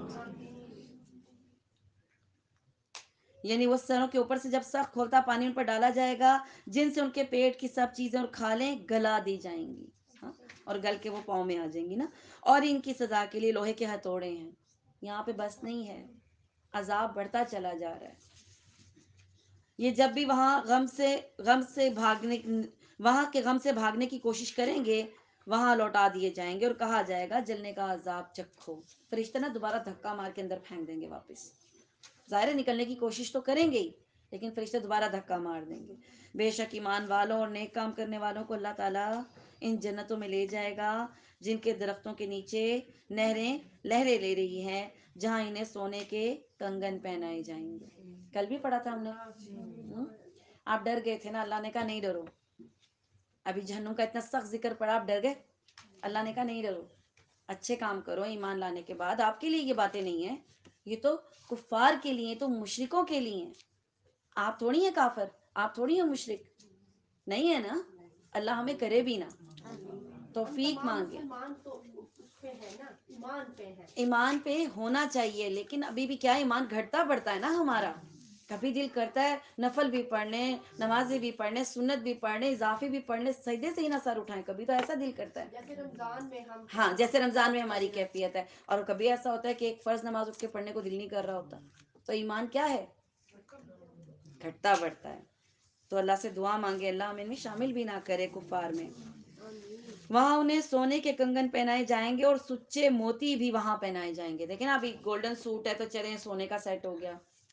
Speaker 1: یعنی وہ سروں کے اوپر سے جب سخت کھولتا پانی ان پر ڈالا جائے گا، جن سے ان کے پیٹ کی سب چیزیں اور کھالیں گلا دی جائیں گی، ہاں؟ اور گل کے وہ پاؤں میں آ جائیں گی نا۔ اور ان کی سزا کے لیے لوہے کے ہتھوڑے ہیں۔ یہاں پہ بس نہیں ہے، عذاب بڑھتا چلا جا رہا ہے۔ یہ جب بھی وہاں غم سے غم سے بھاگنے وہاں کے غم سے بھاگنے کی کوشش کریں گے، وہاں لوٹا دیے جائیں گے اور کہا جائے گا جلنے کا عذاب چکھو۔ فرشتے نا دوبارہ دھکا مار کے اندر پھینک دیں گے واپس، ظاہر ہے نکلنے کی کوشش تو کریں گے ہی، لیکن فرشتے دوبارہ دھکا مار دیں گے۔ بے شک ایمان والوں اور نیک کام کرنے والوں کو اللہ تعالیٰ ان جنتوں میں لے جائے گا جن کے درختوں کے نیچے نہریں لہریں لے رہی ہیں، جہاں انہیں سونے کے کنگن پہنائے جائیں گے۔ کل بھی پڑھا تھا ہم نے، ہم؟ آپ ڈر گئے تھے نا، اللہ نے کہا نہیں ڈرو۔ ابھی جہنم کا اتنا سخت ذکر پڑا، آپ ڈر گئے؟ اللہ نے کہا نہیں ڈرو، اچھے کام کرو، ایمان لانے کے بعد۔ آپ کے لیے یہ باتیں نہیں ہیں، یہ تو کفار کے لیے، تو مشرکوں کے لیے ہیں۔ آپ تھوڑی ہیں کافر، آپ تھوڑی ہیں مشرک، نہیں ہے نا، اللہ ہمیں کرے بھی نا، توفیق مانگے۔
Speaker 2: مسلمان تو اس پہ ہے نا، ایمان پہ ہے،
Speaker 1: ایمان پہ ہونا چاہیے، لیکن ابھی بھی کیا ایمان گھٹتا بڑھتا ہے نا ہمارا۔ کبھی دل کرتا ہے نفل بھی پڑھنے، نمازیں بھی پڑھنے، سنت بھی پڑھنے، اضافی بھی پڑھنے، سجدے سے ہی نہ سر اٹھائیں، کبھی تو ایسا دل کرتا ہے۔
Speaker 2: جیسے رمضان میں ہم
Speaker 1: ہاں جیسے رمضان میں ہماری کیفیت ہے، اور کبھی ایسا ہوتا ہے کہ ایک فرض نماز اٹھ کے پڑھنے کو دل نہیں کر رہا ہوتا۔ تو ایمان کیا ہے؟ گھٹتا بڑھتا ہے۔ تو اللہ سے دعا مانگے اللہ ہمیں میں شامل بھی نہ کرے کفار میں۔ وہاں انہیں سونے کے کنگن پہنائے جائیں گے اور سچے موتی بھی وہاں پہنائے جائیں گے۔ دیکھیں نا ابھی گولڈن سوٹ ہے تو چلیں سونے کا سیٹ ہو گیا،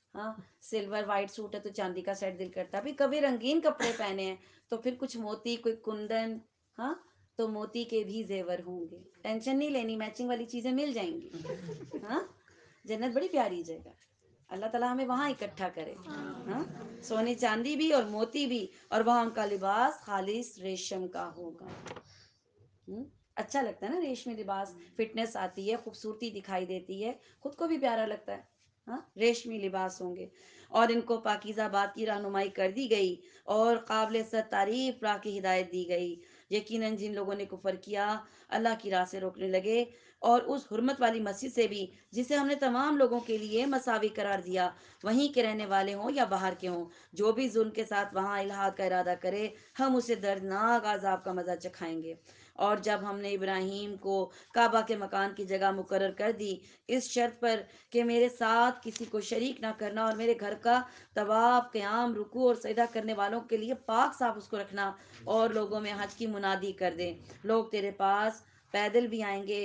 Speaker 1: ہاں سلور وائٹ سوٹ ہے تو چاندی کا سیٹ دل کرتا ہے. بھی کبھی رنگین کپڑے پہنے ہیں تو پھر کچھ موتی کوئی کندن, ہاں تو موتی کے بھی زیور ہوں گے. ٹینشن نہیں لینی, میچنگ والی چیزیں مل جائیں گی. ہاں جنت بڑی پیاری جگہ, اللہ تعالیٰ ہمیں وہاں اکٹھا کرے. ہاں سونے چاندی بھی اور موتی بھی, اور وہاں کا لباس خالص ریشم کا ہوگا. ہم؟ اچھا لگتا ہے نا ریشمی لباس, فٹنس آتی ہے, خوبصورتی دکھائی دیتی ہے, خود کو بھی پیارا لگتا ہے. ہاں ریشمی لباس ہوں گے, اور ان کو پاکیزہ بات کی رہنمائی کر دی گئی, اور قابل ست تعریف راہ کی ہدایت دی گئی. یقیناً جن لوگوں نے کفر کیا, اللہ کی راہ سے روکنے لگے, اور اس حرمت والی مسجد سے بھی جسے ہم نے تمام لوگوں کے لیے مساوی قرار دیا, وہیں کے رہنے والے ہوں یا باہر کے ہوں, جو بھی ظلم کے ساتھ وہاں الحاد کا ارادہ کرے, ہم اسے دردناک عذاب کا مزہ چکھائیں گے. اور جب ہم نے ابراہیم کو کعبہ کے مکان کی جگہ مقرر کر دی, اس شرط پر کہ میرے ساتھ کسی کو شریک نہ کرنا, اور میرے گھر کا طواف, قیام, رکوع اور سجدہ کرنے والوں کے لیے پاک صاف اس کو رکھنا, اور لوگوں میں حج کی منادی کر دیں. لوگ تیرے پاس پیدل بھی آئیں گے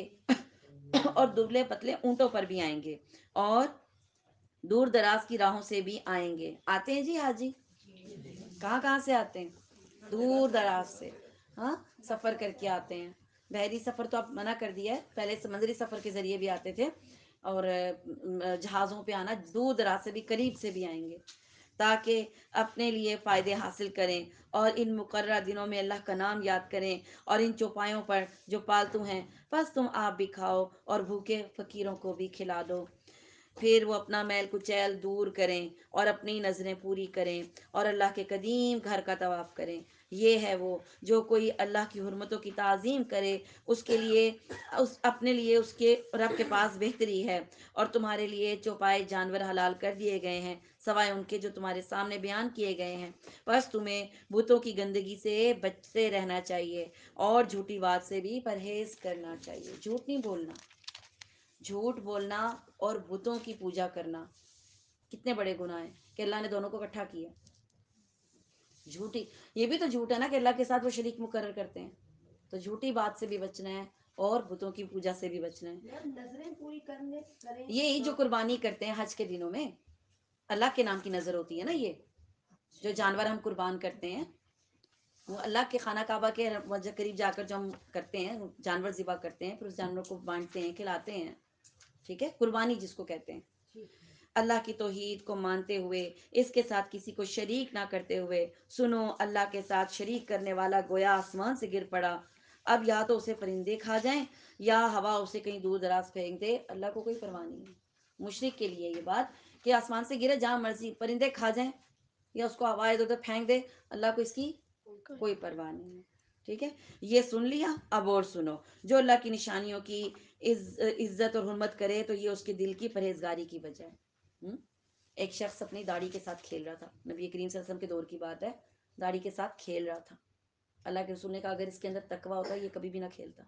Speaker 1: اور دبلے پتلے اونٹوں پر بھی آئیں گے, اور دور دراز کی راہوں سے بھی آئیں گے. آتے ہیں جی حاجی, کہاں کہاں سے آتے ہیں, دور دراز سے. ہاں سفر کر کے آتے ہیں. بحری سفر تو اب منع کر دیا ہے, پہلے سمندری سفر کے ذریعے بھی آتے تھے, اور جہازوں پہ آنا, دور دراز سے بھی, قریب سے بھی آئیں گے, تاکہ اپنے لیے فائدے حاصل کریں, اور ان مقررہ دنوں میں اللہ کا نام یاد کریں, اور ان چوپایوں پر جو پالتو ہیں, بس تم آپ بھی کھاؤ اور بھوکے فقیروں کو بھی کھلا دو. پھر وہ اپنا میل کچیل دور کریں, اور اپنی نظریں پوری کریں, اور اللہ کے قدیم گھر کا طواف کریں. یہ ہے وہ جو کوئی اللہ کی حرمتوں کی تعظیم کرے, اس کے لیے اس اپنے لیے اس کے رب کے پاس بہتری ہے. اور تمہارے لیے چوپائے جانور حلال کر دیے گئے ہیں, سوائے ان کے جو تمہارے سامنے بیان کیے گئے ہیں. بس تمہیں بتوں کی گندگی سے بچتے رہنا چاہیے, اور جھوٹی بات سے بھی پرہیز کرنا چاہیے. جھوٹ نہیں بولنا, جھوٹ بولنا اور بتوں کی پوجا کرنا کتنے بڑے گناہ ہیں, کہ اللہ نے دونوں کو اکٹھا کیا. جھوٹی, یہ بھی تو جھوٹ ہے نا کہ اللہ کے ساتھ وہ شریک مقرر کرتے ہیں. تو جھوٹی بات سے بھی بچنا ہے, اور بتوں کی پوجا سے بھی بچنا ہے.
Speaker 2: میم نظریں پوری کرنے کریں
Speaker 1: یہی جو قربانی کرتے ہیں حج کے دنوں میں, اللہ کے نام کی نظر ہوتی ہے نا. یہ جو جانور ہم قربان کرتے ہیں, وہ اللہ کے خانہ کعبہ کے قریب جا کر جو ہم کرتے ہیں, جانور ذبح کرتے ہیں, پھر اس جانور کو بانٹتے ہیں, کھلاتے ہیں. ٹھیک ہے, قربانی جس کو کہتے ہیں. اللہ کی توحید کو مانتے ہوئے, اس کے ساتھ کسی کو شریک نہ کرتے ہوئے. سنو, اللہ کے ساتھ شریک کرنے والا گویا آسمان سے گر پڑا. اب یا تو اسے پرندے کھا جائیں, یا ہوا اسے کہیں دور دراز پھینک دے, اللہ کو کوئی پرواہ نہیں ہے. مشرک کے لیے یہ بات کہ آسمان سے گرے جہاں مرضی, پرندے کھا جائیں, یا اس کو ہوا ادھر ادھر پھینک دے, اللہ کو اس کی کوئی پرواہ نہیں ہے. ٹھیک ہے, یہ سن لیا. اب اور سنو, جو اللہ کی نشانیوں کی عزت اور حرمت کرے, تو یہ اس کے دل کی پرہیزگاری کی وجہ ہے. ایک شخص اپنی داڑھی کے ساتھ کھیل رہا تھا, نبی کریم صلی اللہ علیہ وسلم کے دور کی بات ہے, داڑھی کے ساتھ کھیل رہا تھا. اللہ کے رسول نے کہا اگر اس کے اندر تقوی ہوتا یہ کبھی بھی نہ کھیلتا.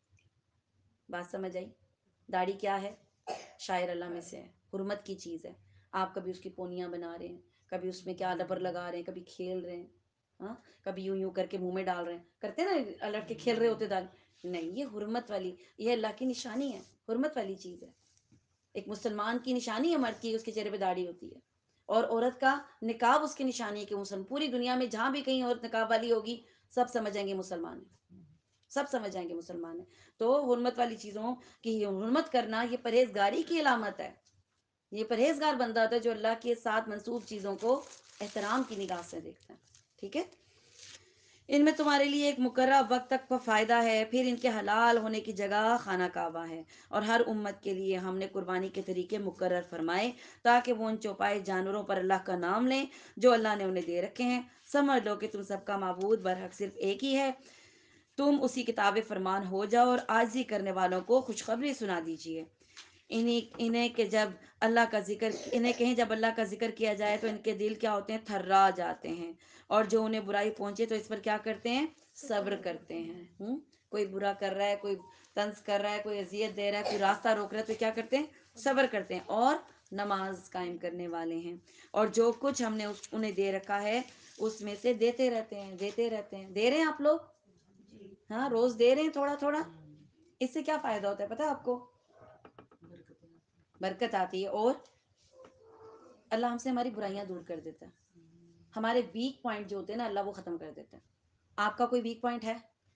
Speaker 1: بات سمجھ آئی؟ داڑھی کیا ہے؟ شاعر اللہ میں سے ہے, حرمت کی چیز ہے. آپ کبھی اس کی پونیاں بنا رہے ہیں, کبھی اس میں کیا لبر لگا رہے ہیں, کبھی کھیل رہے ہیں, ہاں کبھی یوں یوں کر کے منہ میں ڈال رہے ہیں, کرتے ہیں نا الٹ کے کھیل رہے ہوتے دال. نہیں, یہ حرمت والی, یہ اللہ کی نشانی ہے, حرمت والی چیز ہے. ایک مسلمان کی نشانی ہے مرد کی, اس کے چہرے پہ داڑھی ہوتی ہے, اور عورت کا نقاب اس کی نشانی ہے کہ مسلم. پوری دنیا میں جہاں بھی کہیں عورت نقاب والی ہوگی, سب سمجھ جائیں گے مسلمان ہے, سب سمجھ جائیں گے مسلمان ہے. تو حرمت والی چیزوں کی حرمت کرنا یہ پرہیزگاری کی علامت ہے. یہ پرہیزگار بندہ ہوتا ہے جو اللہ کے ساتھ منسوب چیزوں کو احترام کی نگاہ سے دیکھتا ہے. ٹھیک ہے, ان میں تمہارے لیے ایک مقررہ وقت تک کا فائدہ ہے, پھر ان کے حلال ہونے کی جگہ خانہ کعبہ ہے. اور ہر امت کے لیے ہم نے قربانی کے طریقے مقرر فرمائے, تاکہ وہ ان چوپائے جانوروں پر اللہ کا نام لیں جو اللہ نے انہیں دے رکھے ہیں. سمجھ لو کہ تم سب کا معبود برحق صرف ایک ہی ہے. تم اسی کتاب فرمان ہو جاؤ, اور عاجزی کرنے والوں کو خوشخبری سنا دیجیے. انہیں انہیں کہ جب اللہ کا ذکر انہیں کہیں جب اللہ کا ذکر کیا جائے تو ان کے دل کیا ہوتے ہیں, تھرا جاتے ہیں. اور جو انہیں برائی پہنچے تو اس پر کیا کرتے ہیں, صبر کرتے ہیں. ہم کوئی برا کر رہا ہے, کوئی طنز کر رہا ہے, کوئی اذیت دے رہا ہے, کوئی راستہ روک رہا ہے, تو کیا کرتے ہیں, صبر کرتے ہیں, اور نماز قائم کرنے والے ہیں. اور جو کچھ ہم نے انہیں دے رکھا ہے اس میں سے دیتے رہتے ہیں, دیتے رہتے ہیں. دے رہے ہیں آپ لوگ؟ ہاں, روز دے رہے ہیں تھوڑا تھوڑا. اس سے کیا فائدہ ہوتا ہے پتہ ہے آپ کو؟ برکت آتی ہے, اور اللہ ہم سے ہماری برائیاں دور کر دیتا ہے. ہمارے ویک پوائنٹ جو ہوتے ہیں نا اللہ وہ ختم کر دیتا ہے. آپ کا کوئی ویک پوائنٹ ہے؟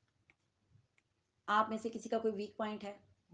Speaker 1: آپ میں سے کسی کا کوئی ویک پوائنٹ ہے؟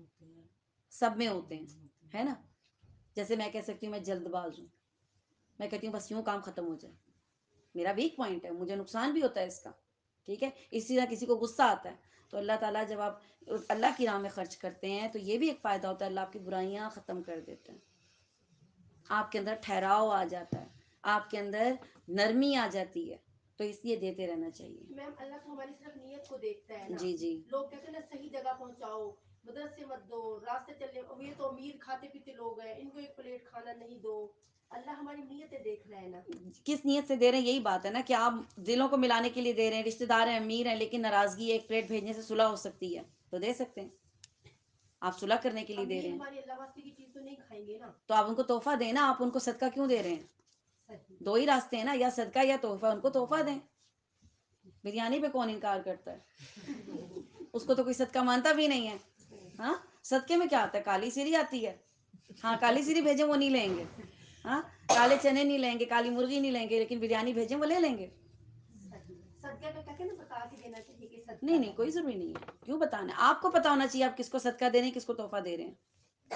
Speaker 1: سب میں ہوتے ہیں ہے نا. جیسے میں کہہ سکتی ہوں میں جلد باز ہوں. میں کہتی ہوں بس یوں کام ختم ہو جائے. میرا ویک پوائنٹ ہے, مجھے نقصان بھی ہوتا ہے اس کا. ٹھیک ہے. اسی طرح کسی کو غصہ آتا ہے تو اللہ تعالیٰ جب آپ اللہ کی راہ میں خرچ کرتے ہیں تو یہ بھی ایک فائدہ ہوتا ہے, اللہ آپ کی برائیاں ختم کر دیتے ہیں. آپ کے اندر ٹھہراؤ آ جاتا ہے, آپ کے اندر نرمی آ جاتی ہے. تو اس لیے دیتے رہنا چاہیے.
Speaker 2: میم اللہ تو ہماری صرف نیت کو دیکھتا ہے نا.
Speaker 1: جی جی.
Speaker 2: لوگ کہتے ہیں نا صحیح جگہ پہنچاؤ, مدرسے مت دو, راستے چلنے, یہ تو امیر کھاتے پیتے لوگ ہیں, ان کو ایک پلیٹ کھانا نہیں دو. اللہ ہماری نیتیں دیکھ رہا ہے نا.
Speaker 1: کس نیت سے دے رہے ہیں یہی بات ہے نا, کہ آپ دلوں کو ملانے کے لیے دے رہے ہیں. رشتہ دار ہیں, امیر ہیں, لیکن ناراضگی ایک پلیٹ بھیجنے سے صلح ہو سکتی ہے تو دے سکتے ہیں. آپ صلح کرنے کے لیے دے رہے ہیں.
Speaker 2: ہماری اللہ واسطے کی چیز تو نہیں کھائیں گے نا.
Speaker 1: تو آپ ان کو تحفہ دیں نا, آپ ان کو صدقہ کیوں دے رہے ہیں؟ دو ہی راستے ہیں نا, یا صدقہ یا تحفہ. ان کو تحفہ دیں. بریانی پہ کون انکار کرتا ہے؟ اس کو تو کوئی صدقہ مانتا بھی نہیں ہے. ہاں صدقے میں کیا آتا ہے؟ کالی سیری آتی ہے. ہاں کالی سیری بھیجیں وہ نہیں لیں گے. ہاں کالے چنے نہیں لیں گے, کالی مرغی نہیں لیں گے, لیکن بریانی بھیجیں وہ لے لیں گے.
Speaker 2: صدقہ تو کہتے ہیں نا بتا کے دینا چاہیے کہ صدقہ
Speaker 1: نہیں نہیں
Speaker 2: ہے.
Speaker 1: کوئی ضروری نہیں ہے. کیوں بتانا ہے؟ آپ کو پتا ہونا چاہیے آپ کس کو صدقہ دے رہے ہیں, کس کو تحفہ دے رہے ہیں.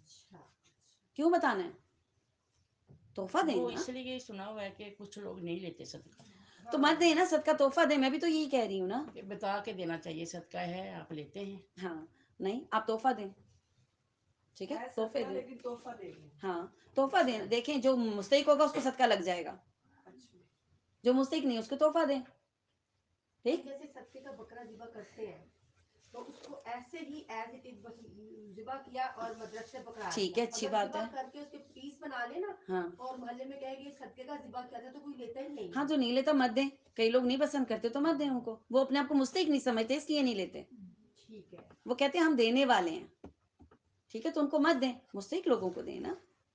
Speaker 1: کیوں بتانا ہے؟ تحفہ دیں
Speaker 3: وہ
Speaker 1: نا.
Speaker 3: اس لیے سنا ہوا ہے کہ کچھ لوگ نہیں لیتے صدقہ.
Speaker 1: تو مت دیں نا صدقہ, تحفہ دیں. میں بھی تو یہی کہہ رہی ہوں نا,
Speaker 3: کہ بتا کے دینا چاہیے صدقہ ہے آپ لیتے ہیں.
Speaker 1: ہاں نہیں آپ تحفہ دیں. ٹھیک ہے تحفے دیں.
Speaker 4: لیکن تحفہ دیں گے.
Speaker 1: ہاں تحفہ دیں. دیکھیں جو مستحق ہوگا اس کو صدقہ لگ جائے گا, جو مستحق نہیں اس کو تحفہ دیں. ٹھیک.
Speaker 2: جیسے صدقے کا بکرا ذبح کرتے ہیں تو اس کو ایسے ہی ایز اٹ از ذبح کیا اور مدرسے پکڑا.
Speaker 1: ٹھیک ہے اچھی بات ہے.
Speaker 2: کر کے اس کے پیس بنا لے نا,
Speaker 1: ہاں
Speaker 2: اور محلے میں کہے گی صدقے کا ذبح کیا تھا, تو کوئی لیتا ہی نہیں.
Speaker 1: ہاں جو نہیں لیتا مت دیں. کئی لوگ نہیں پسند کرتے تو مت دیں ان کو. وہ اپنے آپ کو مستحق نہیں سمجھتے اس لیے نہیں لیتے.
Speaker 2: ٹھیک ہے.
Speaker 1: وہ کہتے ہیں ہم دینے والے ہیں. ٹھیک ہے تو ان کو مت دیں, مستحق لوگوں کو دیں نا.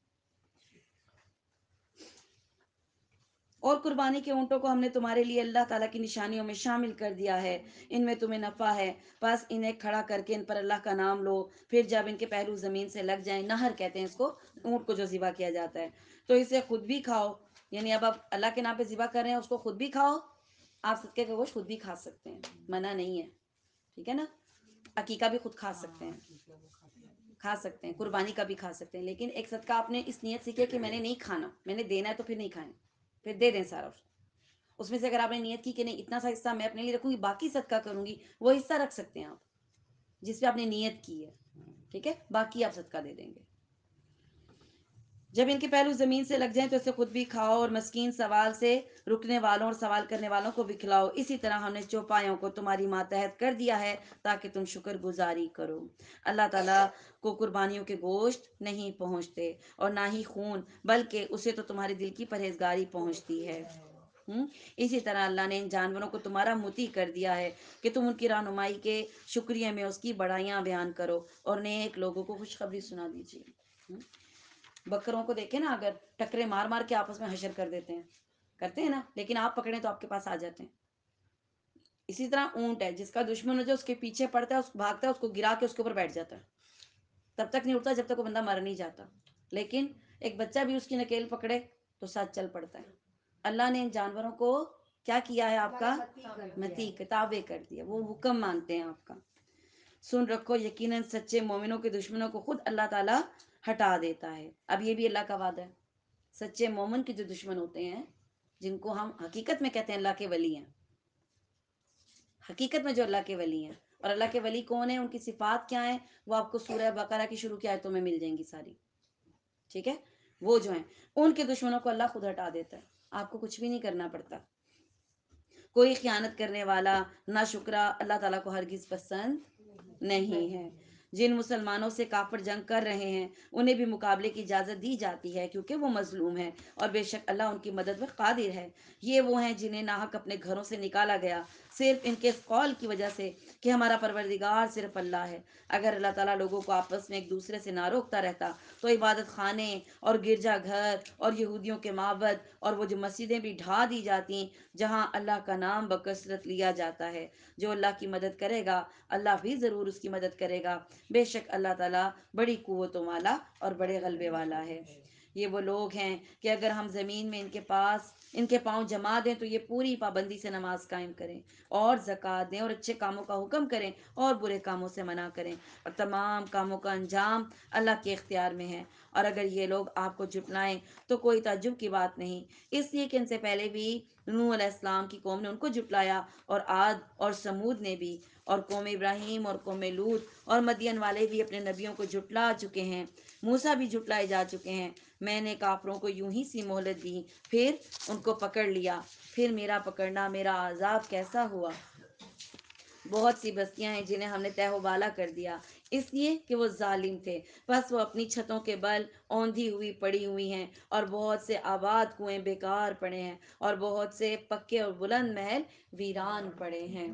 Speaker 1: اور قربانی کے اونٹوں کو ہم نے تمہارے لیے اللہ تعالیٰ کی نشانیوں میں شامل کر دیا ہے. ان میں تمہیں نفع ہے, بس انہیں کھڑا کر کے ان پر اللہ کا نام لو. پھر جب ان کے پہلو زمین سے لگ جائیں, نہر کہتے ہیں اس کو, اونٹ کو جو ذبح کیا جاتا ہے, تو اسے خود بھی کھاؤ. یعنی اب آپ اللہ کے نام پہ ذبح کر رہے ہیں, اس کو خود بھی کھاؤ. آپ صدقے کا گوشت خود بھی کھا سکتے ہیں, منع نہیں ہے. ٹھیک ہے نا. عقیقہ بھی خود کھا سکتے ہیں, کھا سکتے ہیں. قربانی کا بھی کھا سکتے ہیں. لیکن ایک صدقہ آپ نے اس نیت سے کیا کہ میں نے نہیں کھانا, میں نے دینا ہے تو پھر نہیں کھائیں, پھر دے دیں سارا. اس میں سے اگر آپ نے نیت کی کہ نہیں اتنا سا حصہ میں اپنے لیے رکھوں گی, باقی صدقہ کروں گی, وہ حصہ رکھ سکتے ہیں آپ جس پہ آپ نے نیت کی ہے. ٹھیک ہے, باقی آپ صدقہ دے دیں گے. جب ان کے پہلو زمین سے لگ جائیں تو اسے خود بھی کھاؤ, اور مسکین سوال سے رکنے والوں اور سوال کرنے والوں کو بھی کھلاؤ. اسی طرح ہم نے چوپایوں کو تمہاری ماتحت کر دیا ہے تاکہ تم شکر گزاری کرو. اللہ تعالیٰ کو قربانیوں کے گوشت نہیں پہنچتے اور نہ ہی خون, بلکہ اسے تو تمہارے دل کی پرہیزگاری پہنچتی ہے. ہم اسی طرح اللہ نے ان جانوروں کو تمہارا مطیع کر دیا ہے کہ تم ان کی رہنمائی کے شکریہ میں اس کی بڑائیاں بیان کرو اور نیک لوگوں کو خوشخبری سنا دیجیے. بکروں کو دیکھیں نا, اگر ٹکرے مار مار کے آپس میں حشر کر دیتے ہیں, کرتے ہیں نا, لیکن آپ پکڑیں تو آپ کے پاس آ جاتے ہیں. اسی طرح اونٹ ہے, جس کا دشمن ہو جو اس کے پیچھے پڑتا ہے, اس بھاگتا ہے, اس کو گرا کے اس کے اوپر بیٹھ جاتا ہے, تب تک نہیں اٹھتا جب تک وہ بندہ مر نہیں جاتا. لیکن ایک بچہ بھی اس کی نکیل پکڑے تو ساتھ چل پڑتا ہے. اللہ نے ان جانوروں کو کیا کیا ہے, آپ کا مطیع کتابیں کر دیا, وہ حکم مانتے ہیں آپ کا. سن رکھو یقیناً سچے مومنوں کے دشمنوں کو خود اللہ تعالیٰ ہٹا دیتا ہے. اب یہ بھی اللہ کا وعدہ ہے. سچے مومن کے جو دشمن ہوتے ہیں, جن کو ہم حقیقت میں کہتے ہیں اللہ کے ولی ہیں, حقیقت میں جو اللہ کے ولی ہیں, اور اللہ کے ولی کون ہیں, ان کی صفات کیا ہیں, وہ آپ کو سورہ بقرہ کی شروع کی آیتوں میں مل جائیں گی ساری. ٹھیک ہے, وہ جو ہیں ان کے دشمنوں کو اللہ خود ہٹا دیتا ہے. آپ کو کچھ بھی نہیں کرنا پڑتا. کوئی خیانت کرنے والا نہ شکرا اللہ تعالیٰ کو ہرگز پسند نہیں ہے. جن مسلمانوں سے کافر جنگ کر رہے ہیں انہیں بھی مقابلے کی اجازت دی جاتی ہے, کیونکہ وہ مظلوم ہیں, اور بے شک اللہ ان کی مدد میں قادر ہے. یہ وہ ہیں جنہیں ناحق اپنے گھروں سے نکالا گیا صرف ان کے اس قول کی وجہ سے کہ ہمارا پروردگار صرف اللہ ہے. اگر اللہ تعالیٰ لوگوں کو آپس میں ایک دوسرے سے نہ روکتا رہتا تو عبادت خانے اور گرجا گھر اور یہودیوں کے معبد اور وہ جو مسجدیں بھی ڈھا دی جاتی جہاں اللہ کا نام بکثرت لیا جاتا ہے. جو اللہ کی مدد کرے گا اللہ بھی ضرور اس کی مدد کرے گا. بے شک اللہ تعالیٰ بڑی قوتوں والا اور بڑے غلبے والا ہے. یہ وہ لوگ ہیں کہ اگر ہم زمین میں ان کے پاس ان کے پاؤں جما دیں تو یہ پوری پابندی سے نماز قائم کریں اور زکوٰۃ دیں اور اچھے کاموں کا حکم کریں اور برے کاموں سے منع کریں، اور تمام کاموں کا انجام اللہ کے اختیار میں ہے۔ اور اگر یہ لوگ آپ کو جھٹلائیں تو کوئی تعجب کی بات نہیں، اس لیے کہ ان سے پہلے بھی نوح علیہ السلام کی قوم نے ان کو جھٹلایا، اور عاد اور سمود نے بھی، اور قوم ابراہیم اور قوم لوط اور مدین والے بھی اپنے نبیوں کو جھٹلا چکے ہیں، موسیٰ بھی جھٹلائے جا چکے ہیں۔ میں نے کافروں کو یوں ہی سی مہلت دی، پھر ان کو پکڑ لیا، پھر میرا پکڑنا، میرا عذاب کیسا ہوا۔ بہت سی بستیاں ہیں جنہیں ہم نے تہہ و بالا کر دیا، اس لیے کہ وہ ظالم تھے، بس وہ اپنی چھتوں کے بل اوندھی ہوئی پڑی ہوئی ہیں، اور بہت سے آباد کنویں بیکار پڑے ہیں، اور بہت سے پکے اور بلند محل ویران پڑے ہیں۔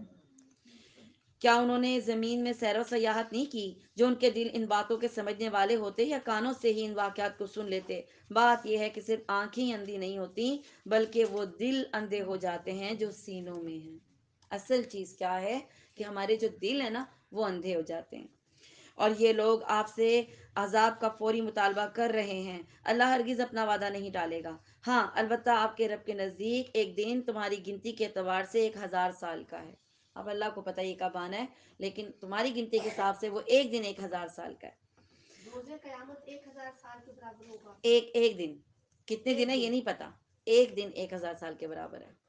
Speaker 1: کیا انہوں نے زمین میں سیر و سیاحت نہیں کی؟ جو ان کے دل ان باتوں کے سمجھنے والے ہوتے یا کانوں سے ہی ان واقعات کو سن لیتے۔ بات یہ ہے کہ صرف آنکھیں اندھی نہیں ہوتی بلکہ وہ دل اندھے ہو جاتے ہیں جو سینوں میں ہیں۔ اصل چیز کیا ہے کہ ہمارے جو دل ہے نا وہ اندھے ہو جاتے ہیں، اور یہ لوگ آپ سے عذاب کا فوری مطالبہ کر رہے ہیں۔ اللہ ہرگز اپنا وعدہ نہیں ٹالے گا، ہاں البتہ آپ کے رب کے نزدیک ایک دن تمہاری گنتی کے اعتبار سے ایک ہزار سال کا ہے۔ اب اللہ کو پتہ یہ کب آنا ہے، لیکن تمہاری گنتی کے حساب سے وہ ایک دن ایک ہزار سال کا ہے۔
Speaker 2: روزے قیامت ایک ہزار سال کے برابر ہوگا۔
Speaker 1: ایک ایک دن کتنے
Speaker 2: ایک
Speaker 1: دن ہے یہ
Speaker 2: دن
Speaker 1: نہیں پتا، ایک دن ایک ہزار سال کے برابر ہے۔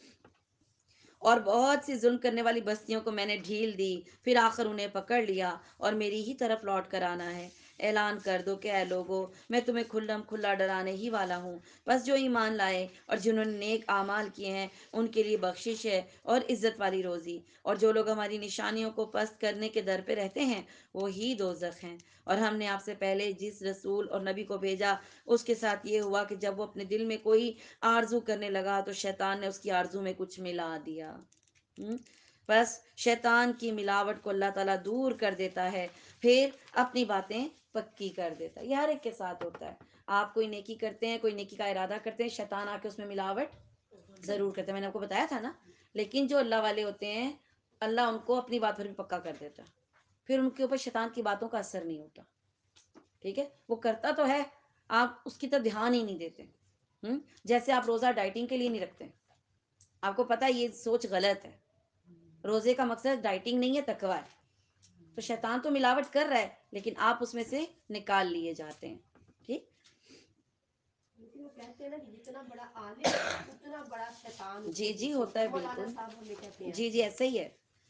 Speaker 1: اور بہت سی ظلم کرنے والی بستیوں کو میں نے ڈھیل دی، پھر آخر انہیں پکڑ لیا اور میری ہی طرف لوٹ کر آنا ہے۔ اعلان کر دو کہ اے لوگو، میں تمہیں کھلم کھلا ڈرانے ہی والا ہوں۔ بس جو ایمان لائے اور جنہوں نے نیک اعمال کیے ہیں ان کے لیے بخشش ہے اور عزت والی روزی، اور جو لوگ ہماری نشانیوں کو پست کرنے کے در پہ رہتے ہیں وہی دوزخ ہیں۔ اور ہم نے آپ سے پہلے جس رسول اور نبی کو بھیجا اس کے ساتھ یہ ہوا کہ جب وہ اپنے دل میں کوئی آرزو کرنے لگا تو شیطان نے اس کی آرزو میں کچھ ملا دیا۔ ہم؟ بس شیطان کی ملاوٹ کو اللہ تعالیٰ دور کر دیتا ہے، پھر اپنی باتیں پکی کر دیتا ہے۔ یہ ہر ایک کے ساتھ ہوتا ہے۔ آپ کوئی نیکی کرتے ہیں، کوئی نیکی کا ارادہ کرتے ہیں، شیطان آ کے اس میں ملاوٹ ضرور کرتا ہے، میں نے آپ کو بتایا تھا نا۔ لیکن جو اللہ والے ہوتے ہیں اللہ ان کو اپنی بات پر بھی پکا کر دیتا ہے، پھر ان کے اوپر شیطان کی باتوں کا اثر نہیں ہوتا۔ ٹھیک ہے، وہ کرتا تو ہے، آپ اس کی طرف دھیان ہی نہیں دیتے۔ ہم؟ جیسے آپ روزہ ڈائٹنگ کے لیے نہیں رکھتے، آپ کو پتہ ہے یہ سوچ غلط ہے۔ روزے کا مقصد ڈائٹنگ نہیں ہے، تقویٰ ہے۔ تو شیطان تو ملاوٹ کر رہا ہے لیکن آپ اس میں سے نکال لیے جاتے ہیں۔ ٹھیک،
Speaker 2: لیکن وہ کہتے ہیں نا کہ جتنا بڑا عالم اتنا بڑا شیطان اس کے
Speaker 1: جی جی
Speaker 2: پیچھے،
Speaker 1: ہوتا ہے
Speaker 2: مولانا
Speaker 1: بالکل،
Speaker 2: صاحب ہمیں کہتے ہیں
Speaker 1: جی
Speaker 2: ایسے۔
Speaker 1: جی ایسا ہی ہے۔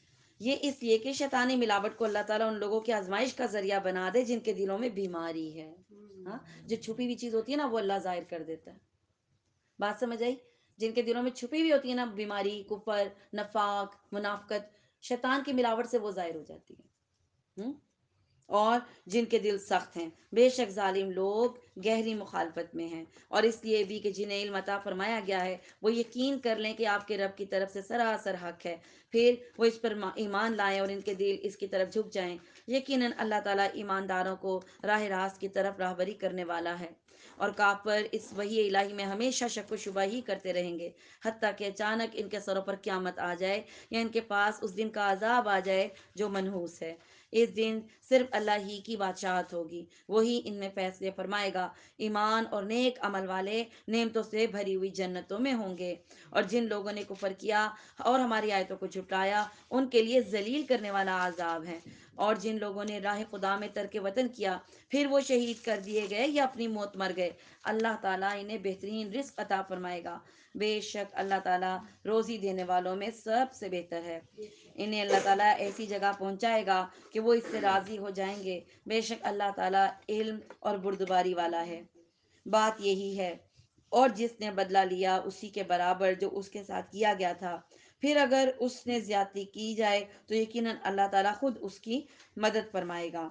Speaker 1: یہ اس لیے کہ شیطانی ملاوٹ کو اللہ تعالیٰ ان لوگوں کی آزمائش کا ذریعہ بنا دے جن کے دلوں میں بیماری ہے۔ ہاں، جو چھپی ہوئی چیز ہوتی ہے نا وہ اللہ ظاہر کر دیتا ہے۔ بات سمجھ آئی؟ جن کے دلوں میں چھپی ہوئی ہوتی ہے نا بیماری، کفر، نفاق، منافقت، شیطان کی ملاوٹ سے وہ ظاہر ہو جاتی ہے۔ ہم؟ اور جن کے دل سخت ہیں، بے شک ظالم لوگ گہری مخالفت میں ہیں، اور اس لیے بھی کہ جنہیں علم عطا فرمایا گیا ہے وہ یقین کر لیں کہ آپ کے رب کی طرف سے سراسر حق ہے، پھر وہ اس پر ایمان لائیں اور ان کے دل اس کی طرف جھک جائیں۔ یقیناً اللہ تعالیٰ ایمانداروں کو راہ راست کی طرف راہبری کرنے والا ہے، اور کافر اس وحی الہی میں ہمیشہ شک و شبہ ہی کرتے رہیں گے، حتیٰ کہ اچانک ان کے سروں پر قیامت آ جائے یا ان کے پاس اس دن کا عذاب آ جائے جو منحوس ہے۔ اس دن صرف اللہ ہی کی بادشاہت ہوگی، وہی ان میں فیصلے فرمائے گا۔ ایمان اور نیک عمل والے نعمتوں سے بھری ہوئی جنتوں میں ہوں گے، اور جن لوگوں نے کفر کیا اور ہماری آیتوں کو جھٹلایا ان کے لیے ذلیل کرنے والا عذاب ہے۔ اور جن لوگوں نے راہ خدا میں ترک وطن کیا پھر وہ شہید کر دیے گئے یا اپنی موت مر گئے، اللہ تعالیٰ انہیں بہترین رزق عطا فرمائے گا۔ بے شک اللہ تعالیٰ روزی دینے والوں میں سب سے بہتر ہے۔ انہیں اللہ تعالیٰ ایسی جگہ پہنچائے گا کہ وہ اس سے راضی ہو جائیں گے۔ بے شک اللہ تعالیٰ علم اور بردباری والا ہے۔ بات یہی ہے، اور جس نے بدلہ لیا اسی کے برابر جو اس کے ساتھ کیا گیا تھا، پھر اگر اس نے زیادتی کی جائے تو یقیناً اللہ تعالیٰ خود اس کی مدد فرمائے گا۔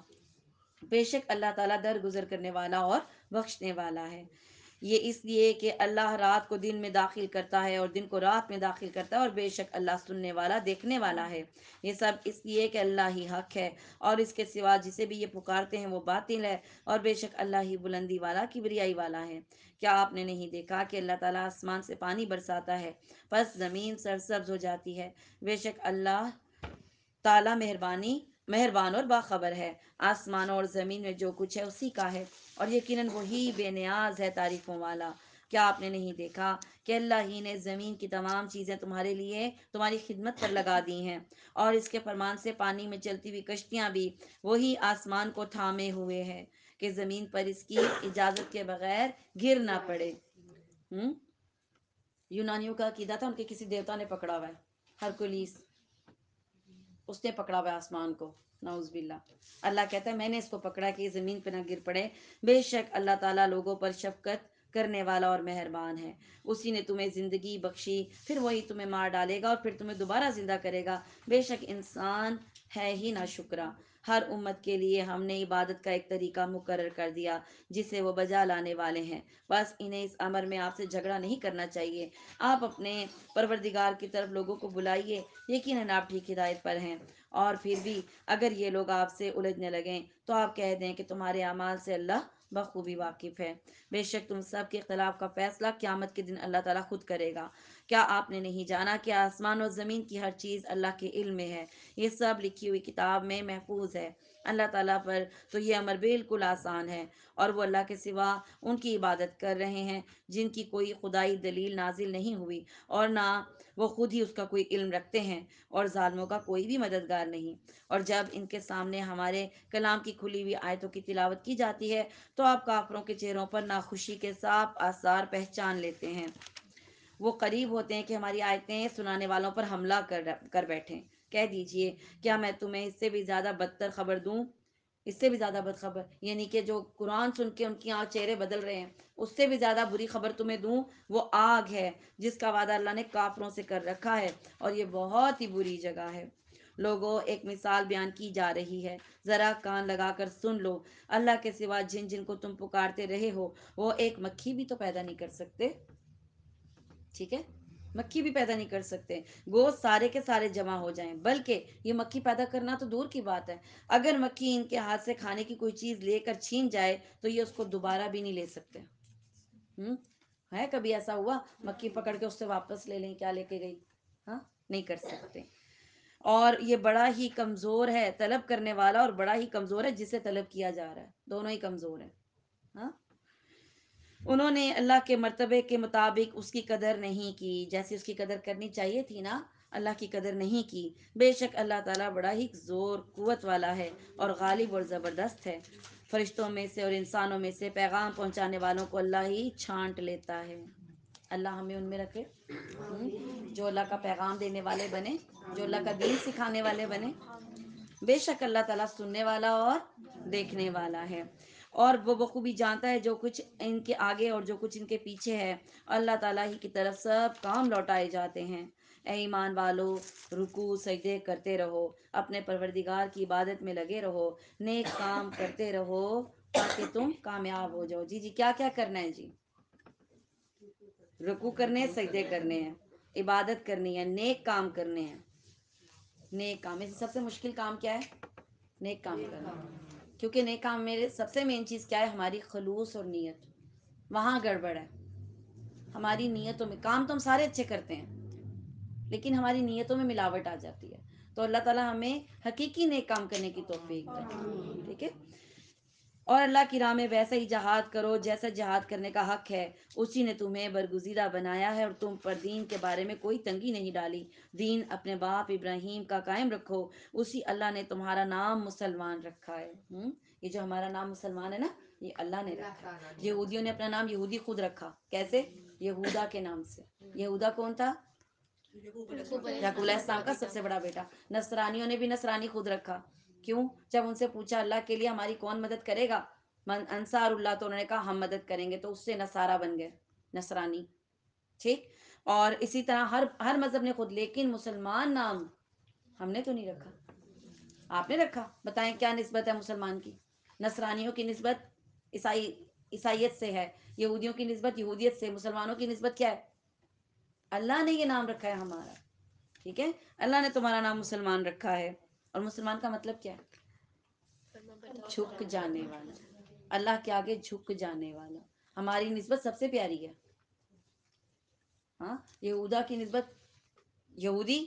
Speaker 1: بے شک اللہ تعالیٰ درگزر کرنے والا اور بخشنے والا ہے۔ یہ اس لیے کہ اللہ رات کو دن میں داخل کرتا ہے اور دن کو رات میں داخل کرتا ہے، اور بے شک اللہ سننے والا دیکھنے والا ہے۔ یہ سب اس لیے کہ اللہ ہی حق ہے اور اس کے سوا جسے بھی یہ پکارتے ہیں وہ باطل ہے، اور بے شک اللہ ہی بلندی والا، کبریائی والا ہے۔ کیا آپ نے نہیں دیکھا کہ اللہ تعالیٰ آسمان سے پانی برساتا ہے پس زمین سرسبز ہو جاتی ہے؟ بے شک اللہ تعالیٰ مہربانی مہربان اور باخبر ہے. آسمانوں اور زمین میں جو کچھ ہے اسی کا ہے، اور یقیناً وہی بے نیاز ہے تعریفوں والا. کیا آپ نے نہیں دیکھا کہ اللہ ہی نے زمین کی تمام چیزیں تمہارے لیے تمہاری خدمت پر لگا دی ہیں، اور اس کے فرمان سے پانی میں چلتی ہوئی کشتیاں بھی وہی آسمان کو تھامے ہوئے ہے کہ زمین پر اس کی اجازت کے بغیر گر نہ پڑے. ہم؟ یونانیوں کا عقیدہ تھا ان کے کسی دیوتا نے پکڑا ہوا ہے، ہرکولیس، اس نے پکڑا ہوا ہے آسمان کو. نعوذ باللہ. اللہ کہتا ہے میں نے اس کو پکڑا کہ یہ زمین پہ نہ گر پڑے. بے شک اللہ تعالیٰ لوگوں پر شفقت کرنے والا اور مہربان ہے. اسی نے تمہیں زندگی بخشی، پھر وہی تمہیں مار ڈالے گا اور پھر تمہیں دوبارہ زندہ کرے گا. بے شک انسان ہے ہی نہ شکرا. ہر امت کے لیے ہم نے عبادت کا ایک طریقہ مقرر کر دیا جسے وہ بجا لانے والے ہیں، بس انہیں اس امر میں آپ سے جھگڑا نہیں کرنا چاہیے. آپ اپنے پروردگار کی طرف لوگوں کو بلائیے، یقیناً آپ ٹھیک ہدایت پر ہیں. اور پھر بھی اگر یہ لوگ آپ سے الجھنے لگیں تو آپ کہہ دیں کہ تمہارے اعمال سے اللہ بخوبی واقف ہے. بے شک تم سب کے اختلاف کا فیصلہ قیامت کے دن اللہ تعالیٰ خود کرے گا. کیا آپ نے نہیں جانا کہ آسمان و زمین کی ہر چیز اللہ کے علم میں ہے؟ یہ سب لکھی ہوئی کتاب میں محفوظ ہے. اللہ تعالیٰ پر تو یہ امر بالکل آسان ہے، اور وہ اللہ کے سوا ان کی عبادت کر رہے ہیں جن کی کوئی خدائی دلیل نازل نہیں ہوئی، اور نہ وہ خود ہی اس کا کوئی علم رکھتے ہیں، اور ظالموں کا کوئی بھی مددگار نہیں. اور جب ان کے سامنے ہمارے کلام کی کھلی ہوئی آیتوں کی تلاوت کی جاتی ہے تو آپ کافروں کے چہروں پر ناخوشی کے صاف آثار پہچان لیتے ہیں. وہ قریب ہوتے ہیں کہ ہماری آیتیں سنانے والوں پر حملہ کر کر بیٹھیں. کہہ دیجئے کیا میں تمہیں اس سے بھی زیادہ بدتر خبر دوں؟ اس سے بھی زیادہ بد خبر، یعنی کہ جو قرآن سن کے ان کی آنکھ چہرے بدل رہے ہیں، اس سے بھی زیادہ بری خبر تمہیں دوں؟ وہ آگ ہے جس کا وعدہ اللہ نے کافروں سے کر رکھا ہے، اور یہ بہت ہی بری جگہ ہے. لوگوں ایک مثال بیان کی جا رہی ہے، ذرا کان لگا کر سن لو. اللہ کے سوا جن جن کو تم پکارتے رہے ہو وہ ایک مکھی بھی تو پیدا نہیں کر سکتے. ٹھیک ہے، مکھی بھی پیدا نہیں کر سکتے. گو سارے کے سارے جمع ہو جائیں، بلکہ یہ مکھی پیدا کرنا تو دور کی بات ہے. اگر مکھی ان کے ہاتھ سے کھانے کی کوئی چیز لے کر چھین جائے تو یہ اس کو دوبارہ بھی نہیں لے سکتے. ہم؟ ہے کبھی ایسا ہوا مکھی پکڑ کے اس سے واپس لے لیں؟ کیا لے کے گئی؟ ہاں، نہیں کر سکتے. اور یہ بڑا ہی کمزور ہے طلب کرنے والا، اور بڑا ہی کمزور ہے جسے طلب کیا جا رہا ہے. دونوں ہی کمزور ہیں. ہاں، انہوں نے اللہ کے مرتبے کے مطابق اس کی قدر نہیں کی جیسی اس کی قدر کرنی چاہیے تھی نا. اللہ کی قدر نہیں کی. بے شک اللہ تعالیٰ بڑا ہی زور قوت والا ہے اور غالب اور زبردست ہے. فرشتوں میں سے اور انسانوں میں سے پیغام پہنچانے والوں کو اللہ ہی چھانٹ لیتا ہے. اللہ ہمیں ان میں رکھے جو اللہ کا پیغام دینے والے بنے، جو اللہ کا دین سکھانے والے بنے. بے شک اللہ تعالیٰ سننے والا اور دیکھنے والا ہے، اور وہ بخوبی جانتا ہے جو کچھ ان کے آگے اور جو کچھ ان کے پیچھے ہے. اللہ تعالیٰ ہی کی طرف سب کام لوٹائے جاتے ہیں. اے ایمان والو، رکوع سجدے کرتے رہو، اپنے پروردگار کی عبادت میں لگے رہو، نیک کام کرتے رہو تاکہ تم کامیاب ہو جاؤ. جی جی کیا کیا کرنا ہے جی؟ رکوع کرنے، سجدے کرنے ہیں، عبادت کرنی ہے، نیک کام کرنے ہیں. نیک کام میں سے سب سے مشکل کام کیا ہے؟ نیک کام کرنا. کیونکہ نیک کام میں سب سے مین چیز کیا ہے؟ ہماری خلوص اور نیت. وہاں گڑبڑ ہے ہماری نیتوں میں. کام تو ہم سارے اچھے کرتے ہیں لیکن ہماری نیتوں میں ملاوٹ آ جاتی ہے. تو اللہ تعالیٰ ہمیں حقیقی نیک کام کرنے کی توفیق دے. ٹھیک ہے، اور اللہ کی راہ میں ویسا ہی جہاد کرو جیسا جہاد کرنے کا حق ہے. اسی نے تمہیں برگزیدہ بنایا ہے اور تم پر دین کے بارے میں کوئی تنگی نہیں ڈالی. دین اپنے باپ ابراہیم کا قائم رکھو، اسی اللہ نے تمہارا نام مسلمان رکھا ہے. ہم؟ یہ جو ہمارا نام مسلمان ہے نا، یہ اللہ نے رکھا. یہودیوں نے اپنا نام یہودی خود رکھا. کیسے؟ یہودا کے نام سے. یہودا کون تھا؟ یعقوب علیہ السلام کا سب سے بڑا بیٹا. نصرانیوں نے بھی نصرانی خود رکھا. کیوں؟ جب ان سے پوچھا اللہ کے لیے ہماری کون مدد کرے گا؟ من انصار اللہ، تو انہوں نے کہا ہم مدد کریں گے، تو اس سے نصارہ بن گئے، نصرانی. ٹھیک. اور اسی طرح ہر ہر مذہب نے خود. لیکن مسلمان نام ہم نے تو نہیں رکھا. آپ نے رکھا. بتائیں کیا نسبت ہے مسلمان کی؟ نصرانیوں کی نسبت عیسائی عیسائیت سے ہے، یہودیوں کی نسبت یہودیت سے. مسلمانوں کی نسبت کیا ہے؟ اللہ نے یہ نام رکھا ہے ہمارا. ٹھیک ہے، اللہ نے تمہارا نام مسلمان رکھا ہے. اور مسلمان کا مطلب کیا ہے؟ جھک جانے والا. اللہ کے آگے جھک جانے والا. ہماری نسبت سب سے پیاری ہے. ہاں، یہودا کی نسبت یہودی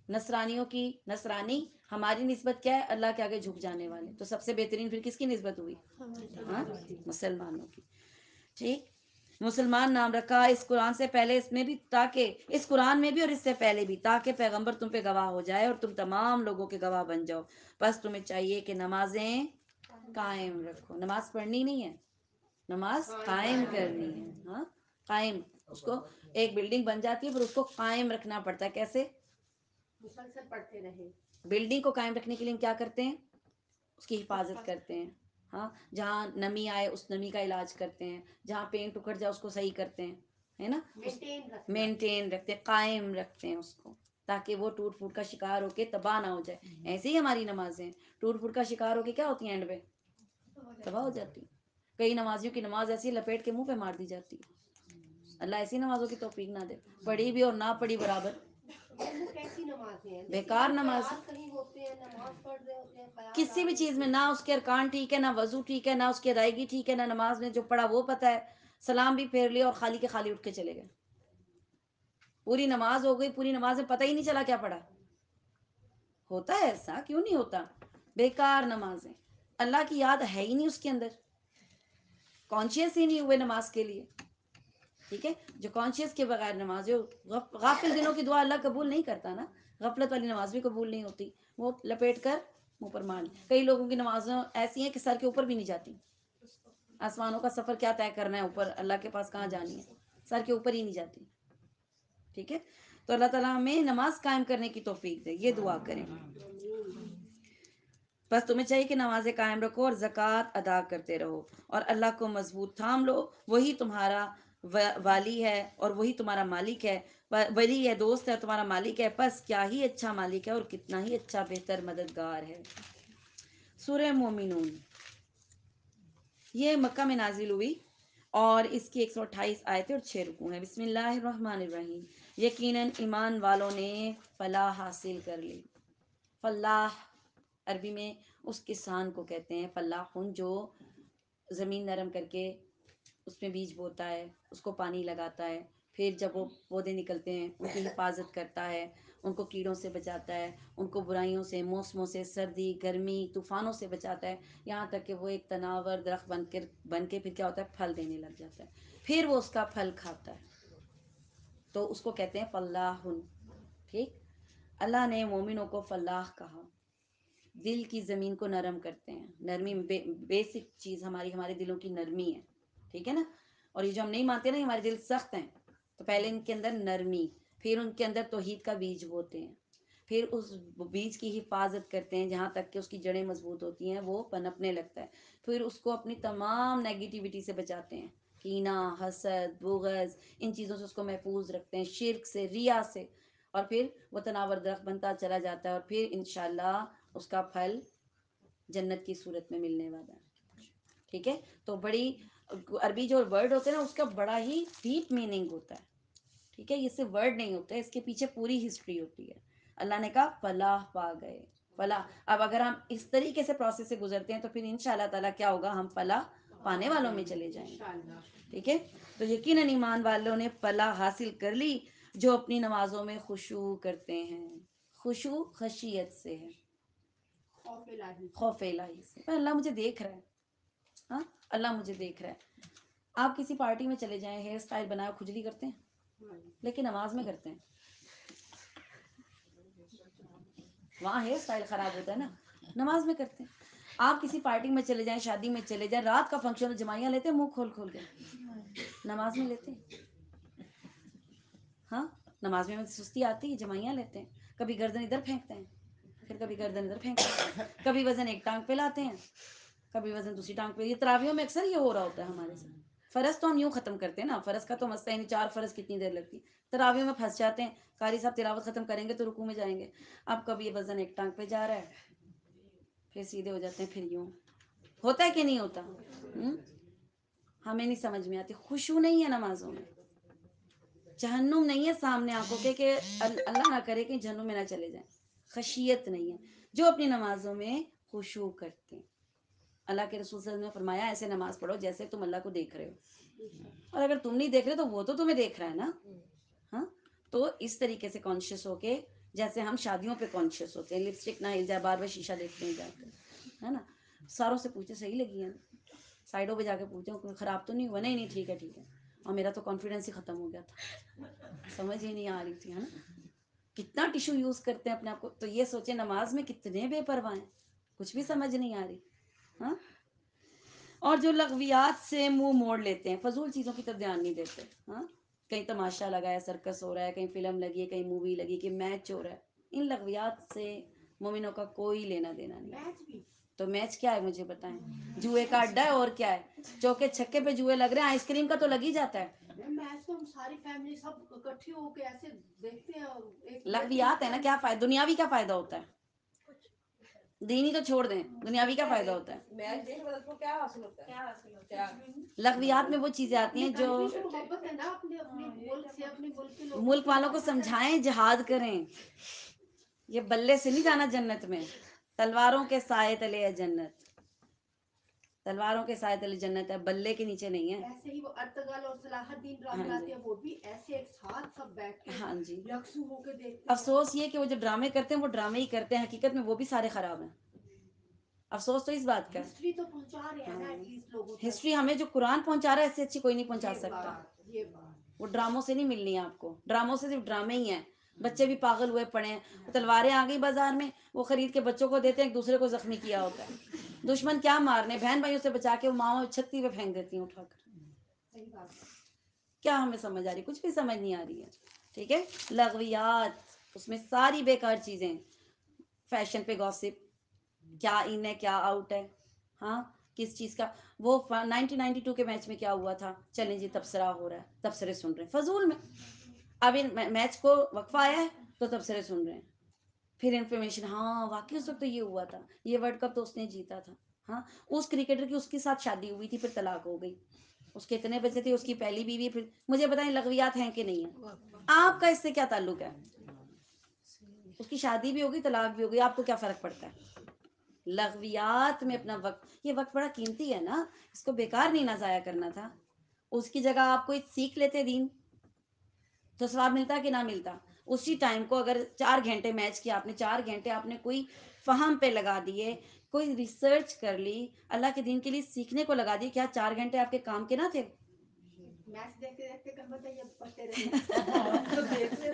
Speaker 1: نصرانیوں کی نصرانی ہماری نسبت کیا ہے؟ اللہ کے آگے جھک جانے والے. تو سب سے بہترین پھر کس کی نسبت ہوئی؟ ہاں مسلمانوں کی. ٹھیک. مسلمان نام رکھا اس قرآن سے پہلے اس میں بھی، تاکہ اس قرآن میں بھی اور اس سے پہلے بھی، تاکہ پیغمبر تم پہ گواہ ہو جائے اور تم تمام لوگوں کے گواہ بن جاؤ. بس تمہیں چاہیے کہ نمازیں قائم رکھو. نماز پڑھنی نہیں ہے، نماز قائم کرنی ہے. ہاں قائم. اس کو ایک بلڈنگ بن جاتی ہے پھر اس کو قائم رکھنا پڑتا ہے. کیسے؟
Speaker 2: مسلسل پڑھتے رہے.
Speaker 1: بلڈنگ کو قائم رکھنے کے لیے ہم کیا کرتے ہیں؟ اس کی حفاظت کرتے ہیں. ہاں جہاں نمی آئے اس نمی کا علاج کرتے ہیں، جہاں پینٹ اکھڑ جائے اس کو صحیح کرتے ہیں، ہے نا،
Speaker 2: مینٹین رکھنا.
Speaker 1: مینٹین رکھتے ہیں، قائم رکھتے ہیں اس کو، تاکہ وہ ٹوٹ پھوٹ کا شکار ہو کے تباہ نہ ہو جائے. ایسے ہی ہماری نمازیں ٹوٹ پھوٹ کا شکار ہو کے کیا ہوتی ہیں؟ اینڈ پہ تباہ ہو جاتی. کئی نمازیوں کی نماز ایسی لپیٹ کے منہ پہ مار دی جاتی. اللہ ایسی نمازوں کی توفیق نہ دے. پڑھی بھی اور نہ پڑھی برابر.
Speaker 2: وہ کیسی نمازیں ہیں؟
Speaker 1: بیکار نماز.
Speaker 2: خیال کہیں ہوتے ہیں، نماز پڑھ رہے ہوتے ہیں، خیال
Speaker 1: کسی بھی چیز میں نہ اس کے ارکان ٹھیک ہے، نہ وضو ٹھیک ہے، نہ اس کی ادائیگی ٹھیک ہے، نہ نماز میں جو پڑھا وہ پتہ ہے. سلام بھی پھیر لیا اور خالی کے خالی اٹھ کے چلے گئے. پوری نماز ہو گئی، پوری نماز میں پتہ ہی نہیں چلا کیا پڑھا. ہوتا ہے ایسا؟ کیوں نہیں ہوتا؟ بیکار نمازیں. اللہ کی یاد ہے ہی نہیں اس کے اندر، کانشیس ہی نہیں ہوئے نماز کے لیے. ٹھیک ہے. جو کانشیس کے بغیر نماز ہو، غافل دلوں کی دعا اللہ قبول نہیں کرتا نا. غفلت والی نماز بھی قبول نہیں ہوتی. وہ لپیٹ کر منہ پر مان. کئی لوگوں کی نمازیں ایسی ہیں کہ سر کے اوپر بھی نہیں جاتی. آسمانوں کا سفر کیا طے کرنا ہے اوپر، اللہ کے پاس کہاں جانی ہے، سر کے اوپر ہی نہیں جاتی. ٹھیک ہے. تو اللہ تعالیٰ ہمیں نماز قائم کرنے کی توفیق دے، یہ دعا کریں. بس تمہیں چاہیے کہ نمازیں قائم رکھو اور زکوٰۃ ادا کرتے رہو اور اللہ کو مضبوط تھام لو. وہی تمہارا والی ہے اور وہی تمہارا مالک ہے. ولی ہے، دوست ہے، تمہارا مالک ہے. پس کیا ہی اچھا مالک ہے اور کتنا ہی اچھا بہتر مددگار ہے. سورہ مومنون یہ مکہ میں نازل ہوئی اور اس کی ایک سو اٹھائیس آیتیں اور چھ رکوع ہیں. بسم اللہ الرحمن الرحیم. یقیناً ایمان والوں نے فلاح حاصل کر لی. فلاح عربی میں اس کسان کو کہتے ہیں. فلاحن جو زمین نرم کر کے اس میں بیج بوتا ہے، اس کو پانی لگاتا ہے، پھر جب وہ پودے نکلتے ہیں ان کی حفاظت کرتا ہے، ان کو کیڑوں سے بچاتا ہے، ان کو برائیوں سے، موسموں سے، سردی گرمی طوفانوں سے بچاتا ہے، یہاں تک کہ وہ ایک تناور درخت بن کے بن کے پھر کیا ہوتا ہے؟ پھل دینے لگ جاتا ہے. پھر وہ اس کا پھل کھاتا ہے تو اس کو کہتے ہیں فلاحن. ٹھیک. اللہ نے مومنوں کو فلاح کہا. دل کی زمین کو نرم کرتے ہیں. نرمی بے بیسک چیز ہماری ہمارے دلوں کی نرمی ہے. ٹھیک ہے نا. اور یہ جو ہم نہیں مانتے نا ہمارے دل سخت ہیں، تو پہلے ان کے اندر نرمی، پھر ان کے اندر توحید کا بیج بوتے ہیں، پھر اس بیج کی حفاظت کرتے ہیں جہاں تک کہ اس کی جڑیں مضبوط ہوتی ہیں، وہ پنپنے لگتا ہے. پھر اس کو اپنی تمام نیگیٹیوٹی سے بچاتے ہیں، کینہ، حسد، بغض، ان چیزوں سے اس کو محفوظ رکھتے ہیں، شرک سے، ریا سے. اور پھر وہ تناور درخت بنتا چلا جاتا ہے اور پھر انشاءاللہ اس کا پھل جنت کی صورت میں ملنے والا ہے. ٹھیک ہے. تو بڑی عربی جو ورڈ ہوتے ہیں نا اس کا بڑا ہی ڈیپ میننگ ہوتا ہے. ٹھیک ہے. یہ صرف ورڈ نہیں ہوتا ہے، اس کے پیچھے پوری ہسٹری ہوتی ہے. اللہ نے کہا فلاح پا گئے. فلاح. اب اگر ہم اس طریقے سے پروسیس سے گزرتے ہیں تو پھر انشاءاللہ تعالیٰ کیا ہوگا؟ ہم فلاح پانے والوں میں چلے جائیں گے. ٹھیک ہے. تو یقیناً ایمان والوں نے فلاح حاصل کر لی جو اپنی نمازوں میں خشوع کرتے ہیں. خشوع خشیت سے ہے،
Speaker 2: خوف الہی.
Speaker 1: خوف الہی سے. اللہ مجھے دیکھ رہا ہے. ہاں اللہ مجھے دیکھ رہا ہے. آپ کسی پارٹی میں چلے جائیں، ہیئر اسٹائل بنایا کھجلی کرتے ہیں لیکن نماز میں کرتے ہیں. وہاں ہیئر اسٹائل خراب ہوتا ہے نا، نماز میں کرتے ہیں. آپ کسی پارٹی میں چلے جائیں، شادی میں چلے جائیں، رات کا فنکشن میں جمائیاں لیتے ہیں منہ کھول کھول کے، نماز میں لیتے ہیں. ہاں نماز میں سستی آتی ہے، جمائیاں لیتے ہیں. کبھی گردن ادھر پھینکتے ہیں، پھر کبھی گردن ادھر پھینکتے ہیں، کبھی وزن ایک ٹانگ پہ لاتے ہیں، کبھی وزن دوسری ٹانگ پہ. یہ تراویحوں میں اکثر یہ ہو رہا ہوتا ہے ہمارے ساتھ. فرض تو ہم یوں ختم کرتے ہیں نا، فرض کا تو مسئلہ ہے نہیں، چار فرض کتنی دیر لگتی. تراویحوں میں پھنس جاتے ہیں. قاری صاحب تلاوت ختم کریں گے تو رکوع میں جائیں گے، اب کبھی یہ وزن ایک ٹانگ پہ جا رہا ہے، پھر سیدھے ہو جاتے ہیں، پھر یوں. ہوتا ہے کہ نہیں ہوتا؟ ہمیں نہیں سمجھ میں آتی. خشوع نہیں ہے نمازوں میں. جہنم نہیں ہے سامنے آنکھوں کے کہ اللہ نہ کرے کہ جہنم میں نہ چلے جائیں. خشیت نہیں ہے. جو اپنی نمازوں میں خشوع کرتے ہیں. اللہ کے رسول صلی اللہ علیہ وسلم نے فرمایا ایسے نماز پڑھو جیسے تم اللہ کو دیکھ رہے ہو، اور اگر تم نہیں دیکھ رہے تو وہ تو تمہیں دیکھ رہا ہے نا. ہاں تو اس طریقے سے کانشیس ہو کے جیسے ہم شادیوں پہ کانشیس ہوتے ہیں، لپسٹک نہ ہل جائے، بار بار شیشہ دیکھتے ہیں جا کر، ہے نا. ساروں سے پوچھے صحیح لگی ہیں، سائڈوں پہ جا کے پوچھیں کوئی خراب تو نہیں ہوا، نہیں نہیں ٹھیک ہے ٹھیک ہے. اور میرا تو کانفیڈینس ہی ختم ہو گیا تھا، سمجھ ہی نہیں آ رہی تھی، ہے نا. کتنا ٹیشو یوز کرتے ہیں اپنے آپ کو، تو یہ سوچیں نماز میں کتنے بے پرواہ ہیں، کچھ بھی سمجھ نہیں آ رہی. ہاں. اور جو لغویات سے منہ موڑ لیتے ہیں، فضول چیزوں کی طرف دھیان نہیں دیتے. ہاں. کہیں تماشا لگا ہے، سرکس ہو رہا ہے، کہیں فلم لگی ہے، کہیں مووی لگی، کہیں میچ ہو رہا ہے، ان لغویات سے مومنوں کا کوئی لینا دینا نہیں.
Speaker 2: میچ بھی
Speaker 1: تو میچ کیا ہے مجھے بتائیں؟ جوئے کا اڈا ہے اور کیا ہے. چوکے چھکے پہ جوئے لگ رہے ہیں، آئس کریم کا تو لگ ہی جاتا ہے.
Speaker 2: میچ تو ہم ساری فیملی سب اکٹھے ہو کے ایسے دیکھتے ہیں. اور ایک
Speaker 1: لغویات ہے نا، کیا فائدہ دنیاوی کیا فائدہ ہوتا ہے؟ دینی تو چھوڑ دیں، دنیاوی کیا فائدہ ہوتا ہے؟
Speaker 2: کیا حاصل ہوتا ہے؟
Speaker 1: لغویات میں وہ چیزیں آتی ہیں جو
Speaker 2: محبت ہے نا اپنے اپنے ملک سے، اپنے ملک کے لوگوں
Speaker 1: ملک والوں کو سمجھائیں جہاد کریں. یہ بلے سے نہیں جانا جنت میں، تلواروں کے سائے تلے ہے جنت. تلواروں کے سائے تلے جنت ہے، بلے کے نیچے نہیں ہے.
Speaker 2: ایسے ہی وہ ارطغرل اور صلاح الدین ڈرامے
Speaker 1: ہاں
Speaker 2: لاتے
Speaker 1: جی.
Speaker 2: ہیں، وہ بھی ایسے ایک ساتھ سب بیٹھ کے
Speaker 1: ہاں جی.
Speaker 2: یکسو ہو کے دیکھتے ہیں.
Speaker 1: افسوس یہ کہ وہ جو ڈرامے کرتے ہیں وہ ڈرامے ہی کرتے ہیں، حقیقت میں وہ بھی سارے خراب ہیں. افسوس تو اس بات کا.
Speaker 2: ہسٹری تو پہنچا رہے ہیں نا ایٹ لیسٹ لوگوں تک.
Speaker 1: ہسٹری ہمیں جو قرآن پہنچا رہا ہے اس سے اچھی کوئی نہیں پہنچا
Speaker 2: یہ
Speaker 1: سکتا.
Speaker 2: بات یہ بات
Speaker 1: وہ ڈراموں سے نہیں ملنی ہے آپ کو، ڈراموں سے صرف ڈرامے ہی ہیں. بچے بھی پاگل ہوئے پڑے ہیں. تلواریں آ گئی بازار میں، وہ خرید کے بچوں کو دیتے ہیں، ایک دوسرے کو زخمی کیا ہوتا ہے. دشمن کیا مارنے، بہن بھائیوں سے بچا کے وہ ماں چھتی پہ پھینک دیتی ہیں اٹھا کر.
Speaker 2: صحیح بات ہے.
Speaker 1: کیا ہمیں سمجھ آ رہی؟ کچھ بھی سمجھ نہیں آ رہی ہے. ٹھیک ہے. لغویات اس میں ساری بیکار چیزیں، فیشن پہ گوسپ، کیا ان ہے کیا آؤٹ ہے. ہاں. کس چیز کا وہ نائنٹین نائنٹی ٹو کے میچ میں کیا ہوا تھا، چلیں جی تبصرہ ہو رہا ہے، تبصرے سن رہے ہیں فضول میں. اب ان میچ کو وقفہ آیا ہے تو تبصرے سن رہے ہیں، پھر انفارمیشن ہاں واقعی اس وقت تو یہ ہوا تھا، یہ ورلڈ کپ تو اس نے جیتا تھا. ہاں. اس کرکٹر کی اس کے ساتھ شادی ہوئی تھی، پھر طلاق ہو گئی. اس کے اتنے بچے تھے، اس کی پہلی بیوی. پھر مجھے بتائیں لغویات ہیں کہ نہیں ہیں؟ آپ کا اس سے کیا تعلق ہے؟ اس کی شادی بھی ہوگی، طلاق بھی ہوگی، آپ کو کیا فرق پڑتا ہے؟ لغویات میں اپنا وقت، یہ وقت بڑا قیمتی ہے نا، اس کو بیکار نہیں نہ ضائع کرنا تھا. اس کی جگہ آپ کوئی سیکھ لیتے دین تو ثواب ملتا کہ نہ ملتا. اسی ٹائم کو اگر چار گھنٹے میچ کیا آپ نے، چار گھنٹے آپ نے کوئی فہم پہ لگا دیے، کوئی ریسرچ کر لی، اللہ کے دین کے لیے سیکھنے کو لگا دی، کیا چار گھنٹے آپ کے کام کے نہ تھے؟
Speaker 2: میچ دیکھتے دیکھتے کر بتائیے پڑھتے رہتے.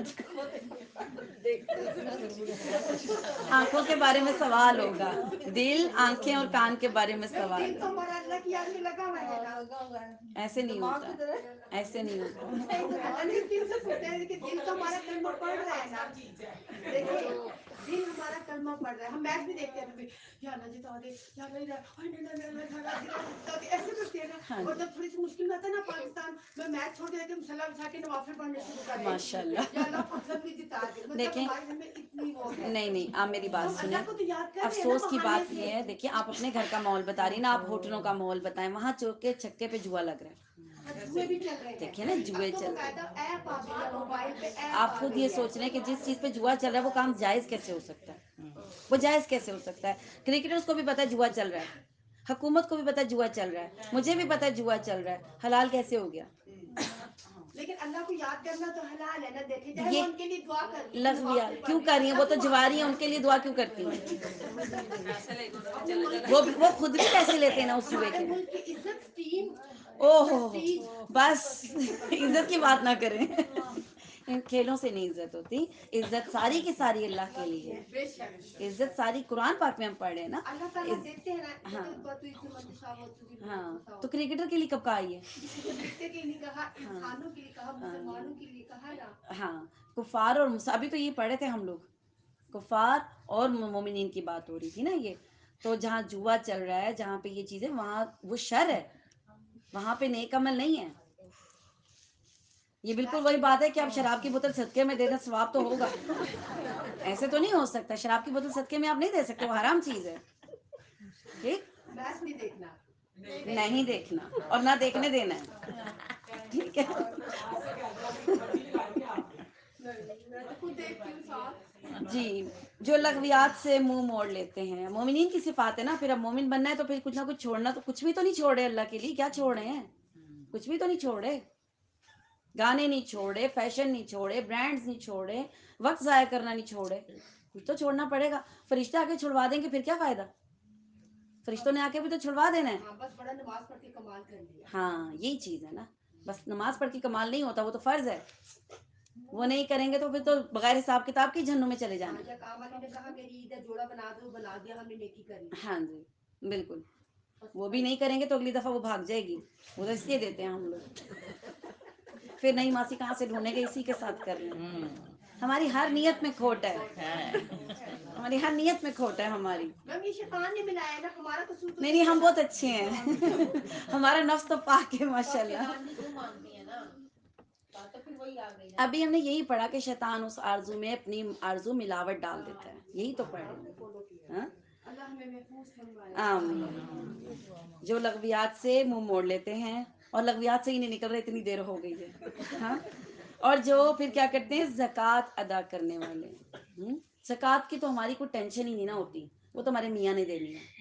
Speaker 1: آنکھوں کے بارے میں سوال ہوگا، دل، آنکھیں اور کان کے بارے میں سوال
Speaker 2: دل تو
Speaker 1: ہے.
Speaker 2: ہمارا اللہ کی یاد میں لگا ہوا ہے نا.
Speaker 1: ایسے نہیں ہوتا، ایسے نہیں ہوتا.
Speaker 2: اللہ نے دل سے پوچھا ہے کہ دل تو ہمارا کلمہ پڑھ رہا ہے نا. دیکھیں دل ہمارا کلمہ پڑھ رہا ہے. ہم میچ بھی دیکھتے ہیں، یا اللہ جتا دے، یا اللہ ایسے کرتے ہیں نا. اور جب تھوڑی سی مشکل میں آتا ہے نا پاکستان میں، میچ چھوڑ کے مسلح بچھا کے نوافل پڑھنے شروع کر دیتے
Speaker 1: ماشاء
Speaker 2: ہیں،
Speaker 1: اللہ.
Speaker 2: یا اللہ پاکستان بھی جتا دے. مطلب
Speaker 1: دیکھیں
Speaker 2: ہمارے گھر میں اتنی وہ ہے.
Speaker 1: نہیں نہیں آپ میری بات
Speaker 2: ہم
Speaker 1: سنیں.
Speaker 2: اللہ کو تو یاد کر رہے ہیں نا
Speaker 1: افسوس کی
Speaker 2: بہانے
Speaker 1: بات
Speaker 2: سے.
Speaker 1: یہ ہے، دیکھیں آپ اپنے گھر کا ماحول بتا رہی نا، آپ ہوٹلوں کا ماحول بتائیں، وہاں چوکے چھکے پہ جوا لگ رہا ہے.
Speaker 2: جوئے بھی چل رہے ہیں.
Speaker 1: دیکھیں نا جوئے
Speaker 2: اب تو
Speaker 1: چل رہے ہیں.
Speaker 2: باقاعدہ ایپ آ گئی ہے، موبائل پہ ایپ
Speaker 1: آپ
Speaker 2: آ
Speaker 1: خود یہ
Speaker 2: گئی ہے.
Speaker 1: سوچ رہے ہیں کہ جس چیز پہ جوا چل رہا ہے وہ کام جائز کیسے ہو سکتا ہے؟ وہ جائز کیسے ہو سکتا ہے؟ کرکٹرز کو بھی پتا ہے جوا چل رہا ہے، حکومت کو بھی پتا ہے جوا چل رہا ہے، مجھے بھی پتا ہے جوا چل رہا ہے، حلال کیسے ہو گیا؟
Speaker 2: لیکن اللہ کو یاد کرنا تو حلال ہے نا. دیکھیں چاہے وہ
Speaker 1: یہ
Speaker 2: ان کے لیے دعا کر رہی ہے،
Speaker 1: لغویات کیوں کر رہی ہیں؟ وہ تو جواری ہیں، ان کے لیے دعا کیوں کرتی ہیں؟ وہ وہ خود بھی پیسے لیتے ہیں نا اس جوئے
Speaker 2: ہمارے
Speaker 1: کے.
Speaker 2: ملک کی عزت ٹیم
Speaker 1: اوہ ہو ہو، بس عزت کی بات نہ کریں. ان کھیلوں سے نہیں عزت ہوتی، عزت ساری کی ساری اللہ کے لیے ہے.
Speaker 2: بے شک
Speaker 1: عزت ساری قرآن پاک میں ہم پڑھ رہے ہیں نا.
Speaker 2: اللہ تعالیٰ دیتے ہیں نا.
Speaker 1: ہاں
Speaker 2: ہاں
Speaker 1: ہاں. تو کرکٹر کے لیے کب کہا یہ؟
Speaker 2: کرکٹر کے لیے کہا، انسانوں کے لیے کہا، مسلمانوں کے لیے کہا نا.
Speaker 1: ہاں. کفار اور ابھی تو یہ پڑھے تھے ہم لوگ، کفار اور مومنین کی بات ہو رہی تھی نا. یہ تو جہاں جوا چل رہا ہے، جہاں پہ یہ چیزیں، وہاں وہ شر ہے، وہاں پہ نیک عمل نہیں ہے. یہ بالکل وہی بات ہے کہ آپ شراب کی بوتل صدقے میں دے دیں ثواب تو ہوگا. ایسے تو نہیں ہو سکتا. شراب کی بوتل صدقے میں آپ نہیں دے سکتے، وہ حرام چیز ہے. ٹھیک.
Speaker 2: میچ نہیں دیکھنا،
Speaker 1: نہیں دیکھنا اور نہ دیکھنے دینا ہے. ٹھیک ہے.
Speaker 2: میں تو خود دیکھتی ہوں ساتھ.
Speaker 1: جی. جو لغویات سے منہ موڑ لیتے ہیں، مومنین کی صفات ہے نا. پھر اب مومن بننا ہے تو پھر کچھ نہ کچھ چھوڑنا، تو کچھ بھی تو نہیں چھوڑے اللہ کے لیے. کیا چھوڑے ہیں؟ کچھ بھی تو نہیں چھوڑے. گانے نہیں چھوڑے, فیشن نہیں چھوڑے, برانڈز نہیں چھوڑے, وقت ضائع کرنا نہیں چھوڑے, کچھ تو چھوڑنا پڑے گا. فرشتے آ کے چھڑوا دیں گے پھر کیا فائدہ, فرشتوں نے آ کے بھی تو چھڑوا دینا ہے.
Speaker 2: ہاں بس بڑا نماز پڑھ کے کمال کر لیا.
Speaker 1: ہاں یہی چیز ہے نا, بس نماز پڑھ کے کمال نہیں ہوتا, وہ تو فرض ہے, وہ نہیں کریں گے تو پھر تو بغیر حساب کتاب کی جہنم میں چلے جانا.
Speaker 2: ہاں جب کام والی نے کہا میری عید ہے جوڑا بنا دو, بنا دیا ہم نے, نیکی کر لی.
Speaker 1: ہاں جی بالکل, وہ بھی نہیں کریں گے تو اگلی دفعہ وہ بھاگ جائے گی, وہ تو اس لیے دیتے ہیں ہم لوگ, پھر نئی ماسی کہاں سے ڈھونڈیں گے, اسی کے ساتھ کر لیں.
Speaker 3: ہوں
Speaker 1: ہماری ہر نیت میں کھوٹ ہے,
Speaker 3: ہے.
Speaker 1: ہماری ہر نیت میں کھوٹ ہے ہماری.
Speaker 2: میم یہ شیطان نے ملایا نا, ہمارا قصور تو
Speaker 1: نہیں نہیں, ہم بہت اچھے ہیں, ہمارا نفس تو پاک ہے ماشاء اللہ.
Speaker 2: مانتے ہیں نا, بات تو پھر وہی آ گئی.
Speaker 1: ابھی ہم نے یہی پڑھا کہ شیطان اس آرزو میں اپنی آرزو ملاوٹ ڈال دیتا ہے, یہی تو پڑھے. ہاں
Speaker 2: اللہ ہمیں محفوظ فرمائے.
Speaker 1: آمین. جو لغویات سے منہ موڑ لیتے ہیں, اور لغویات سے ہی نہیں نکل رہے, اتنی دیر ہو گئی ہے. ہاں, اور جو پھر کیا کرتے ہیں, زکوٰۃ ادا کرنے والے. زکوٰۃ کی تو ہماری کوئی ٹینشن ہی نہیں نہ ہوتی, وہ تو ہمارے میاں نے دینی ہے,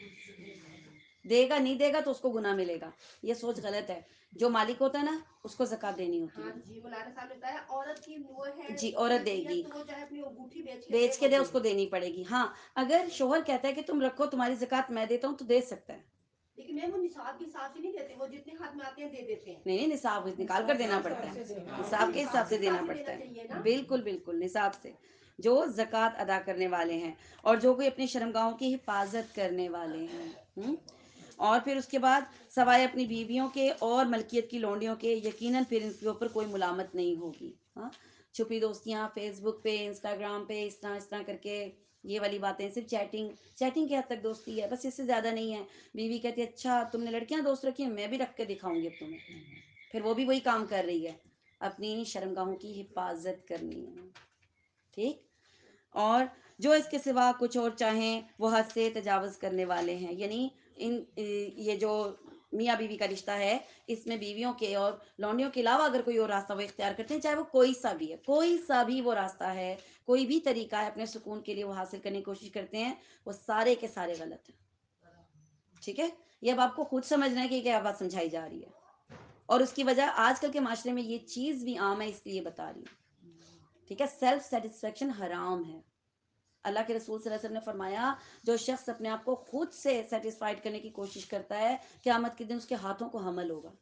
Speaker 1: دے گا نہیں دے گا تو اس کو گناہ ملے گا. یہ سوچ غلط ہے, جو مالک ہوتا ہے نا اس کو زکوٰۃ دینی ہوتی
Speaker 2: ہاں
Speaker 1: ہے.
Speaker 2: جی, مولانا صاحب نے بتایا عورت کی وہ ہے
Speaker 1: جی عورت دے گی,
Speaker 2: تو وہ چاہے اپنی انگوٹھی بیچ کے
Speaker 1: بیچ کے دے,
Speaker 2: وہ
Speaker 1: اس کو دینی پڑے گی. ہاں اگر شوہر کہتا ہے کہ تم رکھو, تمہاری زکوٰۃ میں دیتا ہوں, تو دے سکتا ہے.
Speaker 2: لیکن میم وہ نصاب کے حساب سے نہیں دیتے, وہ جتنے ہاتھ میں آتے ہیں دے دیتے ہیں.
Speaker 1: نہیں نہیں, نصاب نکال کر دینا پڑتا ہے, نصاب کے حساب سے دینا پڑتا ہے. بالکل بالکل, نصاب سے. جو زکوٰۃ ادا کرنے والے ہیں, اور جو کوئی اپنی شرمگاہوں کی حفاظت کرنے والے ہیں. اور پھر اس کے بعد سوائے اپنی بیویوں کے اور ملکیت کی لونڈیوں کے, یقیناً پھر ان کے اوپر کوئی ملامت نہیں ہوگی. ہاں, چھپی دوستیاں فیس بک پہ, انسٹاگرام پہ, اس طرح اس طرح کر کے, یہ والی باتیں, صرف چیٹنگ چیٹنگ کی حد تک دوستی ہے, بس اس سے زیادہ نہیں ہے. بیوی کہتی ہے اچھا تم نے لڑکیاں دوست رکھی ہیں, میں بھی رکھ کے دکھاؤں گی اب تمہیں, پھر وہ بھی وہی کام کر رہی ہے, اپنی شرمگاہوں کی حفاظت کرنی ہے. ٹھیک, اور جو اس کے سوا کچھ اور چاہیں وہ حد سے تجاوز کرنے والے ہیں. یعنی ان یہ جو میاں بیوی کا رشتہ ہے, اس میں بیویوں کے اور لونڈیوں کے علاوہ اگر کوئی اور راستہ وہ اختیار کرتے ہیں, چاہے وہ کوئی سا بھی ہے, کوئی سا بھی وہ راستہ ہے, کوئی بھی طریقہ ہے اپنے سکون کے لیے وہ حاصل کرنے کی کوشش کرتے ہیں, وہ سارے کے سارے غلط ہیں. ٹھیک ہے, یہ اب آپ کو خود سمجھنا ہے کہ کیا بات سمجھائی جا رہی ہے, اور اس کی وجہ آج کل کے معاشرے میں یہ چیز بھی عام ہے, اس لیے بتا رہی ہوں. ٹھیک ہے, سیلف سیٹسفیکشن حرام ہے. اللہ کے رسول صلی اللہ علیہ وسلم نے فرمایا, جو شخص اپنے آپ کو خود سے سیٹسفائڈ کرنے کی کوشش کرتا ہے, قیامت کے دن اس کے ہاتھوں کو حمل ہوگا.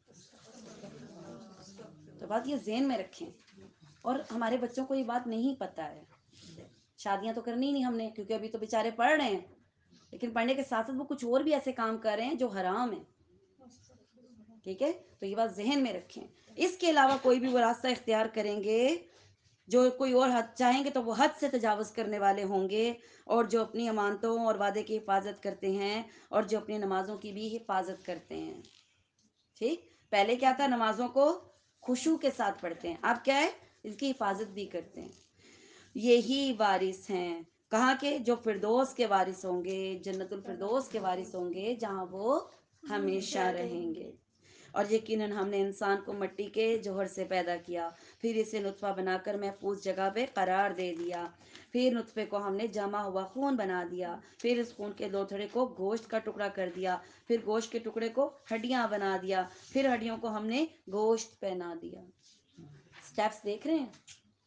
Speaker 1: تو بات یہ ذہن میں رکھیں, اور ہمارے بچوں کو یہ بات نہیں پتہ ہے. شادیاں تو کرنی نہیں ہم نے, کیونکہ ابھی تو بیچارے پڑھ رہے ہیں, لیکن پڑھنے کے ساتھ ساتھ وہ کچھ اور بھی ایسے کام کر رہے ہیں جو حرام ہیں. ٹھیک ہے, تو یہ بات ذہن میں رکھیں. اس کے علاوہ کوئی بھی وہ راستہ اختیار کریں گے, جو کوئی اور حد چاہیں گے تو وہ حد سے تجاوز کرنے والے ہوں گے, اور جو اپنی امانتوں اور وعدے کی حفاظت کرتے ہیں, اور جو اپنی نمازوں کی بھی حفاظت کرتے ہیں. ٹھیک, پہلے کیا تھا, نمازوں کو خشوع کے ساتھ پڑھتے ہیں, اب کیا ہے, اس کی حفاظت بھی کرتے ہیں. یہی وارث ہیں, کہاں کے, جو فردوس کے وارث ہوں گے, جنت الفردوس کے وارث ہوں گے, جہاں وہ ہمیشہ رہیں گے. اور یقیناً ہم نے انسان کو مٹی کے جوہر سے پیدا کیا, پھر اسے نطفہ بنا کر محفوظ جگہ پہ قرار دے دیا, پھر نطفے کو ہم نے جمع ہوا خون بنا دیا, پھر اس خون کے لوتھڑے کو گوشت کا ٹکڑا کر دیا, پھر گوشت کے ٹکڑے کو ہڈیاں بنا دیا, پھر ہڈیوں کو ہم نے گوشت پہنا دیا. سٹیپس دیکھ رہے ہیں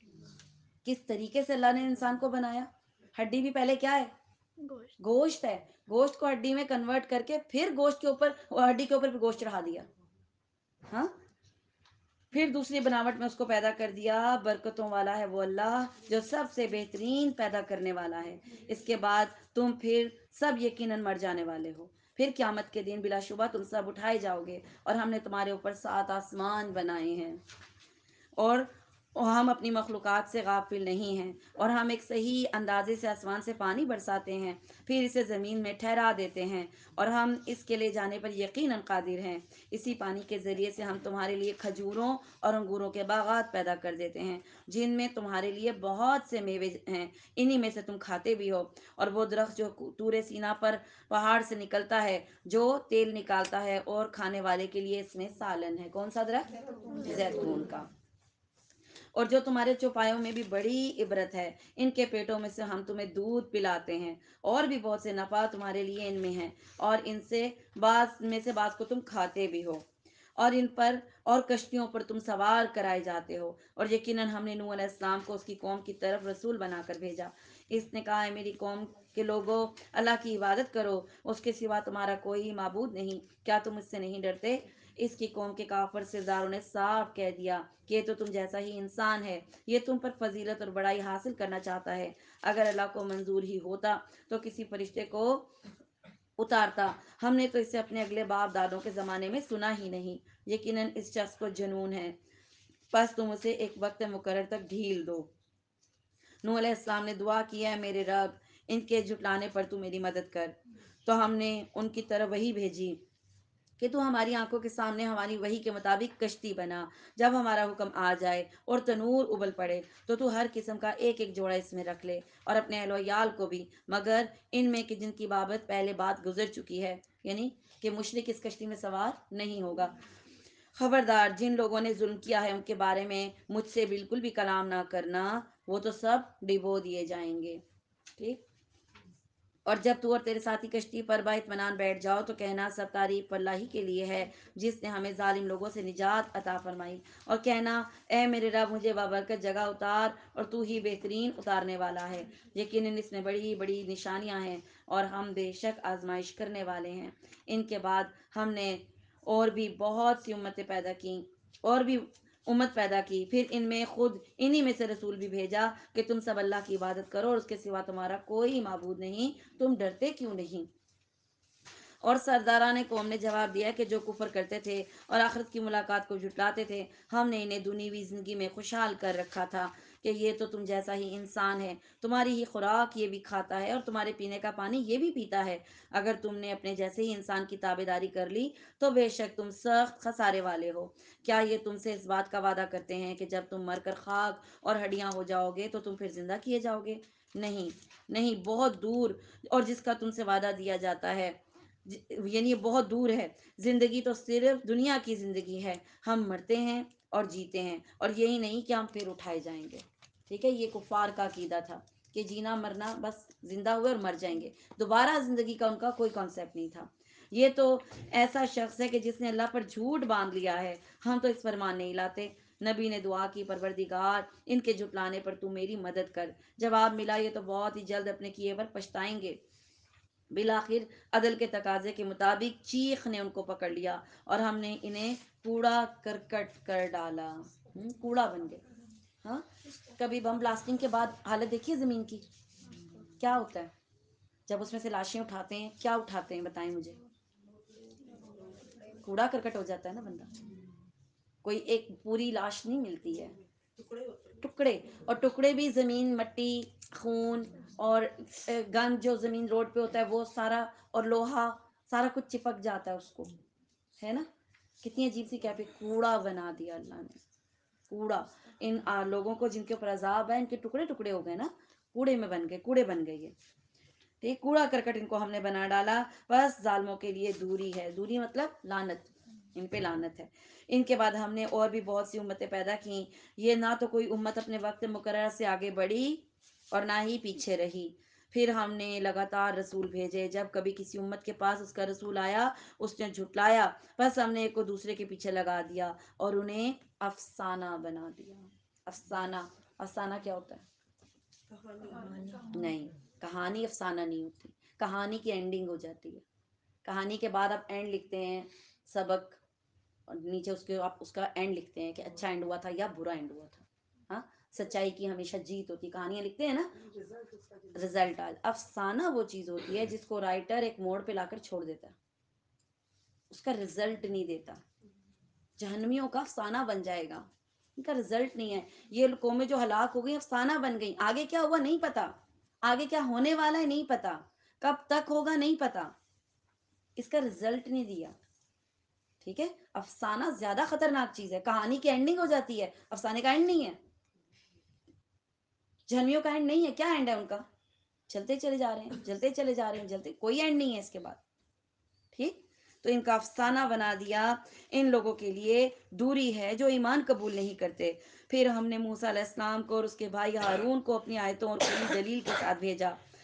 Speaker 1: کس طریقے سے اللہ نے انسان کو بنایا. ہڈی بھی پہلے کیا ہے, گوشت ہے, گوشت کو ہڈی میں کنورٹ کر کے پھر گوشت کے اوپر, ہڈی کے اوپر بھی گوشت چڑھا دیا. ہاں, پھر دوسری بناوٹ میں اس کو پیدا کر دیا. برکتوں والا ہے وہ اللہ, جو سب سے بہترین پیدا کرنے والا ہے. اس کے بعد تم پھر سب یقیناً مر جانے والے ہو, پھر قیامت کے دن بلا شبہ تم سب اٹھائے جاؤ گے, اور ہم نے تمہارے اوپر سات آسمان بنائے ہیں, اور ہم اپنی مخلوقات سے غافل نہیں ہیں, اور ہم ایک صحیح اندازے سے آسمان سے پانی برساتے ہیں, پھر اسے زمین میں ٹھہرا دیتے ہیں, اور ہم اس کے لے جانے پر یقیناً قادر ہیں. اسی پانی کے ذریعے سے ہم تمہارے لیے کھجوروں اور انگوروں کے باغات پیدا کر دیتے ہیں, جن میں تمہارے لیے بہت سے میوے ہیں, انہی میں سے تم کھاتے بھی ہو. اور وہ درخت جو طور سینا پر پہاڑ سے نکلتا ہے, جو تیل نکالتا ہے, اور کھانے والے کے لیے اس میں سالن ہے. کون سا درخت, زیتون کا. اور جو تمہارے چوپایوں میں بھی بڑی عبرت ہے, ان کے پیٹوں میں سے ہم تمہیں دودھ پلاتے ہیں, اور بھی بہت سے نفع تمہارے لیے ان میں ہیں, اور ان سے بعض میں سے بعض کو تم کھاتے بھی ہو. اور ان پر اور کشتیوں پر تم سوار کرائے جاتے ہو، اور یقیناً ہم نے نوح علیہ السلام کو اس کی قوم کی طرف رسول بنا کر بھیجا۔ اس نے کہا ہے میری قوم کے لوگوں، اللہ کی عبادت کرو، اس کے سوا تمہارا کوئی معبود نہیں، کیا تم اس سے نہیں ڈرتے؟ اس کی قوم کے کافر سرداروں نے صاف کہہ دیا کہ یہ تو تم جیسا ہی انسان ہے، یہ تم پر فضیلت اور بڑائی حاصل کرنا چاہتا ہے۔ اگر اللہ کو منظور ہی ہوتا تو کسی فرشتے کو اتارتا، ہم نے تو اسے اپنے اگلے باپ دادوں کے زمانے میں سنا ہی نہیں۔ یقیناً اس شخص کو جنون ہے، بس تم اسے ایک وقت مقرر تک ڈھیل دو۔ نوح علیہ السلام نے دعا کی ہے میرے رب، ان کے جھٹلانے پر تو میری مدد کر۔ تو ہم نے ان کی طرف وہی بھیجی کہ تو ہماری آنکھوں کے سامنے ہماری وحی کے مطابق کشتی بنا، جب ہمارا حکم آ جائے اور تنور ابل پڑے تو تو ہر قسم کا ایک ایک جوڑا اس میں رکھ لے، اور اپنے اہل و عیال کو بھی، مگر ان میں کہ جن کی بابت پہلے بات گزر چکی ہے، یعنی کہ مشرک اس کشتی میں سوار نہیں ہوگا۔ خبردار، جن لوگوں نے ظلم کیا ہے ان کے بارے میں مجھ سے بالکل بھی کلام نہ کرنا، وہ تو سب ڈبو دیے جائیں گے۔ ٹھیک۔ اور جب تو اور تیرے ساتھی کشتی پر با اطمینان بیٹھ جاؤ تو کہنا سب تعریف اللہ ہی کے لیے ہے جس نے ہمیں ظالم لوگوں سے نجات عطا فرمائی، اور کہنا اے میرے رب مجھے بابرکت جگہ اتار، اور تو ہی بہترین اتارنے والا ہے۔ یقیناً اس میں بڑی بڑی نشانیاں ہیں اور ہم بے شک آزمائش کرنے والے ہیں۔ ان کے بعد ہم نے اور بھی بہت سی امتیں پیدا کی اور بھی امت پیدا کی، پھر ان میں خود انہی میں سے رسول بھی بھیجا کہ تم سب اللہ کی عبادت کرو اور اس کے سوا تمہارا کوئی معبود نہیں، تم ڈرتے کیوں نہیں؟ اور سرداران قوم نے جواب دیا کہ جو کفر کرتے تھے اور آخرت کی ملاقات کو جھٹلاتے تھے، ہم نے انہیں دنیوی زندگی میں خوشحال کر رکھا تھا کہ یہ تو تم جیسا ہی انسان ہے، تمہاری ہی خوراک یہ بھی کھاتا ہے اور تمہارے پینے کا پانی یہ بھی پیتا ہے۔ اگر تم نے اپنے جیسے ہی انسان کی تابع داری کر لی تو بے شک تم سخت خسارے والے ہو۔ کیا یہ تم سے اس بات کا وعدہ کرتے ہیں کہ جب تم مر کر خاک اور ہڈیاں ہو جاؤ گے تو تم پھر زندہ کیے جاؤ گے؟ نہیں نہیں، بہت دور۔ اور جس کا تم سے وعدہ دیا جاتا ہے یعنی یہ بہت دور ہے۔ زندگی تو صرف دنیا کی زندگی ہے، ہم مرتے ہیں اور جیتے ہیں، اور یہی نہیں کہ ہم پھر اٹھائے جائیں گے۔ ٹھیک ہے، یہ کفار کا عقیدہ تھا کہ جینا مرنا، بس زندہ ہوئے اور مر جائیں گے، دوبارہ زندگی کا ان کا کوئی کانسیپٹ نہیں تھا۔ یہ تو ایسا شخص ہے کہ جس نے اللہ پر جھوٹ باندھ لیا ہے، ہم تو اس پر مان نہیں لاتے۔ نبی نے دعا کی پروردگار ان کے جھٹلانے پر تو میری مدد کر۔ جواب ملا یہ تو بہت ہی جلد اپنے کیے پر پچھتائیں گے۔ بالآخر عدل کے تقاضے کے مطابق چیخ نے ان کو پکڑ لیا اور ہم نے انہیں کوڑا کرکٹ کر ڈالا، ہم، کوڑا بن گئے۔ ہاں، کبھی بم بلاسٹنگ کے بعد حالت دیکھیے زمین کی کیا ہوتا ہے جب اس میں سے لاشیں اٹھاتے ہیں؟ کیا اٹھاتے ہیں بتائیں مجھے؟ کوڑا کرکٹ ہو جاتا ہے نا بندہ، کوئی ایک پوری لاش نہیں ملتی ہے، ٹکڑے، اور ٹکڑے بھی زمین، مٹی، خون اور گند جو زمین روڈ پہ ہوتا ہے وہ سارا، اور لوہا، سارا کچھ چپک جاتا ہے اس کو، ہے نا؟ کتنی عجیب سی کیفی، کوڑا بنا دیا اللہ نے، کوڑا۔ ان آ, لوگوں کو جن کے اوپر عذاب ہے ان کے ٹکڑے ٹکڑے ہو گئے نا، کوڑے میں بن گئے، کوڑے بن گئے یہ، ٹھیک، کوڑا کرکٹ ان کو ہم نے بنا ڈالا، بس ظالموں کے لیے دوری ہے۔ دوری مطلب لعنت، ان پہ لعنت ہے۔ ان کے بعد ہم نے اور بھی بہت سی امتیں پیدا کیں، یہ نہ تو کوئی امت اپنے وقت مقررہ سے آگے بڑھی اور نہ ہی پیچھے رہی۔ پھر ہم نے لگاتار رسول بھیجے، جب کبھی کسی امت کے پاس اس کا رسول آیا اس نے جھٹلایا، بس ہم نے ایک کو دوسرے کے پیچھے لگا دیا اور انہیں افسانہ بنا دیا۔ افسانہ، افسانہ کیا ہوتا ہے؟ نہیں، کہانی افسانہ نہیں ہوتی، کہانی کی اینڈنگ ہو جاتی ہے۔ کہانی کے بعد آپ اینڈ لکھتے ہیں، سبق، اور نیچے اس کے آپ اس کا اینڈ لکھتے ہیں کہ اچھا اینڈ ہوا تھا یا برا اینڈ ہوا تھا۔ ہاں، سچائی کی ہمیشہ جیت ہوتی، کہانیاں لکھتے ہیں نا، رزلٹ آج۔ افسانہ وہ چیز ہوتی ہے جس کو رائٹر ایک موڑ پہ لا کر چھوڑ دیتا ہے، اس کا رزلٹ نہیں دیتا۔ جہنمیوں کا افسانہ بن جائے گا، ان کا رزلٹ نہیں ہے۔ یہ قومیں جو ہلاک ہو گئی افسانہ بن گئی، آگے کیا ہوا نہیں پتا، آگے کیا ہونے والا ہے نہیں پتا، کب تک ہوگا نہیں پتا، اس کا رزلٹ نہیں دیا۔ ٹھیک ہے، افسانہ زیادہ خطرناک چیز ہے، کہانی کی اینڈنگ ہو جاتی ہے، افسانے کا اینڈ نہیں ہے۔ جہنمیوں کا اینڈ نہیں ہے، کیا اینڈ ہے ان کا؟ چلتے چلے جا رہے ہیں، جلتے چلے جا رہے ہیں، جلتے، کوئی اینڈ نہیں ہے اس کے بعد۔ ٹھیک، تو ان کا افسانہ بنا دیا۔ ان لوگوں کے لیے دوری ہے جو ایمان قبول نہیں کرتے۔ پھر ہم نے موسیٰ علیہ السلام کو اور اس کے بھائی ہارون کو اپنی آیتوں اور پوری دلیل کے ساتھ بھیجا،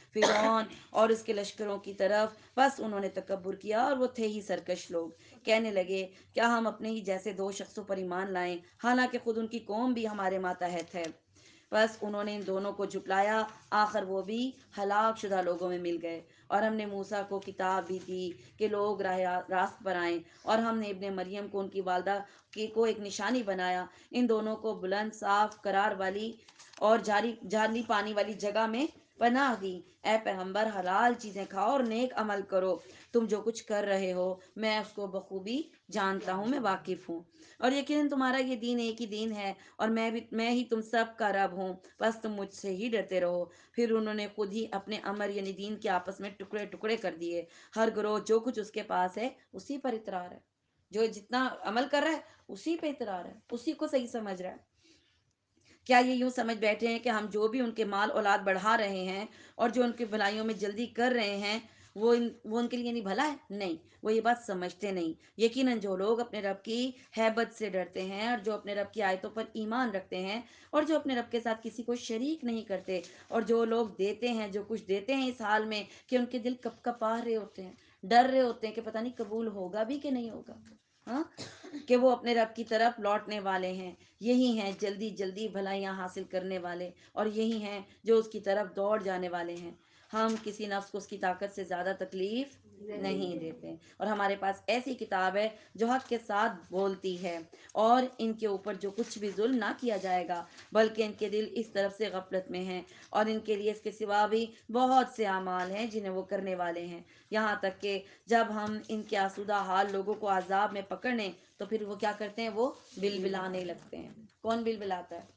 Speaker 1: फिरौन और उसके लश्करों की तरफ, बस उन्होंने तकब्बुर किया और वो थे ही सरकश लोग। कहने लगे, क्या हम अपने ही जैसे दो शख्सों पर ईमान लाएं, हालांकि खुद उनकी कौम भी हमारे मातहत है। बस उन्होंने इन दोनों को झुटलाया, आखिर वो भी हलाक शुदा लोगों में मिल गए। और हमने मूसा को किताब भी दी कि लोग राह रास्त पर आएं, और हमने इब्ने मरियम को उनकी वालदा की को एक निशानी बनाया। इन दोनों को बुलंद साफ करार वाली और जारी जाली पानी वाली जगह में पनाह दी। ए पैगंबर, हलाल चीज़ें खाओ और नेक अमल करो। तुम जो कुछ कर रहे हो मैं उसको बखूबी जानता हूँ, मैं वाकिफ़ हूँ। और यकीनन तुम्हारा ये दीन एक ही दीन है, और मैं भी मैं ही तुम सब का रब हूँ, बस तुम मुझसे ही डरते रहो। फिर उन्होंने खुद ही अपने अमर यानी दीन के आपस में टुकड़े टुकड़े कर दिए। हर ग्रोह जो कुछ उसके पास है उसी पर इतरार है। जो जितना अमल कर रहा है उसी पे इतरार है, उसी को सही समझ रहा है। क्या ये यूं समझ बैठे हैं कि हम जो भी उनके माल औलाद बढ़ा रहे हैं और जो उनकी भलाइयों में जल्दी कर रहे हैं वो इन वो उनके लिए नहीं भला है? नहीं, वो ये बात समझते नहीं। यकीनन जो लोग अपने रब की हैबत से डरते हैं और जो अपने रब की आयतों पर ईमान रखते हैं और जो अपने रब के साथ किसी को शरीक नहीं करते, और जो लोग देते हैं, जो कुछ देते हैं इस हाल में कि उनके दिल कप कपा रहे होते हैं, डर रहे होते हैं कि पता नहीं कबूल होगा भी कि नहीं होगा, हाँ, कि वो अपने रब की तरफ लौटने वाले हैं। यही हैं जल्दी जल्दी भलाइयाँ हासिल करने वाले, और यही हैं जो उसकी तरफ दौड़ जाने वाले हैं। हम किसी नफ्स को उसकी ताकत से ज़्यादा तकलीफ नहीं देते, और हमारे पास ऐसी किताब है जो हक के साथ बोलती है, और इनके ऊपर जो कुछ भी जुल्म ना किया जाएगा, बल्कि इनके दिल इस तरफ से गफलत में हैं, और इनके लिए इसके सिवा भी बहुत से अमाल हैं जिन्हें वो करने वाले हैं। यहाँ तक कि जब हम इनके आसूदा हाल लोगों को आज़ाब में पकड़ने, तो फिर वो क्या करते हैं, वो बिलबिलाने लगते हैं। कौन बिलबिलाता है?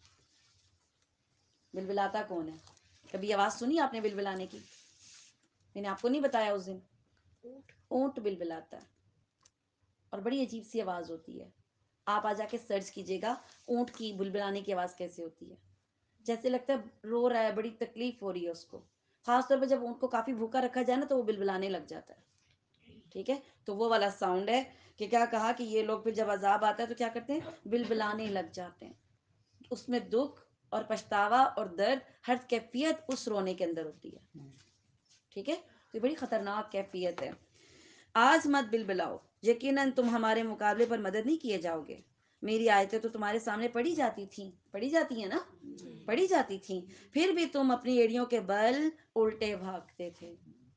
Speaker 1: बिलबिलाता कौन है? कभी आवाज़ सुनी आपने बिलबिलाने की? मैंने आपको नहीं बताया उस दिन। ऊंट बिलबिलाता है, और बड़ी अजीब सी आवाज़ होती है। आप आ जाके सर्च कीजिएगा ऊंट की बिलबिलाने की आवाज़ कैसे होती है। जैसे लगता है रो रहा है, बड़ी तकलीफ हो रही है उसको। खास तौर पर जब ऊंट को काफ़ी भूखा रखा जाए ना, तो वो बिलबिलाने लग जाता है। ठीक है, तो वो वाला साउंड है कि क्या कहा कि ये लोग फिर जब अजाब आता है तो क्या करते हैं, बिलबिलाने लग जाते हैं। उसमें दुख और पछतावा और दर्द, हर कैफियत उस रोने के अंदर होती है। ठीक है, तो ये बड़ी खतरनाक कैफियत है। आज मत बिलबिलाओ, यकीनन तुम हमारे मुकाबले पर मदद नहीं किए जाओगे। मेरी आयतें तो तुम्हारे सामने पढ़ी जाती थी, पढ़ी जाती है ना, पढ़ी जाती थी, फिर भी तुम अपनी एड़ियों के बल उल्टे भागते थे।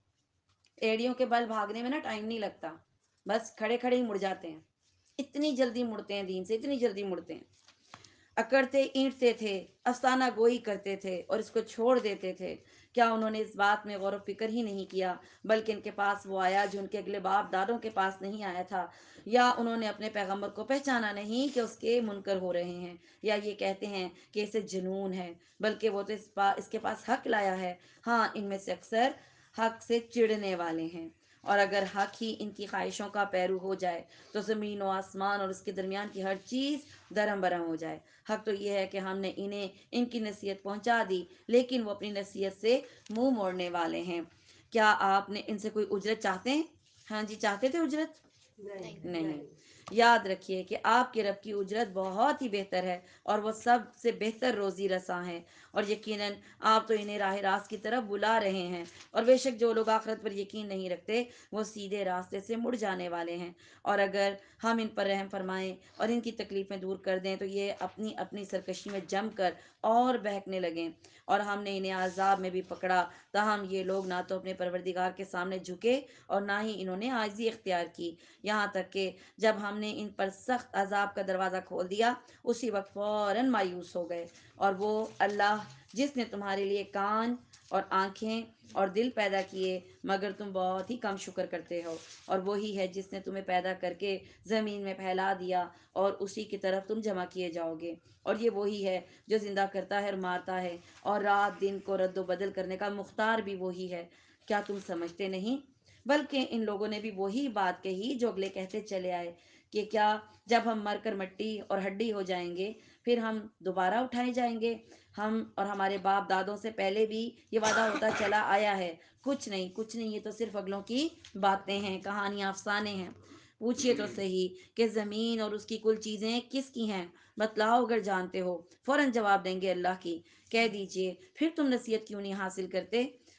Speaker 1: एड़ियों के बल भागने में ना टाइम नहीं लगता, बस खड़े खड़े ही मुड़ जाते हैं। इतनी जल्दी मुड़ते हैं दीन से, इतनी जल्दी मुड़ते हैं। अकड़ते ईंटते थे, अफसाना गोई करते थे और इसको छोड़ देते थे। क्या उन्होंने इस बात में गौर फिक्र ही नहीं किया, बल्कि इनके पास वो आया जो उनके अगले बाप दादों के पास नहीं आया था? या उन्होंने अपने पैगंबर को पहचाना नहीं कि उसके मुनकर हो रहे हैं? या ये कहते हैं कि इसे जुनून है, बल्कि वो तो इस पा, इसके पास हक लाया है। हाँ, इनमें से अक्सर हक से चिढ़ने वाले हैं, और अगर हक ही इनकी ख्वाहिशों का पैरू हो जाए तो ज़मीन व आसमान और उसके दरमियान की हर चीज़ दरम बरम हो जाए। हक तो ये है कि हमने इन्हें इनकी नसीहत पहुंचा दी, लेकिन वो अपनी नसीहत से मुंह मोड़ने वाले हैं। क्या आपने इनसे कोई उजरत चाहते हैं? हाँ जी, चाहते थे उजरत?
Speaker 2: नहीं
Speaker 1: नहीं। याद रखिए कि आपके रब की उजरत बहुत ही बेहतर है, और वो सबसे बेहतर रोज़ी रसा है। और यकीनन आप तो इन्हें राह रास्त की तरफ बुला रहे हैं, और बेशक जो लोग आखिरत पर यकीन नहीं रखते वो सीधे रास्ते से मुड़ जाने वाले हैं। और अगर हम इन पर रहम फरमाएं और इनकी तकलीफ़ें दूर कर दें तो ये अपनी अपनी सरकशी में जम कर और बहकने लगें। और हमने इन्हें आज़ाब में भी पकड़ा, ताहम ये लोग ना तो अपने परवरदिगार के सामने झुके और ना ही इन्होंने आजिज़ी इख्तियार की। यहाँ तक कि जब हमने इन पर सख्त अजाब का दरवाज़ा खोल दिया, उसी वक्त फ़ौरन मायूस हो गए। और वो अल्लाह जिसने तुम्हारे लिए कान और आँखें और दिल पैदा किए, मगर तुम बहुत ही कम शुक्र करते हो। और वही है जिसने तुम्हें पैदा करके ज़मीन में फैला दिया, और उसी की तरफ तुम जमा किए जाओगे। और ये वही है जो ज़िंदा करता है और मारता है, और रात दिन को रद्द बदल करने का मुख्तार भी वही है। क्या तुम समझते नहीं? बल्कि इन लोगों ने भी वही बात कही जो अगले कहते चले आए, कि क्या जब हम मरकर मिट्टी और हड्डी हो जाएंगे फिर हम दोबारा उठाए जाएंगे? हम और हमारे बाप दादों से पहले भी ये वादा होता चला आया है। कुछ नहीं, कुछ नहीं, ये तो सिर्फ अगलों की बातें हैं, कहानियाँ, अफसाने हैं। पूछिए तो सही कि ज़मीन और उसकी कुल चीज़ें किसकी हैं? बतलाओ अगर जानते हो। फौरन जवाब देंगे अल्लाह की। कह दीजिए, फिर तुम नसीहत क्यों नहीं हासिल करते?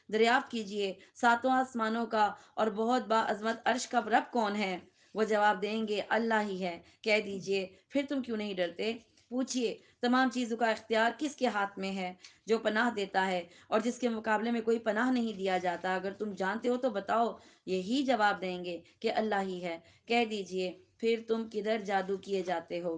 Speaker 1: دریافت کیجئے ساتوں آسمانوں کا اور بہت با عظمت عرش کا رب کون ہے؟ وہ جواب دیں گے اللہ ہی ہے۔ کہہ دیجئے پھر تم کیوں نہیں ڈرتے؟ پوچھئے تمام چیزوں کا اختیار کس کے ہاتھ میں ہے جو پناہ دیتا ہے اور جس کے مقابلے میں کوئی پناہ نہیں دیا جاتا؟ اگر تم جانتے ہو تو بتاؤ۔ یہی جواب دیں گے کہ اللہ ہی ہے۔ کہہ دیجئے پھر تم کدھر جادو کیے جاتے ہو؟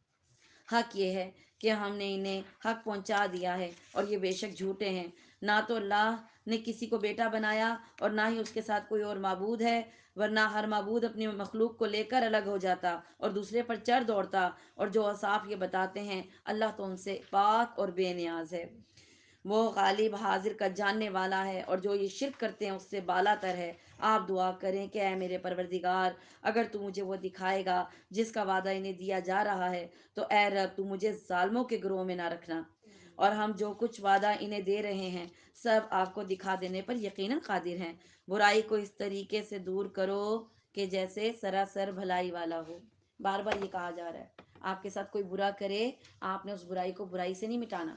Speaker 1: حق یہ ہے کہ ہم نے انہیں حق پہنچا دیا ہے اور یہ بے شک جھوٹے ہیں۔ نہ تو اللہ نے کسی کو بیٹا بنایا اور نہ ہی اس کے ساتھ کوئی اور معبود ہے، ورنہ ہر معبود اپنی مخلوق کو لے کر الگ ہو جاتا اور دوسرے پر چڑھ دوڑتا، اور جو اصحاب یہ بتاتے ہیں اللہ تو ان سے پاک اور بے نیاز ہے۔ وہ غالب حاضر کا جاننے والا ہے، اور جو یہ شرک کرتے ہیں اس سے بالا تر ہے۔ آپ دعا کریں کہ اے میرے پروردگار، اگر تو مجھے وہ دکھائے گا جس کا وعدہ انہیں دیا جا رہا ہے تو اے رب تو مجھے ظالموں کے گروہ میں نہ رکھنا، اور ہم جو کچھ وعدہ انہیں دے رہے ہیں سب آپ کو دکھا دینے پر یقیناً قادر ہیں۔ برائی کو اس طریقے سے دور کرو کہ جیسے سراسر بھلائی والا ہو۔ بار بار یہ کہا جا رہا ہے آپ کے ساتھ کوئی برا کرے، آپ نے اس برائی کو برائی سے نہیں مٹانا۔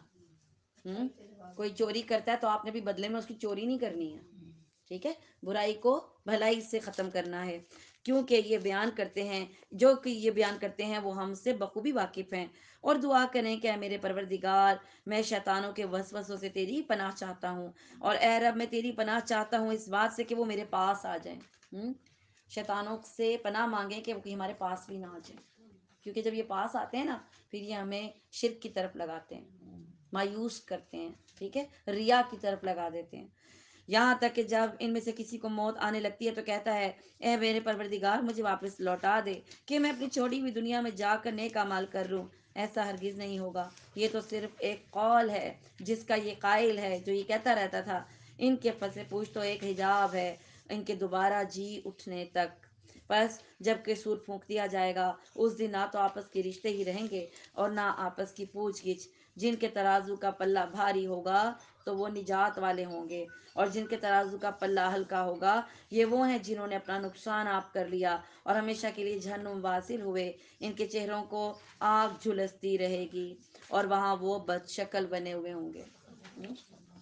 Speaker 1: ہم؟ کوئی چوری کرتا ہے تو آپ نے بھی بدلے میں اس کی چوری نہیں کرنی ہے، ٹھیک ہے؟ برائی کو بھلائی سے ختم کرنا ہے، کیونکہ یہ بیان کرتے ہیں جو کہ یہ بیان کرتے ہیں وہ ہم سے بخوبی واقف ہیں۔ اور دعا کریں کہ اے میرے پروردگار، میں شیطانوں کے وسوسوں سے تیری پناہ چاہتا ہوں، اور اے رب میں تیری پناہ چاہتا ہوں اس بات سے کہ وہ میرے پاس آ جائیں۔ ہم؟ شیطانوں سے پناہ مانگیں کہ وہ کہیں ہمارے پاس بھی نہ آ جائیں، کیونکہ جب یہ پاس آتے ہیں نا پھر یہ ہمیں شرک کی طرف لگاتے ہیں، مایوس کرتے ہیں، ٹھیک ہے، ریا کی طرف لگا دیتے ہیں۔ یہاں تک کہ جب ان میں سے کسی کو موت آنے لگتی ہے تو کہتا ہے اے میرے پروردگار مجھے واپس لوٹا دے کہ میں اپنی چھوڑی ہوئی دنیا میں جا کر نیک اعمال کر لوں۔ ایسا ہرگز نہیں ہوگا، یہ تو صرف ایک قول ہے جس کا یہ قائل ہے جو یہ کہتا رہتا تھا۔ ان کے پس پوچھ تو ایک حجاب ہے ان کے دوبارہ جی اٹھنے تک، پس جب کہ سور پھونک دیا جائے گا اس دن نہ تو آپس کے رشتے ہی رہیں گے اور نہ آپس کی پوچھ گچھ۔ جن کے ترازو کا پلہ بھاری ہوگا تو وہ نجات والے ہوں گے، اور جن کے ترازو کا پلہ ہلکا ہوگا یہ وہ ہیں جنہوں نے اپنا نقصان آپ کر لیا اور ہمیشہ کے لیے جہنم واصل ہوئے۔ ان کے چہروں کو آگ جھلستی رہے گی اور وہاں وہ بد شکل بنے ہوئے ہوں گے۔ ہم؟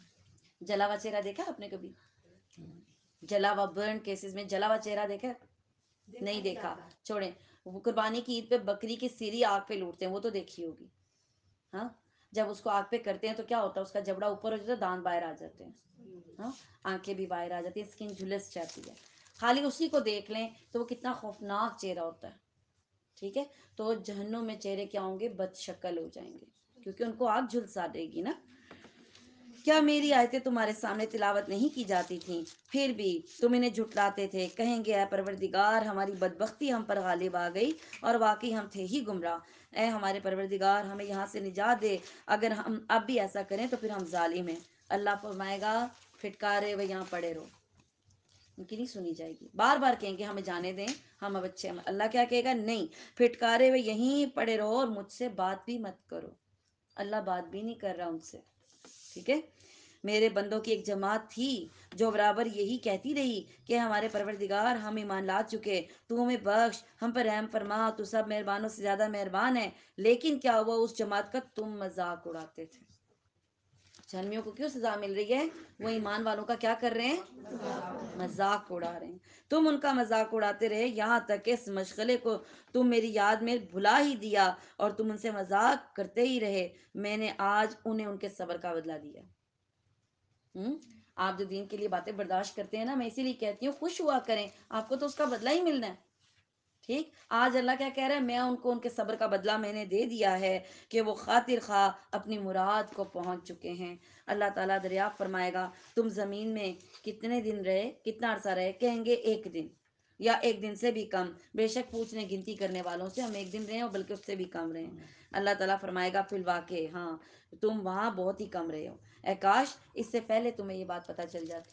Speaker 1: جلا ہوا چہرہ دیکھا آپ نے کبھی؟ جلا ہوا برن کیسز میں جلا ہوا چہرہ دیکھا؟ نہیں دیکھا، چھوڑیں۔ وہ قربانی کی عید پہ بکری کی سیری آگ پہ لوٹتے ہیں، وہ تو دیکھی ہوگی۔ ہاں، جب اس کو آگ پہ کرتے ہیں تو کیا ہوتا ہے، اس کا جبڑا اوپر ہو جاتا ہے، دانت باہر آ جاتے ہیں، ہاں، آنکھیں بھی باہر آ جاتی ہیں، اسکن جھلس جاتی ہے۔ خالی اسی کو دیکھ لیں تو وہ کتنا خوفناک چہرہ ہوتا ہے، ٹھیک ہے؟ تو جہنم میں چہرے کیا ہوں گے؟ بد شکل ہو جائیں گے، کیونکہ ان کو آگ جھلسا دے گی نا۔ کیا میری آیتیں تمہارے سامنے تلاوت نہیں کی جاتی تھیں پھر بھی تم انہیں جھٹلاتے تھے؟ کہیں گے اے پروردگار ہماری بدبختی ہم پر غالب آ گئی اور واقعی ہم تھے ہی گمراہ۔ اے ہمارے پروردگار ہمیں یہاں سے نجات دے، اگر ہم اب بھی ایسا کریں تو پھر ہم ظالم ہیں۔ اللہ فرمائے گا پھٹکارے ہوئے یہاں پڑے رہو، ان کی نہیں سنی جائے گی۔ بار بار کہیں گے ہمیں جانے دیں، ہم اب اچھے ہیں۔ اللہ کیا کہے گا؟ نہیں، پھٹکارے ہوئے یہیں پڑے رہو اور مجھ سے بات بھی مت کرو۔ اللہ بات بھی نہیں کر رہا ان سے، ٹھیک ہے؟ میرے بندوں کی ایک جماعت تھی جو برابر یہی کہتی رہی کہ ہمارے پروردگار ہم ایمان لا چکے، تو ہمیں بخش، ہم پر رحم فرما، تو سب مہربانوں سے زیادہ مہربان ہے۔ لیکن کیا ہوا؟ اس جماعت کا تم مذاق اڑاتے تھے۔ جہنمیوں کو کیوں سزا مل رہی ہے؟ وہ ایمان والوں کا کیا کر رہے ہیں؟ مذاق اڑا رہے ہیں۔ تم ان کا مذاق اڑاتے رہے یہاں تک کہ اس مشغلے کو تم میری یاد میں بھلا ہی دیا اور تم ان سے مذاق کرتے ہی رہے۔ میں نے آج انہیں ان کے صبر کا بدلہ دیا۔ ہم؟ آپ جو دین کے لیے باتیں برداشت کرتے ہیں نا، میں اسی لیے کہتی ہوں خوش ہوا کریں، آپ کو تو اس کا بدلہ ہی ملنا ہے، ٹھیک؟ آج اللہ کیا کہہ رہا ہے؟ میں ان کو ان کے صبر کا بدلہ میں نے دے دیا ہے کہ وہ خاطر خواہ اپنی مراد کو پہنچ چکے ہیں۔ اللہ تعالیٰ دریافت فرمائے گا تم زمین میں کتنے دن رہے، کتنا عرصہ رہے؟ کہیں گے ایک دن یا ایک دن سے بھی کم۔ بے شک پوچھنے گنتی کرنے والوں سے ہم ایک دن رہے ہیں اور بلکہ اس سے بھی کم رہے ہیں۔ اللہ تعالیٰ فرمائے گا فی الواقع ہاں تم وہاں بہت ہی کم رہے ہو، اے کاش اس سے پہلے تمہیں یہ بات پتہ چل جاتی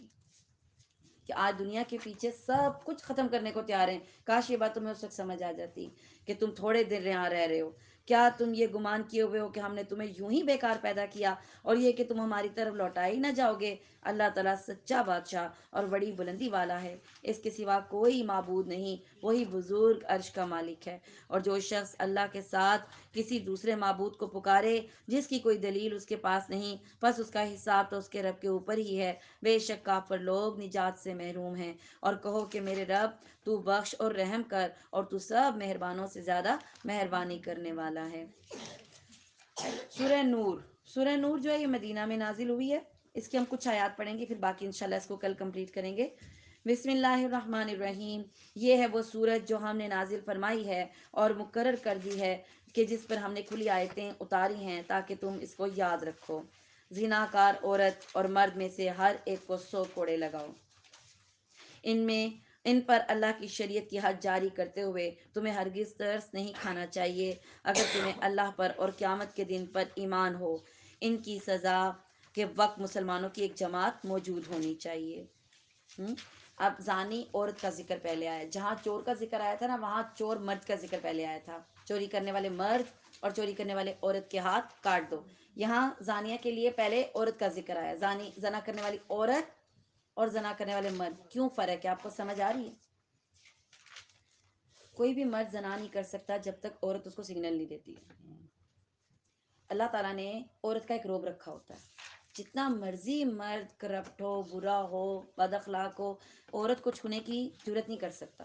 Speaker 1: کہ آج دنیا کے پیچھے سب کچھ ختم کرنے کو تیار ہیں۔ کاش یہ بات تمہیں اس وقت سمجھ آ جاتی کہ تم تھوڑے دن یہاں رہ رہے ہو، کیا تم یہ گمان کیے ہوئے ہو کہ ہم نے تمہیں یوں ہی بیکار پیدا کیا اور یہ کہ تم ہماری طرف لوٹائے ہی نہ جاؤ گے؟ اللہ تعالیٰ سچا بادشاہ اور بڑی بلندی والا ہے، اس کے سوا کوئی معبود نہیں، وہی بزرگ عرش کا مالک ہے۔ اور جو شخص اللہ کے ساتھ کسی دوسرے معبود کو پکارے جس کی کوئی دلیل اس کے پاس نہیں، بس اس کا حساب تو اس کے رب کے اوپر ہی ہے۔ بے شک کافر لوگ نجات سے محروم ہیں۔ اور کہو کہ میرے رب تو بخش اور رحم کر، اور تو سب مہربانوں سے زیادہ مہربانی کرنے والا ہے۔ سورہ نور سورہ نور جو ہے یہ مدینہ میں نازل ہوئی ہے۔ اس کی ہم کچھ آیات پڑھیں گے، پھر باقی انشاءاللہ اس کو کل کمپلیٹ کریں گے۔ بسم اللہ الرحمن الرحیم، یہ ہے وہ سورج جو ہم نے نازل فرمائی ہے اور مقرر کر دی ہے کہ جس پر ہم نے کھلی آیتیں اتاری ہیں تاکہ تم اس کو یاد رکھو۔ زناکار عورت اور مرد میں سے ہر ایک کو سو کوڑے لگاؤ۔ ان میں ان پر اللہ کی شریعت کی حد جاری کرتے ہوئے تمہیں ہرگز ترس نہیں کھانا چاہیے اگر تمہیں اللہ پر اور قیامت کے دن پر ایمان ہو۔ ان کی سزا کے وقت مسلمانوں کی ایک جماعت موجود ہونی چاہیے۔ ہم؟ اب زانی عورت کا ذکر پہلے آیا، جہاں چور کا ذکر آیا تھا نا وہاں چور مرد کا ذکر پہلے آیا تھا۔ چوری کرنے والے مرد اور چوری کرنے والے عورت کے ہاتھ کاٹ دو۔ یہاں زانیہ کے لیے پہلے عورت کا ذکر آیا، زانی زنا کرنے والی عورت اور زنا کرنے والے مرد، کیوں فرق ہے؟ آپ کو سمجھ آ رہی ہے؟ کوئی بھی مرد زنا نہیں کر سکتا جب تک عورت اس کو سگنل نہیں دیتی۔ اللہ تعالیٰ نے عورت کا ایک روب رکھا ہوتا ہے، جتنا مرضی مرد کرپٹ ہو، برا ہو، بد اخلاق ہو، عورت کو چھونے کی جرت نہیں کر سکتا۔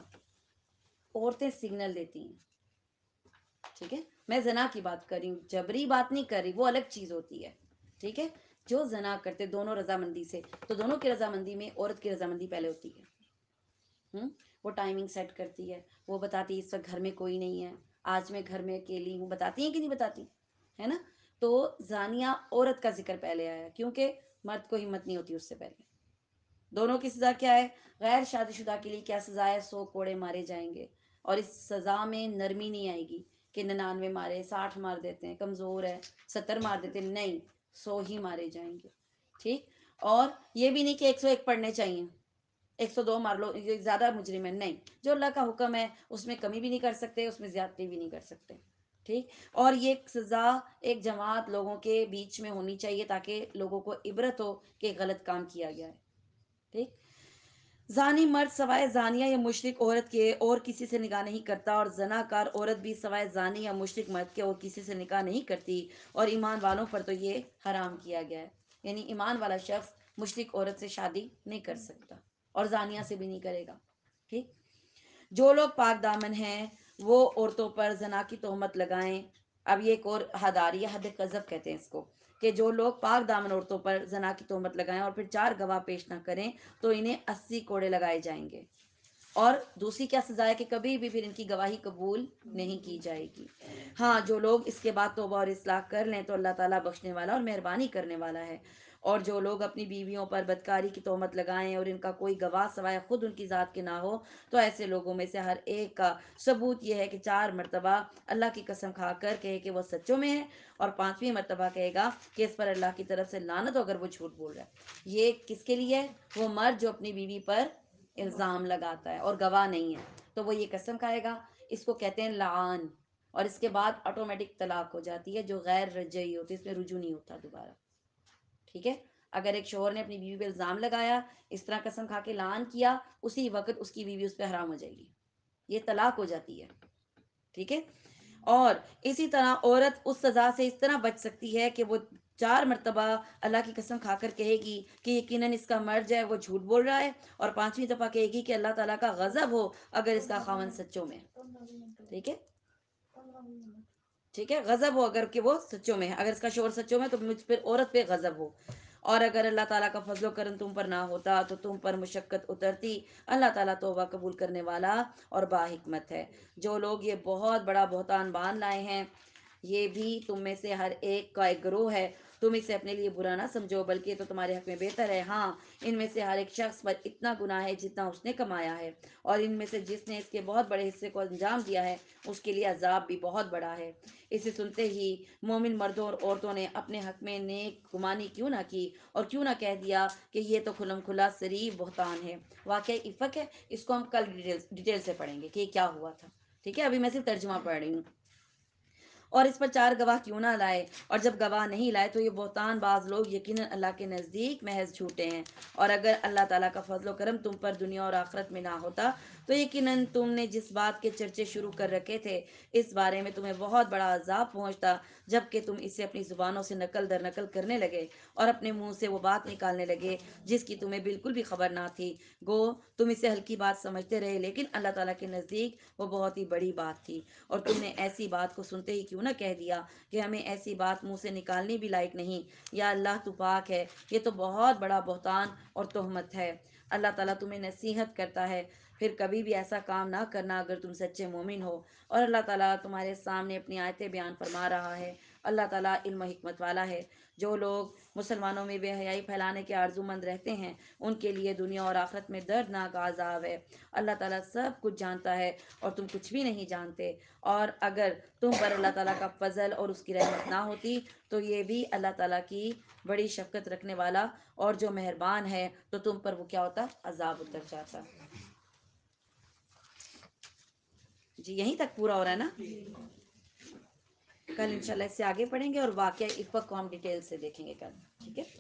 Speaker 1: عورتیں سگنل دیتی ہیں، ٹھیک ہے؟ میں زنا کی بات کر رہی ہوں، جبری بات نہیں کر رہی، وہ الگ چیز ہوتی ہے، ٹھیک ہے؟ جو زنا کرتے دونوں رضامندی سے، تو دونوں کی رضامندی میں عورت کی رضامندی پہلے ہوتی ہے۔ ہم؟ وہ ٹائمنگ سیٹ کرتی ہے، وہ بتاتی ہے اس وقت گھر میں کوئی نہیں ہے، آج میں گھر میں اکیلی ہوں، بتاتی ہیں کہ نہیں بتاتی ہے نا؟ تو زانیہ عورت کا ذکر پہلے آیا کیونکہ مرد کو ہمت نہیں ہوتی اس سے پہلے۔ دونوں کی سزا کیا ہے؟ غیر شادی شدہ کے لیے کیا سزا ہے؟ سو کوڑے مارے جائیں گے، اور اس سزا میں نرمی نہیں آئے گی کہ ننانوے مارے، ساٹھ مار دیتے ہیں، کمزور ہے ستر مار دیتے ہیں، نہیں، سو ہی مارے جائیں گے، ٹھیک؟ اور یہ بھی نہیں کہ ایک سو ایک پڑھنے چاہیے، ایک سو دو مار لو، یہ زیادہ مجرم ہے، نہیں، جو اللہ کا حکم ہے اس میں کمی بھی نہیں کر سکتے، اس میں زیادتی بھی نہیں کر سکتے، ٹھیک؟ اور یہ سزا ایک جماعت لوگوں کے بیچ میں ہونی چاہیے تاکہ لوگوں کو عبرت ہو کہ غلط کام کیا گیا ہے، ٹھیک؟ زانی مرد سوائے زانیہ یا مشرک عورت کے اور کسی سے نکاح نہیں کرتا، اور زنا کار عورت بھی سوائے زانی یا مشرک مرد کے اور کسی سے نکاح نہیں کرتی، اور ایمان والوں پر تو یہ حرام کیا گیا ہے، یعنی ایمان والا شخص مشرک عورت سے شادی نہیں کر سکتا اور زانیہ سے بھی نہیں کرے گا، ٹھیک؟ جو لوگ پاک دامن ہیں وہ عورتوں پر زنا کی تہمت لگائیں۔ اب یہ ایک اور حد آ رہی ہے، حد قذف کہتے ہیں اس کو، کہ جو لوگ پاک دامن عورتوں پر زنا کی تہمت لگائیں اور پھر چار گواہ پیش نہ کریں تو انہیں اسی کوڑے لگائے جائیں گے، اور دوسری کیا سزا ہے کہ کبھی بھی پھر ان کی گواہی قبول نہیں کی جائے گی۔ ہاں، جو لوگ اس کے بعد توبہ اور اصلاح کر لیں تو اللہ تعالیٰ بخشنے والا اور مہربانی کرنے والا ہے۔ اور جو لوگ اپنی بیویوں پر بدکاری کی تہمت لگائیں اور ان کا کوئی گواہ سوائے خود ان کی ذات کے نہ ہو تو ایسے لوگوں میں سے ہر ایک کا ثبوت یہ ہے کہ چار مرتبہ اللہ کی قسم کھا کر کہے کہ وہ سچوں میں ہے، اور پانچویں مرتبہ کہے گا کہ اس پر اللہ کی طرف سے لعنت ہو اگر وہ جھوٹ بول رہا ہے۔ یہ کس کے لیے ہے؟ وہ مرد جو اپنی بیوی پر الزام لگاتا ہے اور گواہ نہیں ہے، تو وہ یہ قسم کھائے گا، اس کو کہتے ہیں لعان، اور اس کے بعد آٹومیٹک طلاق ہو جاتی ہے جو غیر رجعی ہوتی ہے، اس میں رجوع نہیں ہوتا دوبارہ، ٹھیک ہے؟ اگر ایک شوہر نے اپنی بیوی پہ الزام لگایا، اس طرح قسم کھا کے لعان کیا، اسی وقت اس کی بیوی اس پہ حرام ہو جائے گی، یہ طلاق ہو جاتی ہے، ٹھیک ہے؟ اور اسی طرح عورت اس سزا سے اس طرح بچ سکتی ہے کہ وہ چار مرتبہ اللہ کی قسم کھا کر کہے گی کہ یقیناً اس کا مرد ہے وہ جھوٹ بول رہا ہے، اور پانچویں دفعہ کہے گی کہ اللہ تعالیٰ کا غضب ہو اگر اس کا خاوند سچوں میں ہے، ٹھیک ہے؟ ٹھیک ہے، غضب ہو اگر کہ وہ سچوں میں ہے، اگر اس کا شوہر سچوں میں تو مجھ پر عورت پہ غضب ہو، اور اگر اللہ تعالیٰ کا فضل و کرم تم پر نہ ہوتا تو تم پر مشقت اترتی، اللہ تعالیٰ توبہ قبول کرنے والا اور با حکمت ہے۔ جو لوگ یہ بہت بڑا بہتان باندھ لائے ہیں، یہ بھی تم میں سے ہر ایک کا ایک گروہ ہے، تم اسے اپنے لیے برا نہ سمجھو بلکہ یہ تو تمہارے حق میں بہتر ہے۔ ہاں، ان میں سے ہر ایک شخص پر اتنا گناہ ہے جتنا اس نے کمایا ہے، اور ان میں سے جس نے اس کے بہت بڑے حصے کو انجام دیا ہے اس کے لیے عذاب بھی بہت بڑا ہے۔ اسے سنتے ہی مومن مردوں اور عورتوں نے اپنے حق میں نیک گمانی کیوں نہ کی اور کیوں نہ کہہ دیا کہ یہ تو کھلم کھلا صریح بہتان ہے۔ واقعہ افک ہے، اس کو ہم کل ڈیٹیل ڈیٹیل سے پڑھیں گے کہ یہ کیا ہوا تھا، ٹھیک ہے؟ ابھی میں صرف ترجمہ پڑھ رہی ہوں۔ اور اس پر چار گواہ کیوں نہ لائے، اور جب گواہ نہیں لائے تو یہ بہتان باز لوگ یقیناً اللہ کے نزدیک محض جھوٹے ہیں۔ اور اگر اللہ تعالیٰ کا فضل و کرم تم پر دنیا اور آخرت میں نہ ہوتا تو یقیناً تم نے جس بات کے چرچے شروع کر رکھے تھے اس بارے میں تمہیں بہت بڑا عذاب پہنچتا، جب کہ تم اسے اپنی زبانوں سے نقل در نقل کرنے لگے اور اپنے منہ سے وہ بات نکالنے لگے جس کی تمہیں بالکل بھی خبر نہ تھی۔ گو تم اسے ہلکی بات سمجھتے رہے، لیکن اللہ تعالیٰ کے نزدیک وہ بہت ہی بڑی بات تھی۔ اور تم نے ایسی بات کو سنتے ہی کیوں نہ کہہ دیا کہ ہمیں ایسی بات منہ سے نکالنی بھی لائق نہیں، یا اللہ تو پاک ہے، یہ تو بہت بڑا بہتان اور تہمت ہے۔ اللہ تعالیٰ تمہیں نصیحت کرتا ہے، پھر کبھی بھی ایسا کام نہ کرنا اگر تم سچے مومن ہو۔ اور اللہ تعالیٰ تمہارے سامنے اپنی آیتیں بیان فرما رہا ہے۔ اللہ تعالیٰ علم و حکمت والا ہے۔ جو لوگ مسلمانوں میں بے حیائی پھیلانے کے آرزو مند رہتے ہیں ان کے لیے دنیا اور آخرت میں دردناک عذاب ہے۔ اللہ تعالیٰ سب کچھ جانتا ہے اور تم کچھ بھی نہیں جانتے۔ اور اگر تم پر اللہ تعالیٰ کا فضل اور اس کی رحمت نہ ہوتی تو یہ بھی اللہ تعالیٰ کی بڑی شفقت رکھنے والا اور جو مہربان ہے تو تم پر وہ کیا ہوتا، عذاب اتر جاتا۔ جی یہیں تک پورا ہو رہا ہے نا؟ کل انشاءاللہ اس سے آگے پڑھیں گے اور واقعہ افق کو ہم ڈیٹیل سے دیکھیں گے کل، ٹھیک ہے؟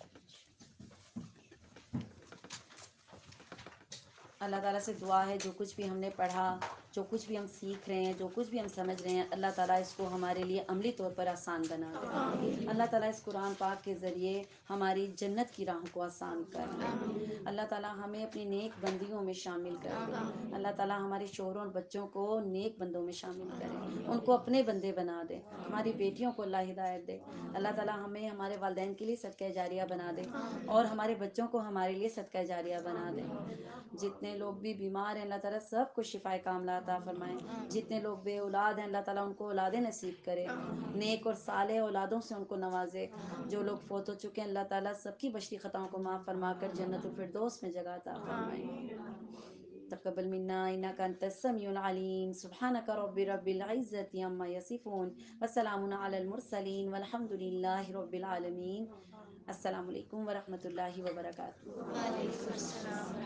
Speaker 1: اللہ تعالیٰ سے دعا ہے جو کچھ بھی ہم نے پڑھا، جو کچھ بھی ہم سیکھ رہے ہیں، جو کچھ بھی ہم سمجھ رہے ہیں، اللہ تعالیٰ اس کو ہمارے لیے عملی طور پر آسان بنا دے۔ اللہ تعالیٰ اس قرآن پاک کے ذریعے ہماری جنت کی راہوں کو آسان کر دے۔ اللہ تعالیٰ ہمیں اپنی نیک بندیوں میں شامل کر دے۔ اللہ تعالیٰ ہمارے شوہروں اور بچوں کو نیک بندوں میں شامل کرے، ان کو اپنے بندے بنا دے۔ ہماری بیٹیوں کو اللہ ہدایت دے۔ اللہ تعالیٰ ہمیں ہمارے والدین کے لیے صدقہ جاریہ بنا دے اور ہمارے بچوں کو ہمارے لیے صدقہ جاریہ بنا دے۔ جتنے لوگ بھی بیمار ہیں اللہ تعالیٰ سب کو شفاء کاملہ عطا فرمائے۔ جتنے لوگ بے اولاد ہیں اللہ تعالیٰ ان کو اولادیں نصیب کرے، نیک اور صالح اولادوں سے ان کو نوازے۔ جو لوگ فوت ہو چکے ہیں اللہ تعالیٰ سب کی بچتی خطاؤں کو معاف فرما کر جنت الفردوس میں جگہ عطا فرمائے۔ تقبل منا انک انت السمیع العلیم۔ سبحانک رب رب العزۃ عما یصفون وسلام علی المرسلین والحمد للہ رب العالمین۔ السلام علیکم ورحمۃ اللہ وبرکاتہ۔